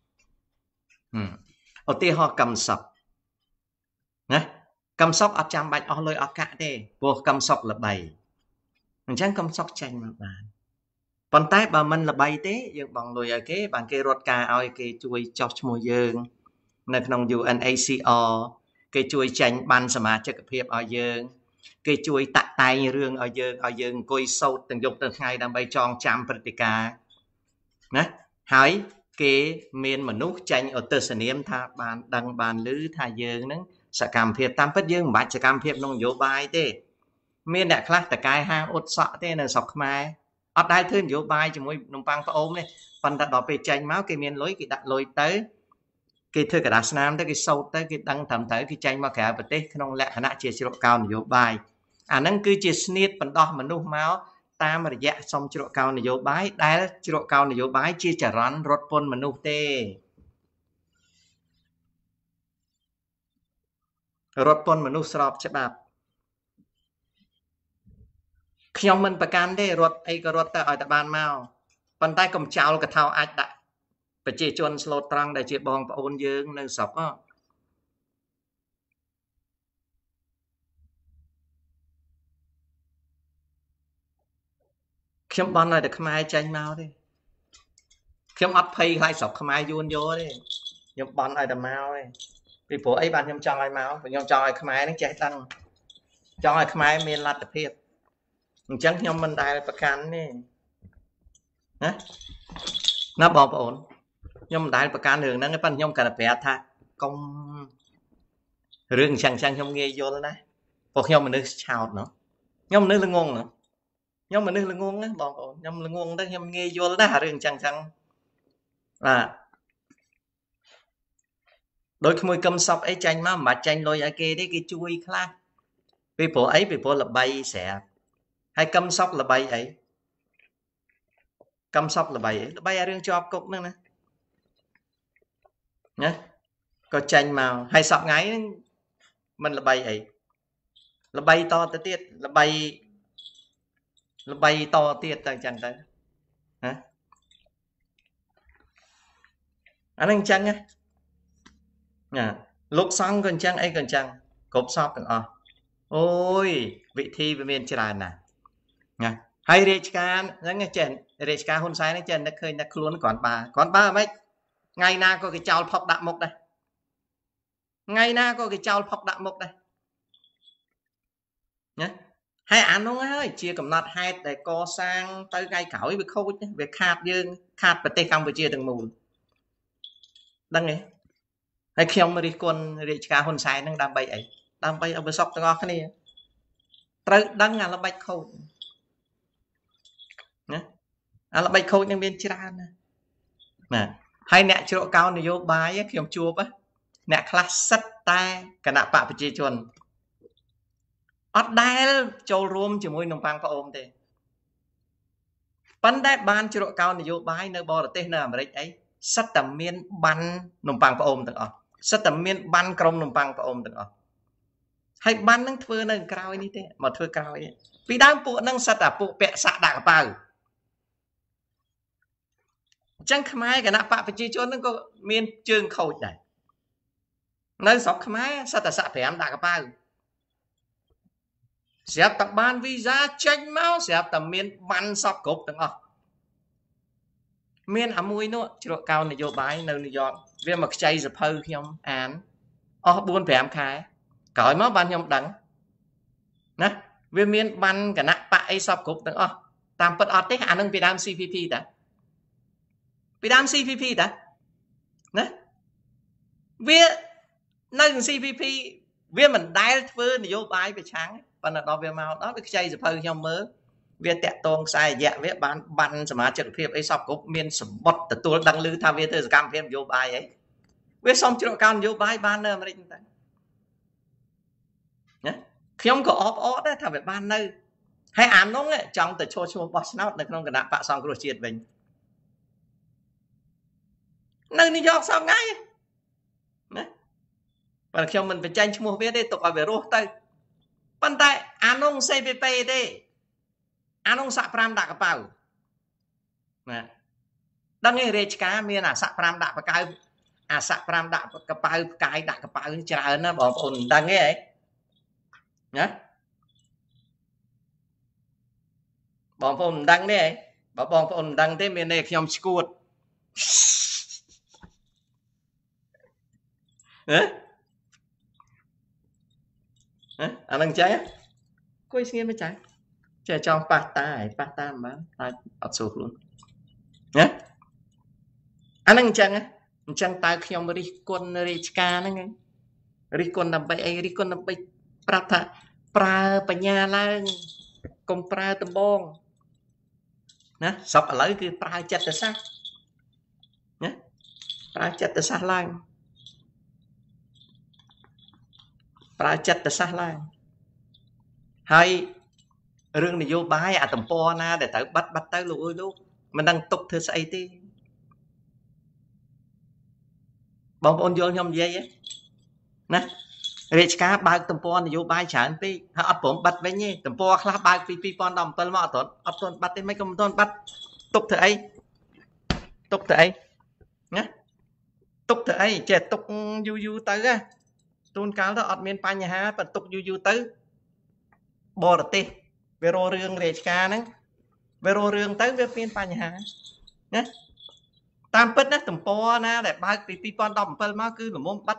Speaker 1: ឧទាហរណ៍កឹមសុខណាកឹមសុខអត់ចាំបាច់អស់លុយអស់កាក់ទេព្រោះកឹមសុខល្បីអញ្ចឹងកឹមសុខចេញមកបានប៉ុន្តែបើមិនល្បីទេយើងបង់លុយឲ្យគេបានគេរត់ការឲ្យគេជួយចោះឈ្មោះយើងនៅក្នុង UNHCR គេជួយចេញបានសមាជិកភាពឲ្យយើងគេជួយតាក់តែងរឿងឲ្យយើងអង្គុយសោតទាំងយប់ទាំងថ្ងៃដើម្បីចងចាំព្រឹត្តិការណ៍ណាហើយគេមានមនុស្សចេញឧទ្ទិសនាមថាបានដឹងបានឮថាយើងនឹងសកម្មភាពតាមពិតយើងមិនបាច់សកម្មភាពក្នុងនយោបាយទេមានអ្នកខ្លះតកែហាងអ៊ុតសក់ទេនៅស្រុកខ្មែរអត់ដែលធ្វើនយោបាយជាមួយនំប៉័ងប្អូនទេប៉ុន្តែដល់ពេលចេញមកគេមានលុយគេដាក់លុយទៅគេធ្វើกระดาษស្នាមទៅគេសោតទៅគេដឹងត្រឹមត្រូវគេចេញមកក្រៅប្រទេសក្នុងលក្ខណៈជាជ្រកកោននយោបាយអាហ្នឹងគឺជាស្នៀតបណ្ដោះមនុស្សមកតាមរយៈសំជ្រកកោននយោបាយដែលជ្រកកោននយោបាយជាចរន្តរត់ពន្ធមនុស្សទេរត់ពន្ធមនុស្សស្របច្បាប់ខ្ញុំមិនប្រកាន់ទេរត់អីក៏រត់ទៅឲ្យតែបានមកប៉ុន្តែកុំចោលកថាអាចដាក់ប្រជាជនស្លូតត្រង់ដែលជាបងប្អូនយើងនៅស្រុកខ្ញុំបន់ឲ្យតែខ្មែរចេញមកទេខ្ញុំអត់ភ័យខ្លាចស្រុកខ្មែរយួនយកទេខ្ញុំបន់ឲ្យតែមកទេពីព្រោះអីបានខ្ញុំចង់ឲ្យមកខ្ញុំចង់ឲ្យខ្មែរនឹងចេះដឹងចង់ឲ្យខ្មែរមានលទ្ធភាពអញ្ចឹងខ្ញុំមិនដែលប្រកាន់ទេណាបងប្អូនខ្ញុំមិនដែលប្រកាន់រឿងហ្នឹងទេប៉ុន្តែខ្ញុំគាត់តែប្រាប់ថាកុំរឿងអញ្ចឹងខ្ញុំងាយយល់ណាព្រោះខ្ញុំមនុស្សឆោតណោះខ្ញុំមនុស្សល្ងងណោះខ្ញុំមនុស្សល្ងងណាបងប្អូនខ្ញុំល្ងងទៅខ្ញុំងាយយល់ណារឿងអញ្ចឹងបាទដូចក្មួយកឹមសុខអីចាញ់មកមិនបាច់ចាញ់លុយឲ្យគេទេគេជួយខ្លះពីព្រោះអីពីព្រោះល្បីស្រាប់ហើយកឹមសុខល្បីអីកឹមសុខល្បីឲ្យរឿងជាប់គុកហ្នឹងណាក៏ចាញ់មកហើយសពថ្ងៃហ្នឹងមិនល្បីអីល្បីតទៅទៀតល្បីតទៀតទៅអញ្ចឹងទៅណាអាហ្នឹងអញ្ចឹងណាលោកសង្ឃក៏អញ្ចឹងអីក៏អញ្ចឹងគ្រប់សពទាំងអស់អូយវិធីវាមានច្រើនណាស់ណាហើយរាជការហ្នឹងចេះរាជការហ៊ុនសែនហ្នឹងចេះនឹកឃើញតែខ្លួនគ្រាន់បើមិនថ្ងៃណាក៏គេចោលផុកដាក់មុខដែរថ្ងៃណាក៏គេចោលផុកដាក់មុខដែរណា hay án nó ơi chia cầm nát hai để co sang tới ngay khảo với khâu việc khát dương khát bật tay Campuchia từng mùn đăng ấy hay khi ông đi quân đi cả hôn sai năng đam bay ở bên sóc từng ngõ này tới đăng là bạch khâu nhé là bạch khâu nhân viên chia nè hay nè chỗ cao này vô bài khi ông chua á nè class sắt tay cả nạp bạc chia chuồn ở đây châu rôm chỉ môi nông bang có ôm thế vấn đề ban chỗ cao này vô bài nơi bò là tên nào mà đấy ấy sắt tầm miên ban nông bang có ôm từng sắt tầm miên ban công nông bang có ôm từng hay ban năng thưa nơi cao như thế mà thưa cao ấy vì đang phụ năng sắt à phụ bẹ sạ đạc bao chẳng khmai cái nạp bạc chia chuồn nó có miên chương khâu này nơi sọc khmai sắt à sạ phải em đạc bao xếp tập ban visa tranh máu xếp tầm miền ban sọc cục từng miền ở mũi nữa chỗ cao này vô bãi nơi New York vì mà chay dập hơi khi ông án buôn phải em khai cởi máu ban nhom đắng nè vì miền ban cả nặng bãi sọc cục từng tam bất ọt đấy anh Việt Nam CPP đã Việt Nam CPP đã nè vì nơi CPP vì mình đai phơi này vô bãi về sáng và là đó về màu đó cái chay dập hơi trong mớ việc tẹt tôn sai dạ việc bán sớm trực tiếp ấy sọc cục miền sầm bọt từ tôi đăng lưu tham việc từ cam phim vô bài ấy việc xong chuyện cao vô bài ban nơi mà đây nhé khi ông có off đấy thằng việc ban nơi hay án nó ấy trong từ cho boss not được không cần nạp bạ xong rồi triệt mình nơi New York sao ngay và khi ông mình phải tranh mua vé đây tục ở về rô tay vấn đề án ông CVP đây anh ông sạ pram đạc bao nè đăng nghe rê cá miên sạ pram đạc bao sạ pram đạc bao cái đạc bao chờ nó bỏ ổn đăng nghe ấy nhá bỏ ổn đăng đấy bỏ ổn đăng thế miền này khi ông scoot anh đang cháy coi xem mới cháy chơi trong pasta mà ở số luôn nhé anh đang chẳng ta khi ông đi con đi ska nó nghe đi con làm bay đi con làm bay prata pra nhà lang công pra tầm bông nè sọc ở lấy cái pra chặt từ sát nhé pra chặt từ sát lang pra chặt từ sát lang hay rương này vô bái tầm po na để tới bắt tới lùi lúc mình đang tục thưa say tí bóng ôn vô nhom dây á nè rê cá bao tầm po này vô bái chán tí họ ấp bổng bắt với nhé tầm po khá bao pi pon đầm pel mọ tuần ấp tuần bắt tới mấy công tuần bắt tục thưa ấy nhé tục thưa ấy trẻ tục du tới á tuần cáo đó ọt miền pa nhà ha bắt tục du tới bò đợt tê về rô rương rê cá nè về rô rương tới về phiên pa nhà nhé tam pít á tầm po na để ba pi pon đầm pel mọ cứ là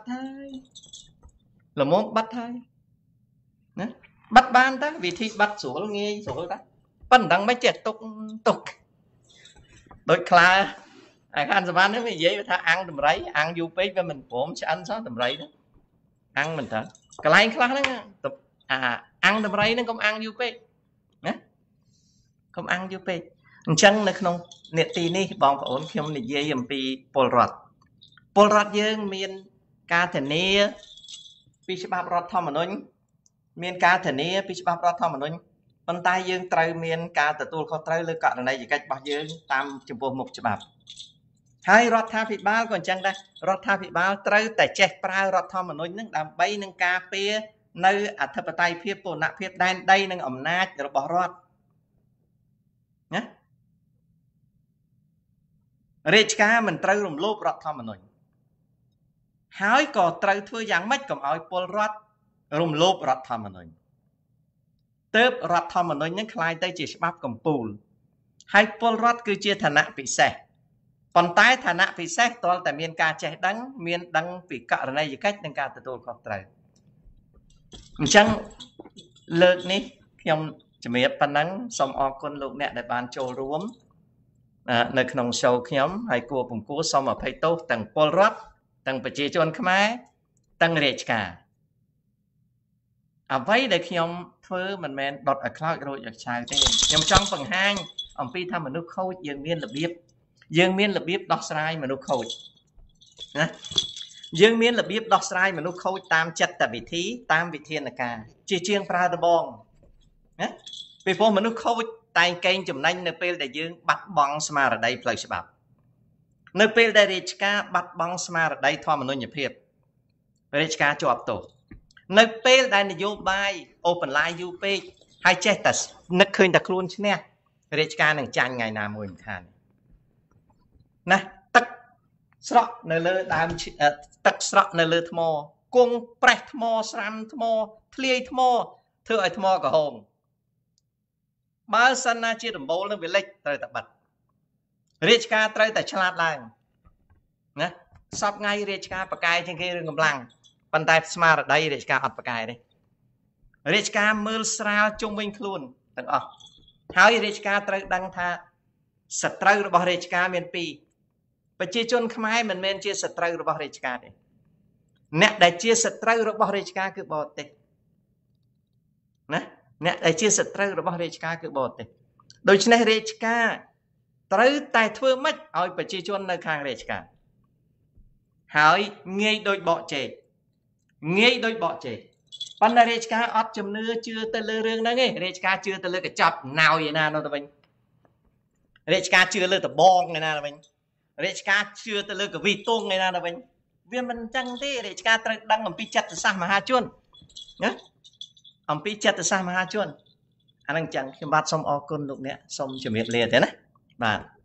Speaker 1: môn bắt thôi nè bắt ban ta vì thi bắt số nghe số ta bắt đăng mấy chết tục đôi kla ai ăn sao ban nếu mình dễ ta ăn tầm rấy ăn du pí với mình cũng sẽ ăn sao tầm rấy đó ăn mình thở cái lại kla đó ăn tầm rấy nó không ăn du pí nè không ăn du pí chân nó không nhiệt tì ní bong ổn khi ông này dễ dầm pi pol rot dương miền ca thần nia pi sắp rot thom mà nói miền ca thần nia pi sắp rot thom mà nói bàn tay dương trời miền ca từ tôi khó trời lơ cạn này chỉ cách bao dương tam chụp bộ một chụp bạc hai rot tha bị bao còn chân đây rot tha bị bao trời tại che pra rot thom mà nói nâng đam bay nâng cà phê nơi thập tay phía bộ nạp phía đan đây nâng ẩm nát rồi bỏ rot nhé rê cá mình trời rùm lốp rot thom mà nói hái có trời thưa dạng mấy cầm ỏi pol rot rùm lốp rot thom mà nói tớp rot thom mà nói những khai tay chỉ bắp cầm pul hay pol rot cứ chia thành nạ bị xe còn tái thành nạ bị xe tôi tại miền ca trẻ đắng miền đắng bị cạ ở đây gì cách nên ca từ tôi có trời chẳng lợt ní ខ្ញុំជំរាបប៉ុណ្ណឹងសូមអរគុណលោកអ្នកដែលបានចូលរួមនៅក្នុង show ខ្ញុំហើយគួរពង្គួរសូមអភ័យទោសទាំងពលរដ្ឋទាំងប្រជាជនខ្មែរទាំងរាជការអ្វីដែលខ្ញុំធ្វើមិនមែនដុតឲ្យខ្លោចរួចឲ្យឆៅទេខ្ញុំចង់បង្ហាញអំពីថាមនុស្សខូចយើងមានរបៀបដោះស្រាយមនុស្សខូចណាយើងមានរបៀបដោះស្រាយមនុស្សខូចតាមចិត្តវិធីតាមវិធានការជាជាងប្រើដបងណាពីព្រោះមនុស្សខូចតែងកេងចំណេញនៅពេលដែលយើងបាត់បង់ស្មារតីផ្លូវច្បាប់នៅពេលដែលរាជការបាត់បង់ស្មារតីធម្មនុញ្ញភាពរាជការជាប់ទោសនៅពេលដែលនយោបាយអូបន្លាយយូរពេកហើយចេះតែនឹកឃើញតែខ្លួនឈ្នះរាជការនឹងចាញ់ថ្ងៃណាមួយមិនខានណាទឹកស្រក់នៅលើដើមទឹកស្រក់នៅលើថ្មគង់ប្រេះថ្មស្រាំថ្មធ្លាយថ្មធ្វើឲ្យថ្មក្រហមបើសិនណាជាដំបូលនឹងវាលិចត្រូវតែបិទរាជការត្រូវតែឆ្លាតឡើងណាសពថ្ងៃរាជការបកែជាងគេរឿងកម្លាំងប៉ុន្តែស្មារតីរាជការអត់បកែទេរាជការមើលស្រាលជុំវិញខ្លួនទាំងអស់ហើយរាជការត្រូវដឹងថាសត្រូវរបស់រាជការមានពីរប្រជាជនខ្មែរមិនមែនជាសត្រូវរបស់រាជការទេអ្នកដែលជាសត្រូវរបស់រាជការគឺបរទេសណាអ្នកដែលជាសត្រូវរបស់រាជការគឺបរទេសដូច្នេះរាជការត្រូវតែធ្វើម៉េចឲ្យប្រជាជននៅខាងរាជការហើយងាយដូចបកចេកប៉ុន្តែរាជការអត់ជំនឿជឿទៅលើរឿងហ្នឹងទេរាជការជឿទៅលើកញ្ចប់ណៅឯណានោះទៅវិញរាជការជឿលើដបងឯណាទៅវិញរាជការជឿទៅលើកវីតុងឯណាទៅវិញវាមិនអញ្ចឹងទេរាជការត្រូវដឹងអំពីចិត្តសាស្ត្រមហាជនណាអំពីចិត្តសាស្ត្រមហាជនអាហ្នឹងអញ្ចឹងខ្ញុំបាទសូមអរគុណលោកអ្នកសូមជម្រាបលាទេណាបាទ